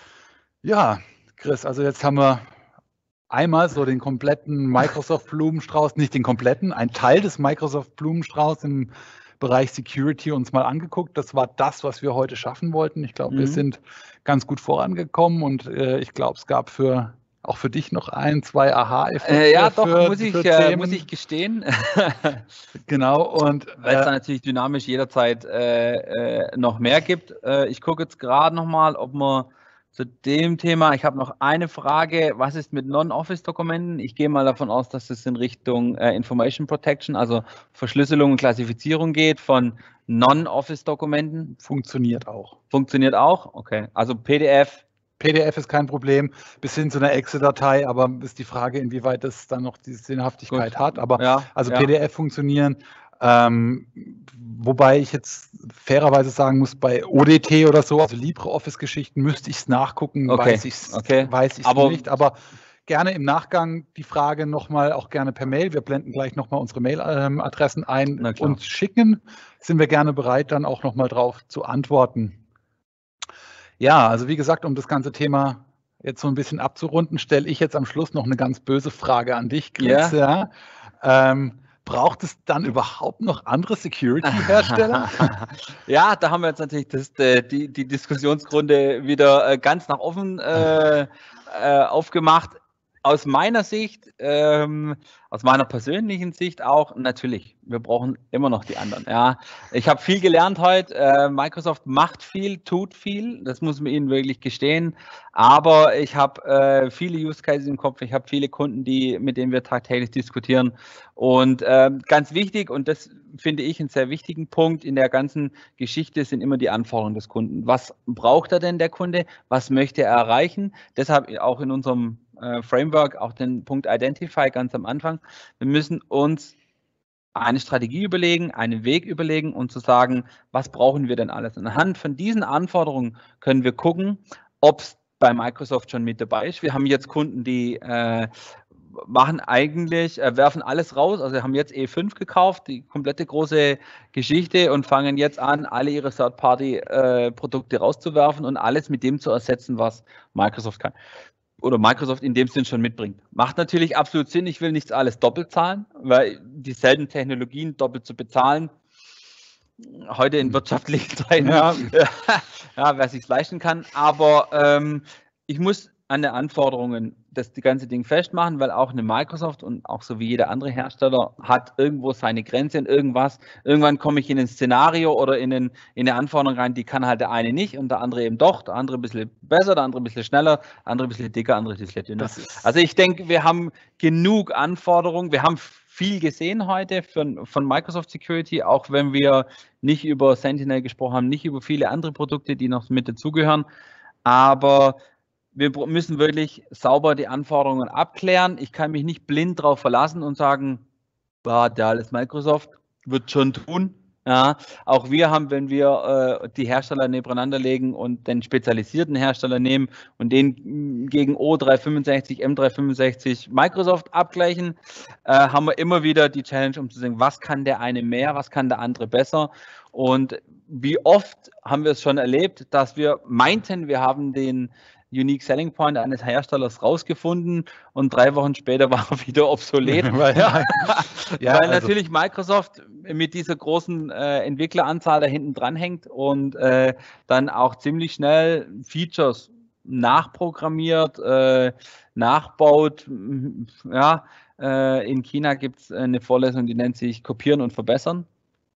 Ja, Chris, also jetzt haben wir einmal so den kompletten Microsoft-Blumenstrauß, nicht den kompletten, ein Teil des Microsoft-Blumenstrauß im Bereich Security uns mal angeguckt. Das war das, was wir heute schaffen wollten. Ich glaube, Mhm. wir sind ganz gut vorangekommen und äh, ich glaube, es gab für auch für dich noch ein, zwei Aha-Effekte. Äh, ja, doch, für, muss, ich, für äh, muss ich gestehen. Genau, und Weil es äh, da natürlich dynamisch jederzeit äh, äh, noch mehr gibt. Äh, ich gucke jetzt gerade nochmal, ob wir zu dem Thema, ich habe noch eine Frage, was ist mit Non-Office-Dokumenten? Ich gehe mal davon aus, dass es in Richtung äh, Information Protection, also Verschlüsselung und Klassifizierung geht von Non-Office-Dokumenten. funktioniert auch. Funktioniert auch? Okay, also P D F. P D F ist kein Problem, bis hin zu einer Excel-Datei, aber ist die Frage, inwieweit das dann noch die Sinnhaftigkeit Gut. hat. Aber Ja, also ja. P D F funktionieren, ähm, wobei ich jetzt fairerweise sagen muss, bei O D T oder so, also LibreOffice-Geschichten, müsste ich es nachgucken, Okay, weiß ich es okay. weiß ich's Aber- nicht. Aber gerne im Nachgang die Frage nochmal, auch gerne per Mail. Wir blenden gleich nochmal unsere Mail-Adressen ein Na klar. und schicken. Sind wir gerne bereit, dann auch nochmal drauf zu antworten. Ja, also wie gesagt, um das ganze Thema jetzt so ein bisschen abzurunden, stelle ich jetzt am Schluss noch eine ganz böse Frage an dich, Chris. Ja. Ähm, braucht es dann überhaupt noch andere Security-Hersteller? Ja, da haben wir jetzt natürlich das, die, die Diskussionsrunde wieder äh, ganz nach offen äh, äh, aufgemacht. Aus meiner Sicht, ähm, aus meiner persönlichen Sicht auch, natürlich, wir brauchen immer noch die anderen. Ja. Ich habe viel gelernt heute. Äh, Microsoft macht viel, tut viel, das muss man ihnen wirklich gestehen. Aber ich habe äh, viele Use Cases im Kopf, ich habe viele Kunden, die, mit denen wir tagtäglich diskutieren. Und äh, ganz wichtig, und das finde ich einen sehr wichtigen Punkt in der ganzen Geschichte, sind immer die Anforderungen des Kunden. Was braucht er denn, der Kunde? Was möchte er erreichen? Deshalb auch in unserem äh, Framework auch den Punkt Identify ganz am Anfang. Wir müssen uns eine Strategie überlegen, einen Weg überlegen und zu sagen, was brauchen wir denn alles? Und anhand von diesen Anforderungen können wir gucken, ob es bei Microsoft schon mit dabei ist. Wir haben jetzt Kunden, die äh, machen eigentlich, äh, werfen alles raus, also haben jetzt E fünf gekauft, die komplette große Geschichte und fangen jetzt an, alle ihre Third-Party-Produkte äh, rauszuwerfen und alles mit dem zu ersetzen, was Microsoft kann. Oder Microsoft in dem Sinn schon mitbringt. Macht natürlich absolut Sinn, ich will nichts alles doppelt zahlen, weil dieselben Technologien doppelt zu bezahlen, heute in wirtschaftlichen Zeiten, Ja. ja, wer sich leisten kann, aber ähm, ich muss an den Anforderungen das die ganze Ding festmachen, weil auch eine Microsoft und auch so wie jeder andere Hersteller hat irgendwo seine Grenze und irgendwas. Irgendwann komme ich in ein Szenario oder in, ein, in eine Anforderung rein, die kann halt der eine nicht und der andere eben doch, der andere ein bisschen besser, der andere ein bisschen schneller, der andere ein bisschen dicker, der andere ein bisschen dünner. Also ich denke, wir haben genug Anforderungen, wir haben viel gesehen heute von, von Microsoft Security, auch wenn wir nicht über Sentinel gesprochen haben, nicht über viele andere Produkte, die noch mit dazugehören, aber wir müssen wirklich sauber die Anforderungen abklären. Ich kann mich nicht blind darauf verlassen und sagen, ja, der alles Microsoft wird schon tun. Ja, auch wir haben, wenn wir äh, die Hersteller nebeneinander legen und den spezialisierten Hersteller nehmen und den gegen O dreihundertfünfundsechzig, M dreihundertfünfundsechzig Microsoft abgleichen, äh, haben wir immer wieder die Challenge, um zu sagen, was kann der eine mehr, was kann der andere besser. Und wie oft haben wir es schon erlebt, dass wir meinten, wir haben den Unique Selling Point eines Herstellers rausgefunden und drei Wochen später war er wieder obsolet. weil ja, ja, weil also natürlich Microsoft mit dieser großen äh, Entwickleranzahl da hinten dran hängt und äh, dann auch ziemlich schnell Features nachprogrammiert, äh, nachbaut. Ja, äh, in China gibt es eine Vorlesung, die nennt sich Kopieren und Verbessern.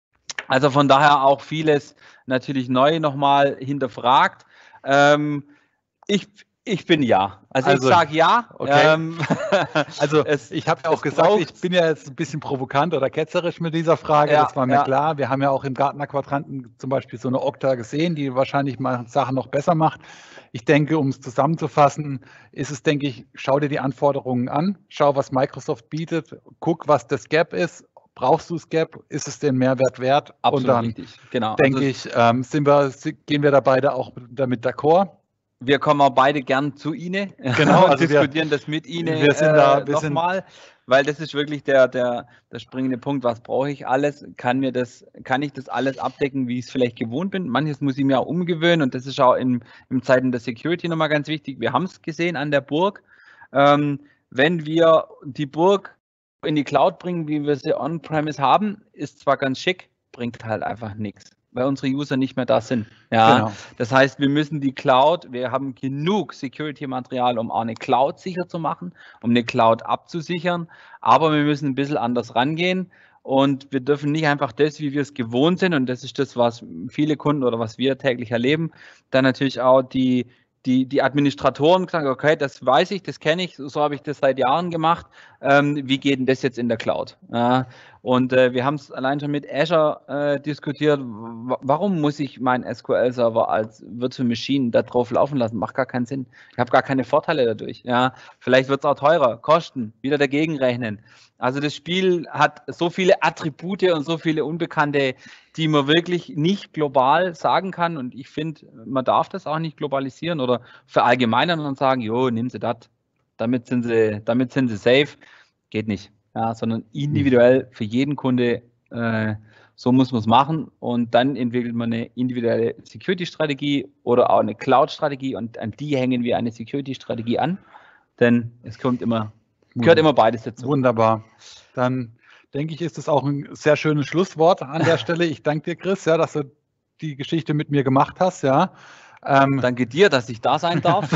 Also von daher auch vieles natürlich neu nochmal hinterfragt. Ähm, Ich, ich bin ja. Also, also ich sage ja. Okay. Ähm, also es, ich habe ja auch gesagt, braucht, ich bin ja jetzt ein bisschen provokant oder ketzerisch mit dieser Frage. Ja, das war mir ja. klar. Wir haben ja auch im Gartner-Quadranten zum Beispiel so eine Okta gesehen, die wahrscheinlich mal Sachen noch besser macht. Ich denke, um es zusammenzufassen, ist es, denke ich, schau dir die Anforderungen an, schau, was Microsoft bietet, guck, was das Gap ist. Brauchst du das Gap? Ist es den Mehrwert wert? Absolut Und dann richtig. Genau. denke also ich, ähm, sind wir, gehen wir da beide auch damit d'accord. Wir kommen auch beide gern zu Ihnen genau, und also diskutieren wir, das mit Ihnen wir sind da, wir äh, nochmal, weil das ist wirklich der, der, der springende Punkt. Was brauche ich alles? Kann mir das, kann ich das alles abdecken, wie ich es vielleicht gewohnt bin? Manches muss ich mir auch umgewöhnen und das ist auch in, in Zeiten der Security nochmal ganz wichtig. Wir haben es gesehen an der Burg. Ähm, wenn wir die Burg in die Cloud bringen, wie wir sie on-premise haben, ist zwar ganz schick, bringt halt einfach nichts, weil unsere User nicht mehr da sind. Ja, genau. Das heißt, wir müssen die Cloud, wir haben genug Security-Material, um auch eine Cloud sicher zu machen, um eine Cloud abzusichern, aber wir müssen ein bisschen anders rangehen und wir dürfen nicht einfach das, wie wir es gewohnt sind, und das ist das, was viele Kunden oder was wir täglich erleben, dann natürlich auch die Die, die Administratoren sagen, okay, das weiß ich, das kenne ich, so habe ich das seit Jahren gemacht. Ähm, wie geht denn das jetzt in der Cloud? Ja, und äh, wir haben es allein schon mit Azure äh, diskutiert. W warum muss ich meinen S Q L-Server als Virtual Machine da drauf laufen lassen? Macht gar keinen Sinn. Ich habe gar keine Vorteile dadurch. Ja, vielleicht wird es auch teurer, Kosten, wieder dagegen rechnen. Also das Spiel hat so viele Attribute und so viele Unbekannte, die man wirklich nicht global sagen kann. Und ich finde, man darf das auch nicht globalisieren oder verallgemeinern und sagen, jo, nehmen Sie das, damit sind Sie, damit sind Sie safe. Geht nicht. Ja, sondern individuell für jeden Kunde, äh, so muss man es machen. Und dann entwickelt man eine individuelle Security-Strategie oder auch eine Cloud-Strategie und an die hängen wir eine Security-Strategie an. Denn es kommt immer Gehört immer beides dazu. Wunderbar. Dann denke ich, ist das auch ein sehr schönes Schlusswort an der Stelle. Ich danke dir, Chris, ja, dass du die Geschichte mit mir gemacht hast. Ja. Ähm, danke dir, dass ich da sein darf.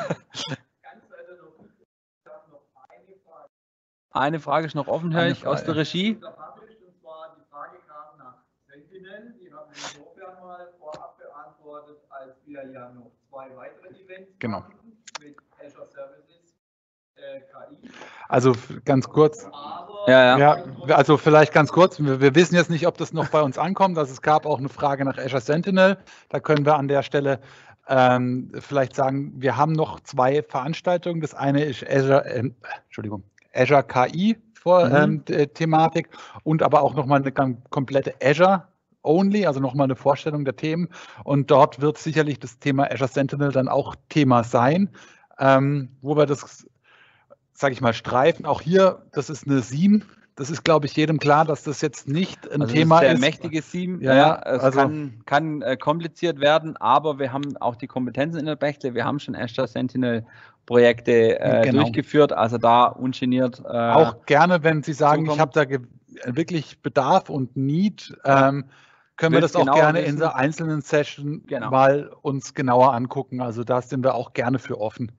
Eine Frage ist noch offen, höre ich aus der Regie. Und zwar die Frage kam nach Sentinel. Die haben wir insofern mal vorab beantwortet, als wir ja noch zwei weitere Events genau. machen mit Azure Services. K I. Also ganz kurz, ja, ja. Ja, also vielleicht ganz kurz, wir, wir wissen jetzt nicht, ob das noch bei uns ankommt, also es gab auch eine Frage nach Azure Sentinel, da können wir an der Stelle ähm, vielleicht sagen, wir haben noch zwei Veranstaltungen, das eine ist Azure, äh, Entschuldigung, Azure K I vor, mhm. ähm, Thematik und aber auch nochmal eine komplette Azure Only, also nochmal eine Vorstellung der Themen und dort wird sicherlich das Thema Azure Sentinel dann auch Thema sein, ähm, wo wir das sage ich mal, streifen. Auch hier, das ist eine S I E M. Das ist, glaube ich, jedem klar, dass das jetzt nicht ein also Thema ist. Ein sehr mächtiges S I E M. Ja, ja, es also kann, kann äh, kompliziert werden, aber wir haben auch die Kompetenzen in der Bechtle. Wir haben schon Azure Sentinel Projekte äh, genau. durchgeführt, also da ungeniert. Äh, auch gerne, wenn Sie sagen, zukommen. Ich habe da wirklich Bedarf und Need, ja. ähm, können wir das auch gerne wissen. In der einzelnen Session genau. mal uns genauer angucken. Also da sind wir auch gerne für offen.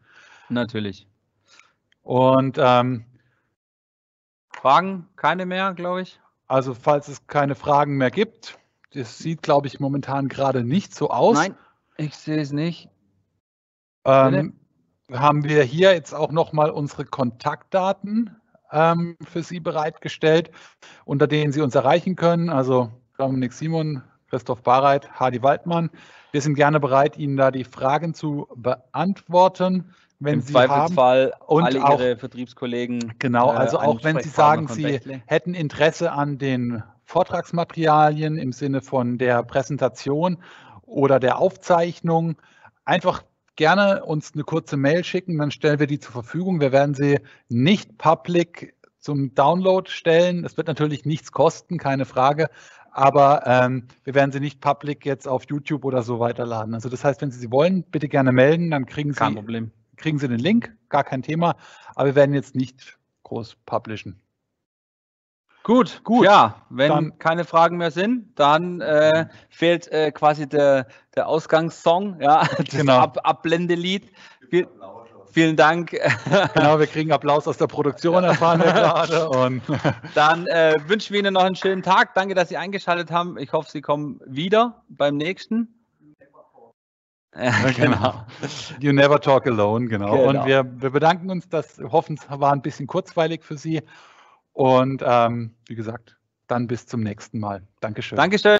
Natürlich. Und ähm, Fragen? Keine mehr, glaube ich. Also falls es keine Fragen mehr gibt, das sieht, glaube ich, momentan gerade nicht so aus. Nein, ich sehe es nicht. Ähm, haben wir hier jetzt auch nochmal unsere Kontaktdaten ähm, für Sie bereitgestellt, unter denen Sie uns erreichen können. Also Dominik Simon, Christoph Barreit, Hardy Waldmann. Wir sind gerne bereit, Ihnen da die Fragen zu beantworten, wenn Im Sie Zweifelsfall haben. Und alle auch, Ihre Vertriebskollegen. Genau, also äh, auch wenn Sie sagen, Sie hätten Interesse an den Vortragsmaterialien im Sinne von der Präsentation oder der Aufzeichnung, einfach gerne uns eine kurze Mail schicken, dann stellen wir die zur Verfügung. Wir werden sie nicht public zum Download stellen. Es wird natürlich nichts kosten, keine Frage, aber ähm, wir werden sie nicht public jetzt auf YouTube oder so weiterladen. Also das heißt, wenn Sie sie wollen, bitte gerne melden, dann kriegen Sie, Kein Problem. kriegen Sie den Link, gar kein Thema, aber wir werden jetzt nicht groß publishen. Gut, gut. Ja, wenn dann keine Fragen mehr sind, dann äh, fehlt äh, quasi der, der Ausgangssong, ja, das genau. Ab Ablendelied. Viel, vielen Dank. Genau, wir kriegen Applaus aus der Produktion, erfahren wir gerade. Und dann äh, wünschen wir Ihnen noch einen schönen Tag. Danke, dass Sie eingeschaltet haben. Ich hoffe, Sie kommen wieder beim nächsten. Ja, genau. You never talk alone, genau. genau. Und wir, wir bedanken uns, das hoffen, es war ein bisschen kurzweilig für Sie. Und ähm, wie gesagt, dann bis zum nächsten Mal. Dankeschön. Dankeschön.